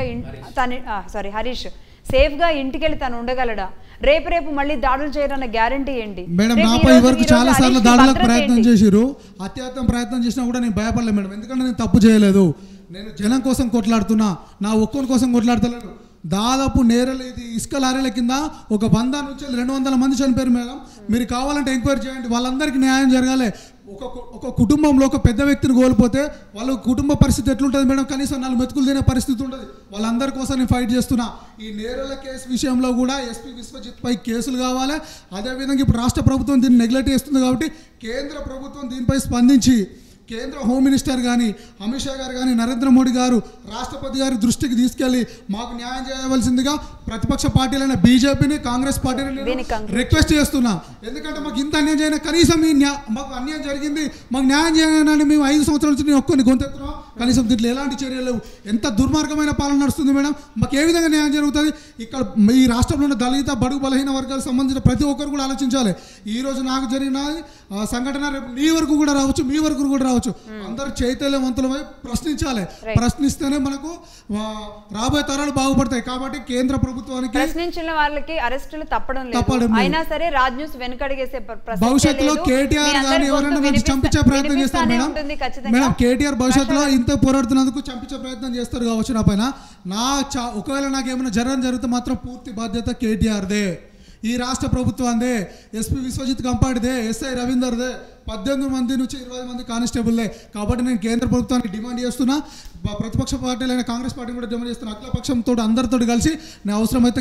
హరీష్ సేఫ్ గా ఇంటికెళ్ళి తను ఉండగలడా? రేపు మళ్ళీ దాడులు చేయడానికి గ్యారంటీ ఏంటి? మేడం నాపై వరకు చాలా సార్లు దాడులకు ప్రయత్నం చేసిరు, అత్యాత్తం ప్రయత్నం చేసినా కూడా నేను భయపడలేదు మేడం. ఎందుకంటే నేను తప్పు చేయలేదు, నేను జనం కోసం కొట్లాడుతున్నా, నా ఒక్కరి కోసం కొట్లాడతలేను. దాదాపు నేరలు ఇది ఇసుక లారీల కింద ఒక 100 నుంచి 200 మంది చనిపోయారు మేడం. మీరు కావాలంటే ఎంక్వైరీ చేయండి, వాళ్ళందరికీ న్యాయం జరగాలి. ఒక కుటుంబంలో ఒక పెద్ద వ్యక్తిని కోల్పోతే వాళ్ళ కుటుంబ పరిస్థితి ఎట్లుంటుంది మేడం? కనీసం 4 మెతుకులు తినే పరిస్థితి ఉంటుంది. వాళ్ళందరి కోసం నేను ఫైట్ చేస్తున్నా. ఈ నేరల కేసు విషయంలో కూడా ఎస్పీ విశ్వజిత్ పై కేసులు కావాలి. అదేవిధంగా ఇప్పుడు రాష్ట్ర ప్రభుత్వం దీన్ని నెగ్లెక్ట్ చేస్తుంది కాబట్టి కేంద్ర ప్రభుత్వం దీనిపై స్పందించి కేంద్ర హోమ్ మినిస్టర్ కానీ అమిత్ షా గారు కానీ నరేంద్ర మోడీ గారు రాష్ట్రపతి గారి దృష్టికి తీసుకెళ్లి మాకు న్యాయం చేయవలసిందిగా ప్రతిపక్ష పార్టీలైన బీజేపీని కాంగ్రెస్ పార్టీని రిక్వెస్ట్ చేస్తున్నా. ఎందుకంటే మాకు ఇంత అన్యాయం చేయని కనీసం మాకు అన్యాయం జరిగింది, మాకు న్యాయం చేయని మేము 5 సంవత్సరాల నుంచి ఒక్కరిని గొంతెత్తున్నాం. కనీసం దీంట్లో ఎలాంటి చర్యలు లేవు. ఎంత దుర్మార్గమైన పాలన నడుస్తుంది మేడం. మాకు ఏ విధంగా న్యాయం జరుగుతుంది? ఇక్కడ ఈ రాష్ట్రంలో ఉన్న దళిత బడుగు బలహీన వర్గాలకు సంబంధించిన ప్రతి ఒక్కరు కూడా ఆలోచించాలి. ఈరోజు నాకు జరిగిన సంఘటన రేపు నీ వరకు కూడా రావచ్చు, మీ వరకు కూడా రావచ్చు. అందరూ చైతన్యవంతులమై ప్రశ్నించాలి. ప్రశ్నిస్తేనే మనకు రాబోయే తరాలు బాగుపడతాయి. కాబట్టి కేంద్ర ప్రభుత్వానికి ప్రశ్నించిన వాళ్ళకి అరెస్టులు తప్పడం లేదు. అయినా సరే రాజ్ న్యూస్ వెనకడిగేసే భవిష్యత్తులో కేటీఆర్ గాని ఎవరైనా చంపించే ప్రయత్నం చేస్తారు మేడం. మేడం కేటీఆర్ భవిష్యత్తులో ఇంత పోరాడుతున్నందుకు చంపించే ప్రయత్నం చేస్తారు కావచ్చు నా పైన. ఒకవేళ నాకు ఏమైనా జరిగితే మాత్రం పూర్తి బాధ్యత కేటీఆర్దే, ఈ రాష్ట్ర ప్రభుత్వాందే, ఎస్పీ విశ్వజిత్ కంపాడిదే, ఎస్ఐ రవీందర్దే, 18 మంది నుంచి 20 మంది కానిస్టేబుల్లే. కాబట్టి నేను కేంద్ర ప్రభుత్వానికి డిమాండ్ చేస్తున్నా, ప్రతిపక్ష పార్టీలైన కాంగ్రెస్ పార్టీ కూడా డిమాండ్ చేస్తున్నా. అఖిల పక్షంతో అందరితో కలిసి నేను అవసరమైతే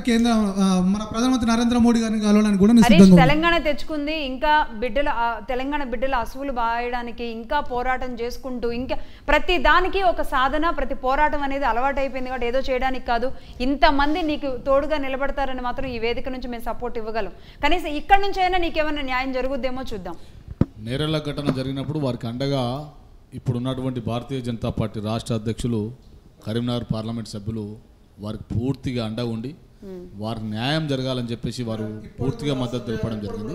మన ప్రధానమంత్రి నరేంద్ర మోడీ గారిని కలవడానికి కూడా తెలంగాణ తెచ్చుకుంది. ఇంకా తెలంగాణ బిడ్డల అసువులు బాయడానికి ఇంకా పోరాటం చేసుకుంటూ ఇంకా ప్రతి దానికి ఒక సాధన, ప్రతి పోరాటం అనేది అలవాటు అయిపోయింది. కాబట్టి ఏదో చేయడానికి కాదు, ఇంతమంది నీకు తోడుగా నిలబడతారని మాత్రం ఈ వేదిక నుంచి మేము సపోర్ట్ ఇవ్వగలం. కనీసం ఇక్కడ నుంచి అయినా నీకేమైనా న్యాయం జరుగుద్దేమో చూద్దాం. నేరెళ్ల ఘటన జరిగినప్పుడు వారికి అండగా ఇప్పుడున్నటువంటి భారతీయ జనతా పార్టీ రాష్ట్ర అధ్యక్షులు, కరీంనగర్ పార్లమెంట్ సభ్యులు వారికి పూర్తిగా అండగా ఉండి వారికి న్యాయం జరగాలని చెప్పేసి వారు పూర్తిగా మద్దతు తెలపడం జరిగింది.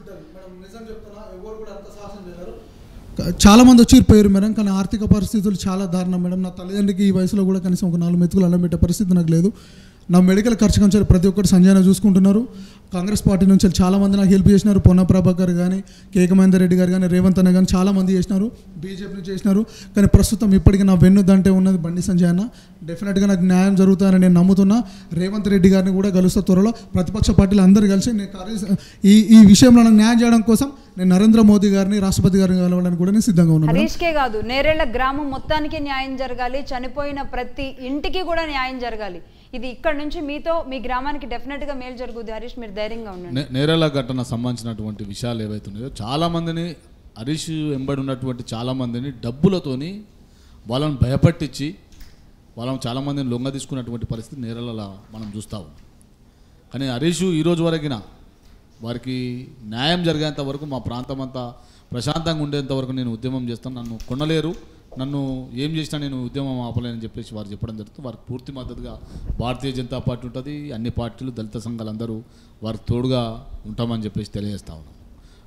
చాలా మంది వచ్చిపోయారు మేడం, కానీ ఆర్థిక పరిస్థితులు చాలా దారుణం మేడం. నా తల్లిదండ్రికి ఈ వయసులో కూడా కనీసం ఒక 4 మెతుకులు అన్నం పెట్టే పరిస్థితి నాకు లేదు. నా మెడికల్ ఖర్చు కొంచెం ప్రతి ఒక్కటి సంజయన చూసుకుంటున్నారు. కాంగ్రెస్ పార్టీ నుంచి చాలామంది నాకు హెల్ప్ చేసినారు. పొన్న ప్రభాకర్ కానీ, కేక మహేందర్ రెడ్డి గారు కానీ, రేవంత్ అన్న కానీ చాలామంది చేసినారు, బీజేపీ నుంచి చేసినారు. కానీ ప్రస్తుతం ఇప్పటికీ నా వెన్నుదంటే ఉన్నది బండి సంజయ్ అన్న. డెఫినెట్గా నాకు న్యాయం జరుగుతుందని నేను నమ్ముతున్నా. రేవంత్ రెడ్డి గారిని కూడా కలుస్తా త్వరలో. ప్రతిపక్ష పార్టీలు అందరూ కలిసి నేను ఈ విషయంలో నాకు న్యాయం చేయడం కోసం నేను నరేంద్ర మోదీ గారిని, రాష్ట్రపతి గారిని కలవడానికి కూడా నేను సిద్ధంగా ఉన్నాను. హరీష్కే కాదు, నేరేళ్ల గ్రామం మొత్తానికి న్యాయం జరగాలి, చనిపోయిన ప్రతి ఇంటికి కూడా న్యాయం జరగాలి. ఇది ఇక్కడ నుంచి మీతో మీ గ్రామానికి డెఫినెట్గా మేలు జరుగుతుంది. హరీష్ మీరు ధైర్యంగా ఉండండి. నేరేళ్ల ఘటన సంబంధించినటువంటి విషయాలు ఏవైతే ఉన్నాయో చాలామందిని హరీష్ వెంబడి ఉన్నటువంటి చాలామందిని డబ్బులతోని వాళ్ళని భయపట్టించి వాళ్ళని చాలామందిని లొంగ తీసుకున్నటువంటి పరిస్థితి నేరేళ్లలో మనం చూస్తూ ఉన్నాం. కానీ హరీష్ ఈరోజు వరకున వారికి న్యాయం జరిగేంత వరకు మా ప్రాంతం అంతా ప్రశాంతంగా ఉండేంత వరకు నేను ఉద్యమం చేస్తాను, నన్ను కొనలేరు, నన్ను ఏం చేసినా నేను ఉద్యమం ఆపలేనని చెప్పేసి వారు చెప్పడం జరుగుతుంది. వారికి పూర్తి మద్దతుగా భారతీయ జనతా పార్టీ ఉంటుంది, అన్ని పార్టీలు, దళిత సంఘాలు అందరూ వారికి తోడుగా ఉంటామని చెప్పేసి తెలియజేస్తా ఉన్నాం.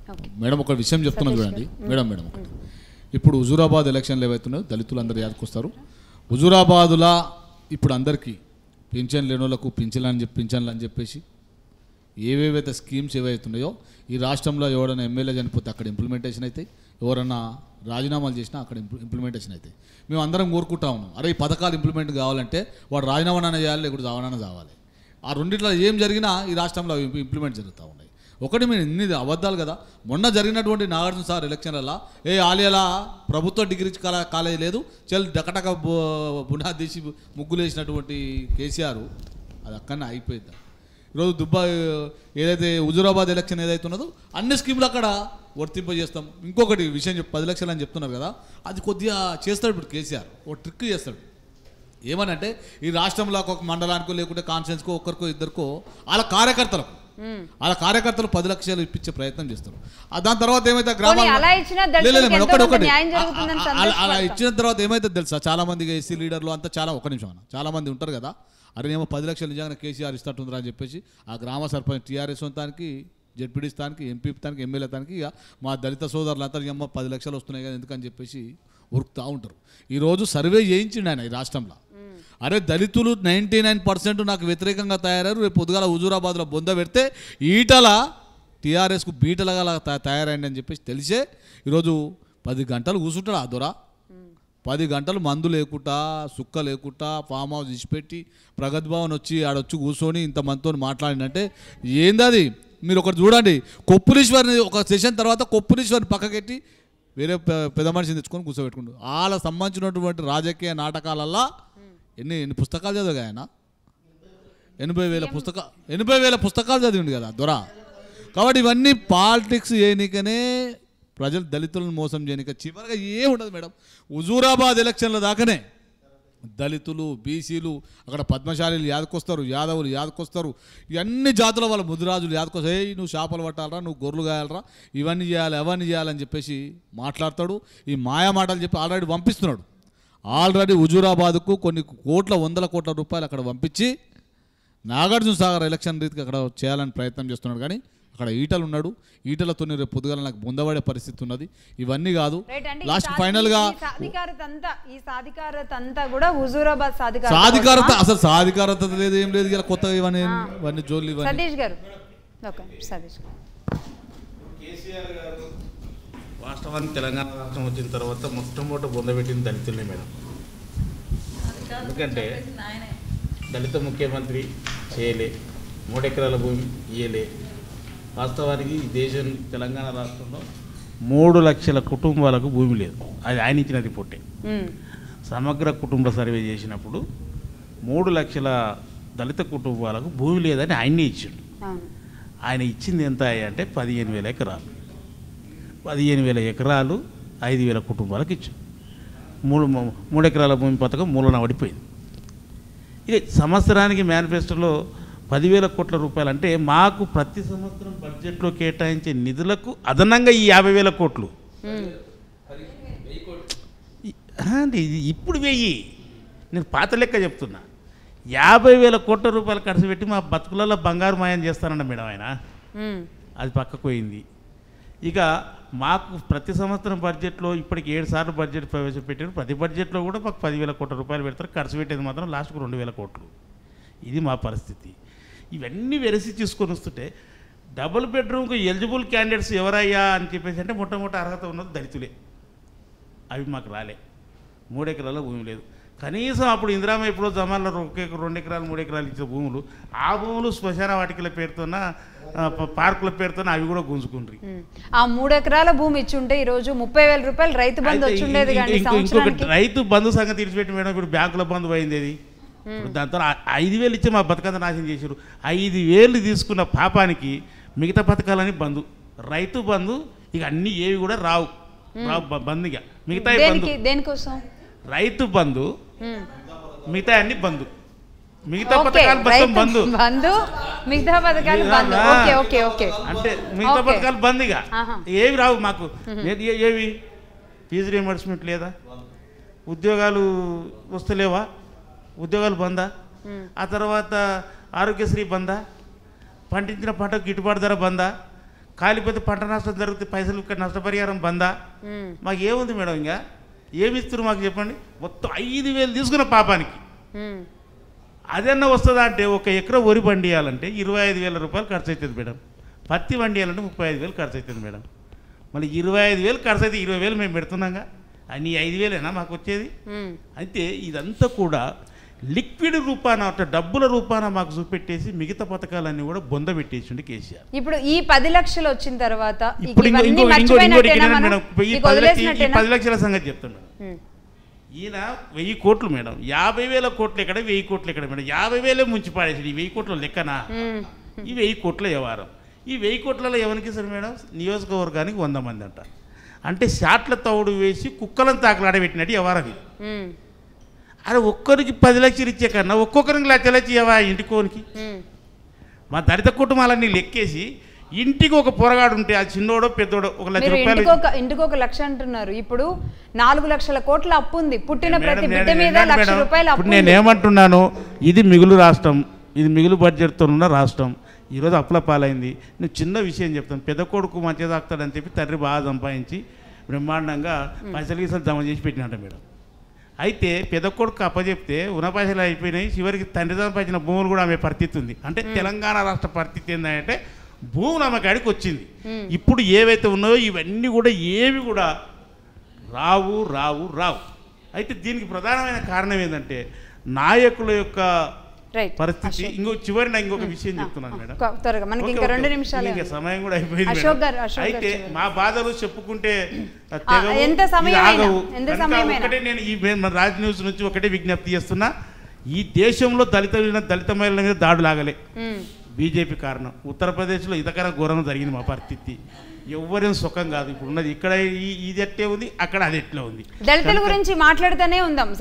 మేడం ఒక విషయం చెప్తున్నాను చూడండి మేడం ఒకటి. ఇప్పుడు హుజూరాబాద్ ఎలక్షన్లు ఏవైతున్నాయో దళితులు అందరూ యాదకొస్తారు. హుజూరాబాదులా ఇప్పుడు అందరికీ పింఛన్ లేని వాళ్ళకు పింఛన్లు అని చెప్పేసి ఏవేవైతే స్కీమ్స్ ఏవైతున్నాయో ఈ రాష్ట్రంలో ఎవరైనా ఎమ్మెల్యే చనిపోతే అక్కడ ఇంప్లిమెంటేషన్ అవుతాయి, ఎవరైనా రాజీనామాలు చేసినా అక్కడ ఇంప్లిమెంటేషన్ అవుతాయి. మేము అందరం కోరుకుంటా ఉన్నాం, అరే ఈ పథకాలు ఇంప్లిమెంట్ కావాలంటే వాడు రాజీనామా చేయాలి, లేకపోతే రావణాన కావాలి. ఆ రెండిట్లో ఏం జరిగినా ఈ రాష్ట్రంలో ఇంప్లిమెంట్ జరుగుతూ ఉన్నాయి. ఒకటి మీరు ఇన్ని అబద్ధాలు కదా. మొన్న జరిగినటువంటి నాగార్జున సార్ ఎలక్షన్లలో ఆలియాలా ప్రభుత్వ డిగ్రీ కాలేజ్ లేదు, చల్ డకటక బునాది తీసి ముగ్గులు వేసినటువంటి కేసీఆర్ అది అక్కడనే అయిపోయింది. ఈరోజు ఏదైతే హుజూరాబాద్ ఎలక్షన్ ఏదైతే ఉన్నదో అన్ని స్కీములు అక్కడ వర్తింపజేస్తాం. ఇంకొకటి విషయం 10 లక్షలు అని చెప్తున్నారు కదా, అది కొద్దిగా చేస్తాడు ఇప్పుడు కేసీఆర్. ఓ ట్రిక్ చేస్తాడు. ఏమనంటే ఈ రాష్ట్రంలో ఒక మండలానికో లేకుంటే కాన్ఫరెన్స్కో ఒక్కరికో ఇద్దరికో వాళ్ళ కార్యకర్తలు 10 లక్షలు ఇప్పించే ప్రయత్నం చేస్తారు. దాని తర్వాత ఏమైతే అలా ఇచ్చిన తర్వాత ఏమైతే తెలుసా, చాలా మంది ఎస్సీ లీడర్లు అంతా చాలా మంది ఉంటారు కదా, అరే ఏమో 10 లక్షలు నిజంగా కేసీఆర్ ఇస్తాటుందిరా అని చెప్పేసి ఆ గ్రామ సర్పంచ్ టీఆర్ఎస్ స్థానికి, జెడ్పీడీ స్థానికి, ఎంపీ స్థానికి, ఎమ్మెల్యే స్థానికి ఇక మా దళిత సోదరులంతా ఏమో 10 లక్షలు వస్తున్నాయి కదా ఎందుకని చెప్పేసి ఉరుకుతూ ఉంటారు. ఈరోజు సర్వే చేయించిండు ఆయన ఈ రాష్ట్రంలో. అరే దళితులు 99% నాకు వ్యతిరేకంగా తయారయ్యారు, రేపు పొద్దుగాల హుజూరాబాద్లో బొంద పెడితే ఈటల టీఆర్ఎస్కు బీటలగా తయారైంది అని చెప్పేసి తెలిసే ఈరోజు 10 గంటలు కూర్చుంటాడు ఆ దొర. 10 గంటలు మందు లేకుండా సుక్క లేకుండా ఫామ్ హౌస్ ఇచ్చిపెట్టి ప్రగతి భవన్ వచ్చి ఆడొచ్చి కూర్చొని ఇంతమందితో మాట్లాడిందంటే ఏందది. మీరు ఒకటి చూడండి, కొప్పులీశ్వరిని ఒక సెషన్ తర్వాత కొప్పులీశ్వరిని పక్కకెట్టి వేరే పెద్ద మనిషిని తెచ్చుకొని కూర్చోబెట్టుకుంటారు. వాళ్ళ సంబంధించినటువంటి రాజకీయ నాటకాలల్లో ఎన్ని పుస్తకాలు చదివగా ఆయన 80,000 పుస్తకాలు చదివిండు కదా దొర. కాబట్టి ఇవన్నీ పాలిటిక్స్ చేయనికనే ప్రజలు దళితులను మోసం చేయనిక చివరిగా ఏముండదు మేడం. హుజూరాబాద్ ఎలక్షన్ల దాకానే దళితులు, బీసీలు, అక్కడ పద్మశాలీలు యాదకొస్తారు, యాదవులు యాదకొస్తారు, ఇవన్నీ జాతుల వాళ్ళ ముదిరాజులు యాదకొస్తారు. నువ్వు చేపలు పట్టాలరా, నువ్వు గొర్రెలు గాయాలరా, ఇవన్నీ చేయాలి అవన్నీ చేయాలని చెప్పేసి మాట్లాడతాడు. ఈ మాయా మాటలు చెప్పి ఆల్రెడీ పంపిస్తున్నాడు. ఆల్రెడీ హుజూరాబాద్కు కొన్ని వందల కోట్ల రూపాయలు అక్కడ పంపించి నాగార్జున సాగర్ ఎలక్షన్ రీతికి అక్కడ చేయాలని ప్రయత్నం చేస్తున్నాడు. కానీ అక్కడ ఈటలు ఉన్నాడు, ఈటలతో రేపు పొద్దుగాల నాకు బొందబడే పరిస్థితి ఉన్నది. ఇవన్నీ కాదు లాస్ట్ ఫైనల్గా సాధికారత అసలు సాధికారత లేదు, ఏం లేదు. ఇలా కొత్తగా ఇవన్నీ జోళ్ళు ఇవన్నీ. వాస్తవానికి తెలంగాణ రాష్ట్రం వచ్చిన తర్వాత మొట్టమొదటి బొందబెట్టింది దళితులే మేడం. ఎందుకంటే దళిత ముఖ్యమంత్రి చేయలే, 3 ఎకరాల భూమి ఇయ్యలే. వాస్తవానికి ఈ దేశం తెలంగాణ రాష్ట్రంలో 3 లక్షల కుటుంబాలకు భూమి లేదు. అది ఆయన ఇచ్చిన రిపోర్టే. సమగ్ర కుటుంబ సర్వే చేసినప్పుడు 3 లక్షల దళిత కుటుంబాలకు భూమి లేదని ఆయనే ఇచ్చిండు. ఆయన ఇచ్చింది ఎంత అంటే 15,000 ఎకరాలు. 15,000 ఎకరాలు 5,000 కుటుంబాలకు ఇచ్చాం. 3 ఎకరాల భూమి పథకం మూలన పడిపోయింది. ఇది సంవత్సరానికి మేనిఫెస్టోలో 10,000 కోట్ల రూపాయలు అంటే మాకు ప్రతి సంవత్సరం బడ్జెట్లో కేటాయించే నిధులకు అదనంగా ఈ 50,000 కోట్లు. ఇప్పుడు 1000 నేను పాత లెక్క చెప్తున్నా. 50,000 కోట్ల రూపాయలు ఖర్చు పెట్టి మా బతుకులలో బంగారు మాయం చేస్తానన్న మేడం ఆయన. అది పక్కకు పోయింది. ఇక మాకు ప్రతి సంవత్సరం బడ్జెట్లో ఇప్పటికి 7 సార్లు బడ్జెట్ ప్రవేశపెట్టారు. ప్రతి బడ్జెట్లో కూడా మాకు 10,000 కోట్ల రూపాయలు పెడతారు. ఖర్చు పెట్టేది మాత్రం లాస్ట్కు 2,000 కోట్లు. ఇది మా పరిస్థితి. ఇవన్నీ వెరసి తీసుకొని వస్తుంటే డబుల్ బెడ్రూమ్కి ఎలిజిబుల్ క్యాండిడేట్స్ ఎవరయ్యా అని చెప్పేసి అంటే మొట్టమొదటి అర్హత ఉన్నది దళితులే. అవి మాకు రాలే. 3 ఎకరాల భూమి లేదు. కనీసం అప్పుడు ఇందిరామ ఎప్పుడో జమాన్లో 1 ఎకరం 2 ఎకరాలు 3 ఎకరాలు ఇచ్చే భూములు, ఆ భూములు శ్మశాన వాటికల పేరుతోన పార్కుల పేరుతో అవి కూడా గుంజుకుండ్రి. ఆ 3 ఎకరాల భూమి ఇచ్చి ఉంటే ఈ రోజు 30,000 రూపాయలు రైతు బంధు వచ్చి ఉండేది. ఇంకొకటి రైతు బంధు సంగతి తీర్చిపెట్టి మేడం, ఇప్పుడు బ్యాంకుల బంధు పోయింది. అది ఇప్పుడు దాంతో 5,000 ఇచ్చి మా బతుకంతా నాశనం చేశారు. 5,000 తీసుకున్న పాపానికి మిగతా పథకాలని బంధు, రైతు బంధు ఇక అన్ని ఏవి కూడా రావు బంధుగా. మిగతా దేనికోసం రైతు బంధు, మిగతా అన్ని బంధు, మిగతా పథకాలు బంధు, మిగతా పథకాలు అంటే మిగతా పథకాలు బంద్గా ఏవి రావు మాకు. ఏవి ఫీజు రీయింబర్స్మెంట్ లేదా, ఉద్యోగాలు వస్తలేవా, ఉద్యోగాలు బందా, ఆ తర్వాత ఆరోగ్యశ్రీ బందా, పండించిన పంటకు గిట్టుబాటు ధర బందా, కాలిపోతే పంట నష్టం జరిగితే పైసలు ఇక్కడ నష్టపరిహారం బందా? మాకు ఏముంది మేడం? ఇంకా ఏమి ఇస్తారు మాకు చెప్పండి? మొత్తం 5,000 తీసుకున్న పాపానికి అదన్నా వస్తుందా అంటే, ఒక ఎకరా వరి పండియాలంటే 25,000 రూపాయలు ఖర్చు అవుతుంది మేడం. పత్తి పండియాలంటే 35,000 ఖర్చు అవుతుంది మేడం. మళ్ళీ 25,000 ఖర్చు అయితే 20,000 మేము పెడుతున్నాగా, అన్ని 5,000ఏనా మాకు వచ్చేది? అయితే ఇదంతా కూడా లిక్విడ్ రూపాన, డబ్బుల రూపాన మాకు చూపెట్టేసి మిగతా పథకాలన్నీ కూడా బొంద పెట్టేసిండు కేసీఆర్. ఇప్పుడు ఈ 10 లక్షలు వచ్చిన తర్వాత ఇప్పుడు ఈ 10 లక్షల సంగతి చెప్తున్నాను. ఈయన 1000 కోట్లు మేడం, 50,000 కోట్లు ఎక్కడ, 1000 కోట్లు ఎక్కడ మేడం? 50,000 ముంచి పాడేసి ఈ 1000 కోట్ల లెక్కనా? ఈ 1000 కోట్ల వ్యవహారం. ఈ 1000 కోట్లలో ఎవరికి సార్ మేడం? నియోజకవర్గానికి 100 మంది అంట. అంటే షాట్ల తవుడు వేసి కుక్కలను తాకలాడబెట్టినట్టు వ్యవహారం ఇది. అరే ఒక్కరికి 10 లక్షలు ఇచ్చే కన్నా ఒక్కొక్కరికి లక్షలు ఇవ్వవా ఇంటికోనికి? మా దళిత కుటుంబాలన్నీ లెక్కేసి ఇంటికి ఒక పొరగాడు ఉంటే, ఆ చిన్నోడో పెద్దోడో 1 లక్ష రూపాయలు, ఇంటికి 1 లక్ష అంటున్నారు. ఇప్పుడు 4 లక్షల కోట్ల అప్పు ఉంది. పుట్టిన ప్రతి బిడ్డ మీద 1 లక్ష రూపాయలు అప్పు. నేను ఏమంటున్నాను, ఇది మిగులు రాష్ట్రం, ఇది మిగులు బడ్జెట్తో ఉన్న రాష్ట్రం. ఈరోజు అప్పుల పాలైంది. నేను చిన్న విషయం చెప్తాను. పెద్ద కొడుకు మంచిగా తాకుతాడని చెప్పి తండ్రి బాగా సంపాదించి బ్రహ్మాండంగా పైసలు గీసలు జమ చేసి పెట్టినట్ట మేడం. అయితే పెద్ద కొడుకు అప్పచెప్తే ఉన్న పైసలు అయిపోయినాయి. చివరికి తండ్రి సంపాదించిన భూములు కూడా ఆమె పరిస్థితి ఉంది. అంటే తెలంగాణ రాష్ట్ర పరిస్థితి ఏంటంటే భూములు ఆమె కాడికి వచ్చింది. ఇప్పుడు ఏవైతే ఉన్నాయో ఇవన్నీ కూడా ఏవి కూడా రావు రావు రావు. అయితే దీనికి ప్రధానమైన కారణం ఏంటంటే నాయకుల యొక్క పరిస్థితి. ఇంకొక విషయం చెప్తున్నాను మేడం, ఇంకా సమయం కూడా అయిపోయింది. అయితే మా బాధలు చెప్పుకుంటే ఒకటే నేను రాజ్ న్యూస్ నుంచి ఒకటే విజ్ఞప్తి చేస్తున్నా, ఈ దేశంలో దళిత మహిళల మీద దాడులు ఆగలే. బీజేపీ కారణం. ఉత్తరప్రదేశ్లో ఇతకర ఘోరం జరిగింది మా పరిస్థితి. ఎవరేం సుఖం కాదు. ఇప్పుడు ఉన్నది ఇక్కడ ఇది ఎట్టే ఉంది, అక్కడ అది ఎట్లా ఉంది. దళితుల గురించి మాట్లాడుతూనే ఉందాం.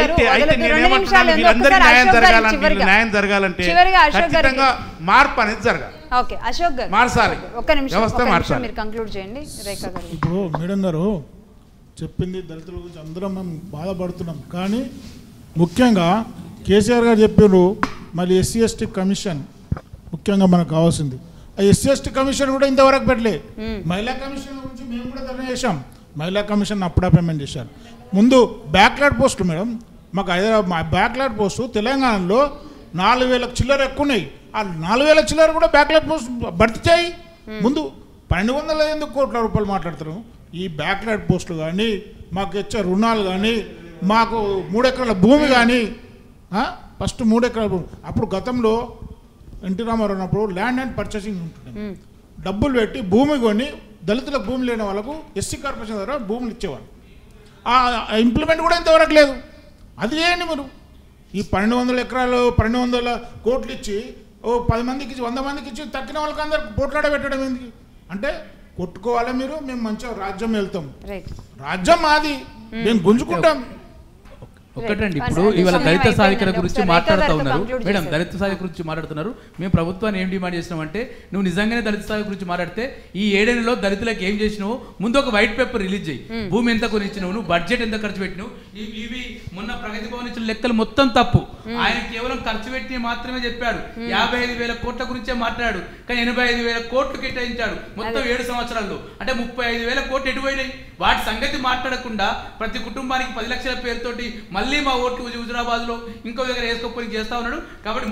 న్యాయం జరగాలంటే ఖచ్చితంగా మార్పు అనేది జరగాలి. ఓకే అశోక్ గారు మార్చాలి, ఒక్క నిమిషం మీరు కంక్లూడ్ చేయండి. రేఖా గారు, ఇప్పుడు మేడం గారు చెప్పింది దళితుల గురించి అందరం మేము బాధపడుతున్నాం. కానీ ముఖ్యంగా కేసీఆర్ గారు చెప్పారు, మళ్ళీ ఎస్సీ ఎస్టీ కమిషన్ ముఖ్యంగా మనకు కావాల్సింది. ఆ ఎస్సీ ఎస్టీ కమిషన్ కూడా ఇంతవరకు పెట్టలే. మహిళా కమిషన్ గురించి మేము కూడా ధర్నా చేశాం. మహిళా కమిషన్ అప్పుడు అపాయింట్మెంట్ చేశారు. ముందు బ్యాక్లాట్ పోస్టులు మేడం, మాకు హైదరాబాద్ బ్యాక్లాట్ పోస్టు తెలంగాణలో 4,000 చిల్లర ఎక్కువ ఉన్నాయి. ఆ 4,000 చిల్లర కూడా బ్యాక్లాట్ పోస్ట్ భర్తీ చేయి. ముందు 1,200 కోట్ల రూపాయలు మాట్లాడుతున్నాం. ఈ బ్యాక్లాట్ పోస్టులు కానీ, మాకు ఇచ్చే రుణాలు కానీ, మాకు 3 ఎకరాల భూమి కానీ, ఫస్ట్ 3 ఎకరాల భూమి. అప్పుడు గతంలో ఎన్టీ రామారావు ఉన్నప్పుడు ల్యాండ్ అండ్ పర్చేసింగ్ ఉంటుండే. డబ్బులు పెట్టి భూమి కొని దళితులకు భూమి లేని వాళ్ళకు ఎస్సీ కార్పొరేషన్ ద్వారా భూములు ఇచ్చేవాళ్ళు. ఆ ఇంప్లిమెంట్ కూడా ఇంతవరకు లేదు. అది చేయండి మీరు. ఈ 1,200 ఎకరాలు 1,200 కోట్లు ఇచ్చి 10 మందికి ఇచ్చి 100 మందికి ఇచ్చి తక్కిన వాళ్ళకి అందరికి పోట్లాడ పెట్టడం ఎందుకు? అంటే కొట్టుకోవాలి మీరు, మేము మంచిగా రాజ్యం వెళ్తాం. రాజ్యం మాది, మేము గుంజుకుంటాం. ఒకటండి, ఇప్పుడు ఇవాళ దళిత సాధికార గురించి మాట్లాడుతూ ఉన్నారు మేడం. దళిత సాధికార గురించి మాట్లాడుతున్నారు. మేము ప్రభుత్వాన్ని ఏం డిమాండ్ చేసినామంటే, నువ్వు నిజంగానే దళిత సాధికార గురించి మాట్లాడితే ఈ 7 ఏళ్లలో దళితులకు ఏం చేసినావు ముందు ఒక వైట్ పేపర్ రిలీజ్ చేయి. భూమి ఎంత కొనిచ్చినావు, నువ్వు బడ్జెట్ ఎంత ఖర్చు పెట్టినావు. ఇవి మొన్న ప్రగతి భవన్ ఇచ్చిన లెక్కలు మొత్తం తప్పు. ఆయన కేవలం ఖర్చు పెట్టి మాత్రమే చెప్పాడు. 55,000 కోట్ల గురించే మాట్లాడాడు, కానీ 85,000 కోట్లు కేటాయించాడు మొత్తం 7 సంవత్సరాల్లో. అంటే 35,000 కోట్లు ఎటుపోయినాయి. వాటి సంగతి మాట్లాడకుండా ప్రతి కుటుంబానికి 10 లక్షల పేరుతోటి మళ్ళీ మా ఓట్లు హుజురాబాద్ లో ఇంకో దగ్గర వేసుకోపోయి చేస్తా ఉన్నాడు. కాబట్టి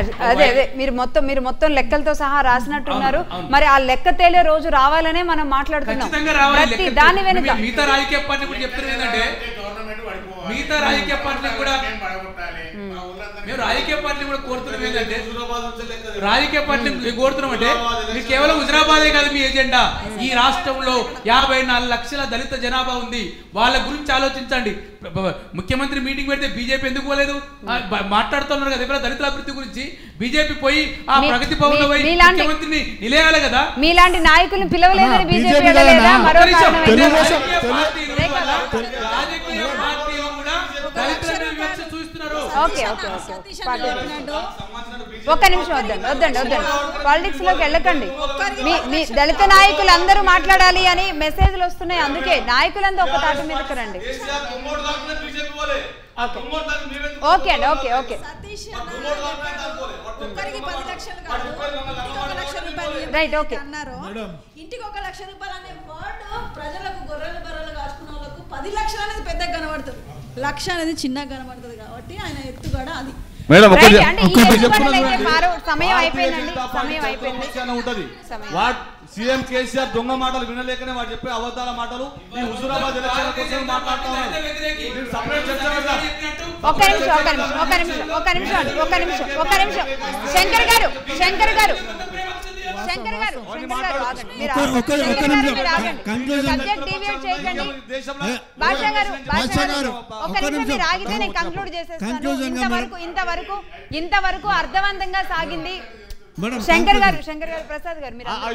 మీరు మొత్తం లెక్కలతో సహా రాసినట్టున్నారు. మరి ఆ లెక్క తేలే రోజు రావాలనే మనం మాట్లాడుతున్నాం. దాని వెనుక మిగతా రాజకీయ పార్టీ కూడా చెప్తున్నారు ఏంటంటే, మిగతా రాజకీయ పార్టీలకు కూడా మేము రాజకీయ పార్టీలు కూడా కోరుతున్నాం ఏంటంటే, రాజకీయ పార్టీలు కోరుతున్నాం అంటే మీరు కేవలం హుజురాబాదే కాదు మీ ఎజెండా. ఈ రాష్ట్రంలో 54 లక్షల దళిత జనాభా ఉంది. వాళ్ళ గురించి ఆలోచించండి. ముఖ్యమంత్రి మీటింగ్ పెడితే బీజేపీ ఎందుకు పోలేదు? మాట్లాడుతున్నారు కదా ఇవాళ దళితుల అభివృద్ధి గురించి. బీజేపీ పోయి ఆ ప్రగతి భవన్ పోయి ముఖ్యమంత్రిని నిలయాలి కదా. మీలాంటి నాయకులను పిలవలేదని బీజేపీ ఒక్క నిమిషం వద్దండి పాలిటిక్స్ లోకి వెళ్ళకండి. మీ దళిత నాయకులు అందరూ మాట్లాడాలి అని మెసేజ్లు వస్తున్నాయి. అందుకే నాయకులందరూ ఒక తాటి మీదకి రండి. ఓకే అండి, ఓకే. అన్నారు ఇంటికి 1 లక్ష రూపాయలు అనే వర్డ్ ప్రజలకు గొర్రెలు బర్రెలు కాచుకున్న వాళ్ళకు 10 లక్షలు అనేది పెద్దగా కనబడుతుంది, లక్ష అనేది చిన్నగా కనబడుతుంది. కాబట్టి ఆయన ఎత్తుగడ అది. సమయం అయిపోయింది. సీఎం కేసీఆర్ దొంగ మాటలు వినలేకనే వాడు చెప్పే అబద్ధాల మాటలు ఈ హుజూరాబాద్ ఎలక్షన్ల కోసం మాట్లాడుతూ ఉన్నారు. ఒక్క నిమిషం శంకర్ గారు ఇంతవరకు అర్థవంతంగా సాగింది. శంకర్ గారు ప్రసాద్ గారు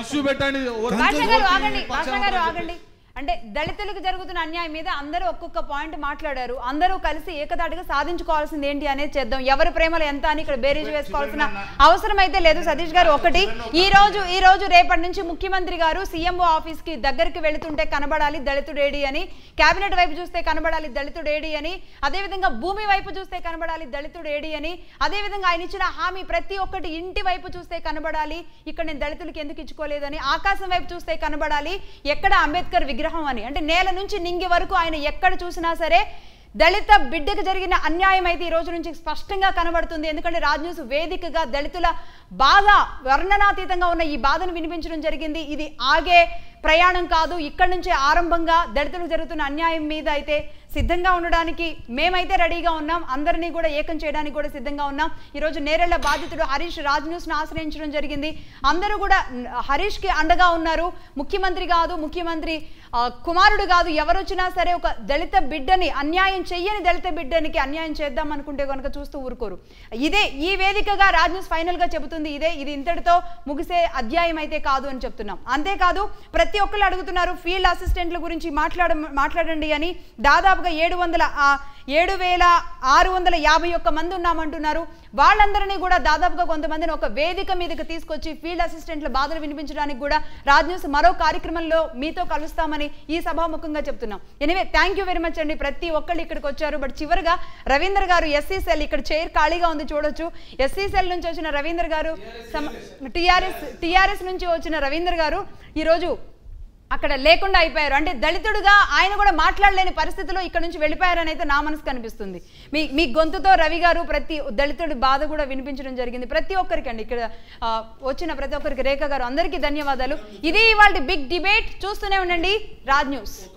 ఆగండి. అంటే దళితులకు జరుగుతున్న అన్యాయం మీద అందరూ ఒక్కొక్క పాయింట్ మాట్లాడారు. అందరూ కలిసి ఏకదాటిగా సాధించుకోవాల్సింది ఏంటి అనేది చేద్దాం. ఎవరి ప్రేమలు ఎంత అని ఇక్కడ బేరీజు వేసుకోవాల్సిన అవసరం అయితే లేదు. సతీష్ గారు ఒకటి, ఈ రోజు రేపటి నుంచి ముఖ్యమంత్రి గారు సీఎంఓ ఆఫీస్ కి దగ్గరికి వెళుతుంటే కనబడాలి దళితుడేడి అని, కేబినెట్ వైపు చూస్తే కనబడాలి దళితుడేడి అని, అదేవిధంగా భూమి వైపు చూస్తే కనబడాలి దళితుడేడి అని, అదేవిధంగా ఆయన ఇచ్చిన హామీ ప్రతి ఒక్కటి ఇంటి వైపు చూస్తే కనబడాలి, ఇక్కడ నేను దళితులకు ఎందుకు ఇచ్చుకోలేదని, ఆకాశం వైపు చూస్తే కనబడాలి ఎక్కడ అంబేద్కర్ విగ్రహం అని. అంటే నేల నుంచి నింగి వరకు ఆయన ఎక్కడ చూసినా సరే దళిత బిడ్డకు జరిగిన అన్యాయం అయితే ఈ రోజు నుంచి స్పష్టంగా కనబడుతుంది. ఎందుకంటే రాజ్ న్యూస్ వేదికగా దళితుల బాధ వర్ణనాతీతంగా ఉన్న ఈ బాధను వినిపించడం జరిగింది. ఇది ఆగే ప్రయాణం కాదు, ఇక్కడి నుంచే ఆరంభంగా దళితులకు జరుగుతున్న అన్యాయం మీద అయితే సిద్ధంగా ఉండడానికి మేమైతే రెడీగా ఉన్నాం. అందరినీ కూడా ఏకం చేయడానికి కూడా సిద్ధంగా ఉన్నాం. ఈరోజు నేరెళ్ల బాధితుడు హరీష్ రాజ్ న్యూస్ను ఆశ్రయించడం జరిగింది. అందరూ కూడా హరీష్కి అండగా ఉన్నారు. ముఖ్యమంత్రి కాదు, ముఖ్యమంత్రి కుమారుడు కాదు, ఎవరు వచ్చినా సరే ఒక దళిత బిడ్డని, అన్యాయం చెయ్యని దళిత బిడ్డనికి అన్యాయం చేద్దాం అనుకుంటే కనుక చూస్తూ ఊరుకోరు. ఈ వేదికగా రాజ్ న్యూస్ ఫైనల్ గా చెబుతుంది ఇది ఇంతటితో ముగిసే అధ్యాయం అయితే కాదు అని చెప్తున్నాం. అంతేకాదు ప్రతి ఒక్కరు అడుగుతున్నారు ఫీల్డ్ అసిస్టెంట్ల గురించి మాట్లాడండి అని. దాదాపుగా 7,651 మంది ఉన్నామంటున్నారు. వాళ్ళందరినీ కూడా దాదాపుగా కొంతమందిని ఒక వేదిక మీదకి తీసుకొచ్చి ఫీల్డ్ అసిస్టెంట్ల బాధలు వినిపించడానికి కూడా రాజ్ న్యూస్ మరో కార్యక్రమంలో మీతో కలుస్తామని ఈ సభాముఖంగా చెప్తున్నాం. Anyway thank you very much అండి. ప్రతి ఒక్కళ్ళు ఇక్కడికి వచ్చారు. బట్ చివరిగా రవీంద్ర గారు ఎస్సీ సెల్, ఇక్కడ చైర్ ఖాళీగా ఉంది చూడొచ్చు. ఎస్సీ సెల్ నుంచి వచ్చిన రవీంద్ర గారు, టిఆర్ఎస్ నుంచి వచ్చిన రవీంద్ర గారు ఈరోజు అక్కడ లేకుండా అయిపోయారు. అంటే దళితుడుగా ఆయన కూడా మాట్లాడలేని పరిస్థితిలో ఇక్కడ నుంచి వెళ్ళిపోయారని అయితే నా మనసు కనిపిస్తుంది. మీ గొంతుతో రవి గారు ప్రతి దళితుడి బాధ కూడా వినిపించడం జరిగింది. ప్రతి ఒక్కరికి అండి, ఇక్కడ వచ్చిన ప్రతి ఒక్కరికి, రేఖ గారు అందరికీ ధన్యవాదాలు. ఇది ఇవాళ బిగ్ డిబేట్. చూస్తూనే ఉండండి రాజ్ న్యూస్.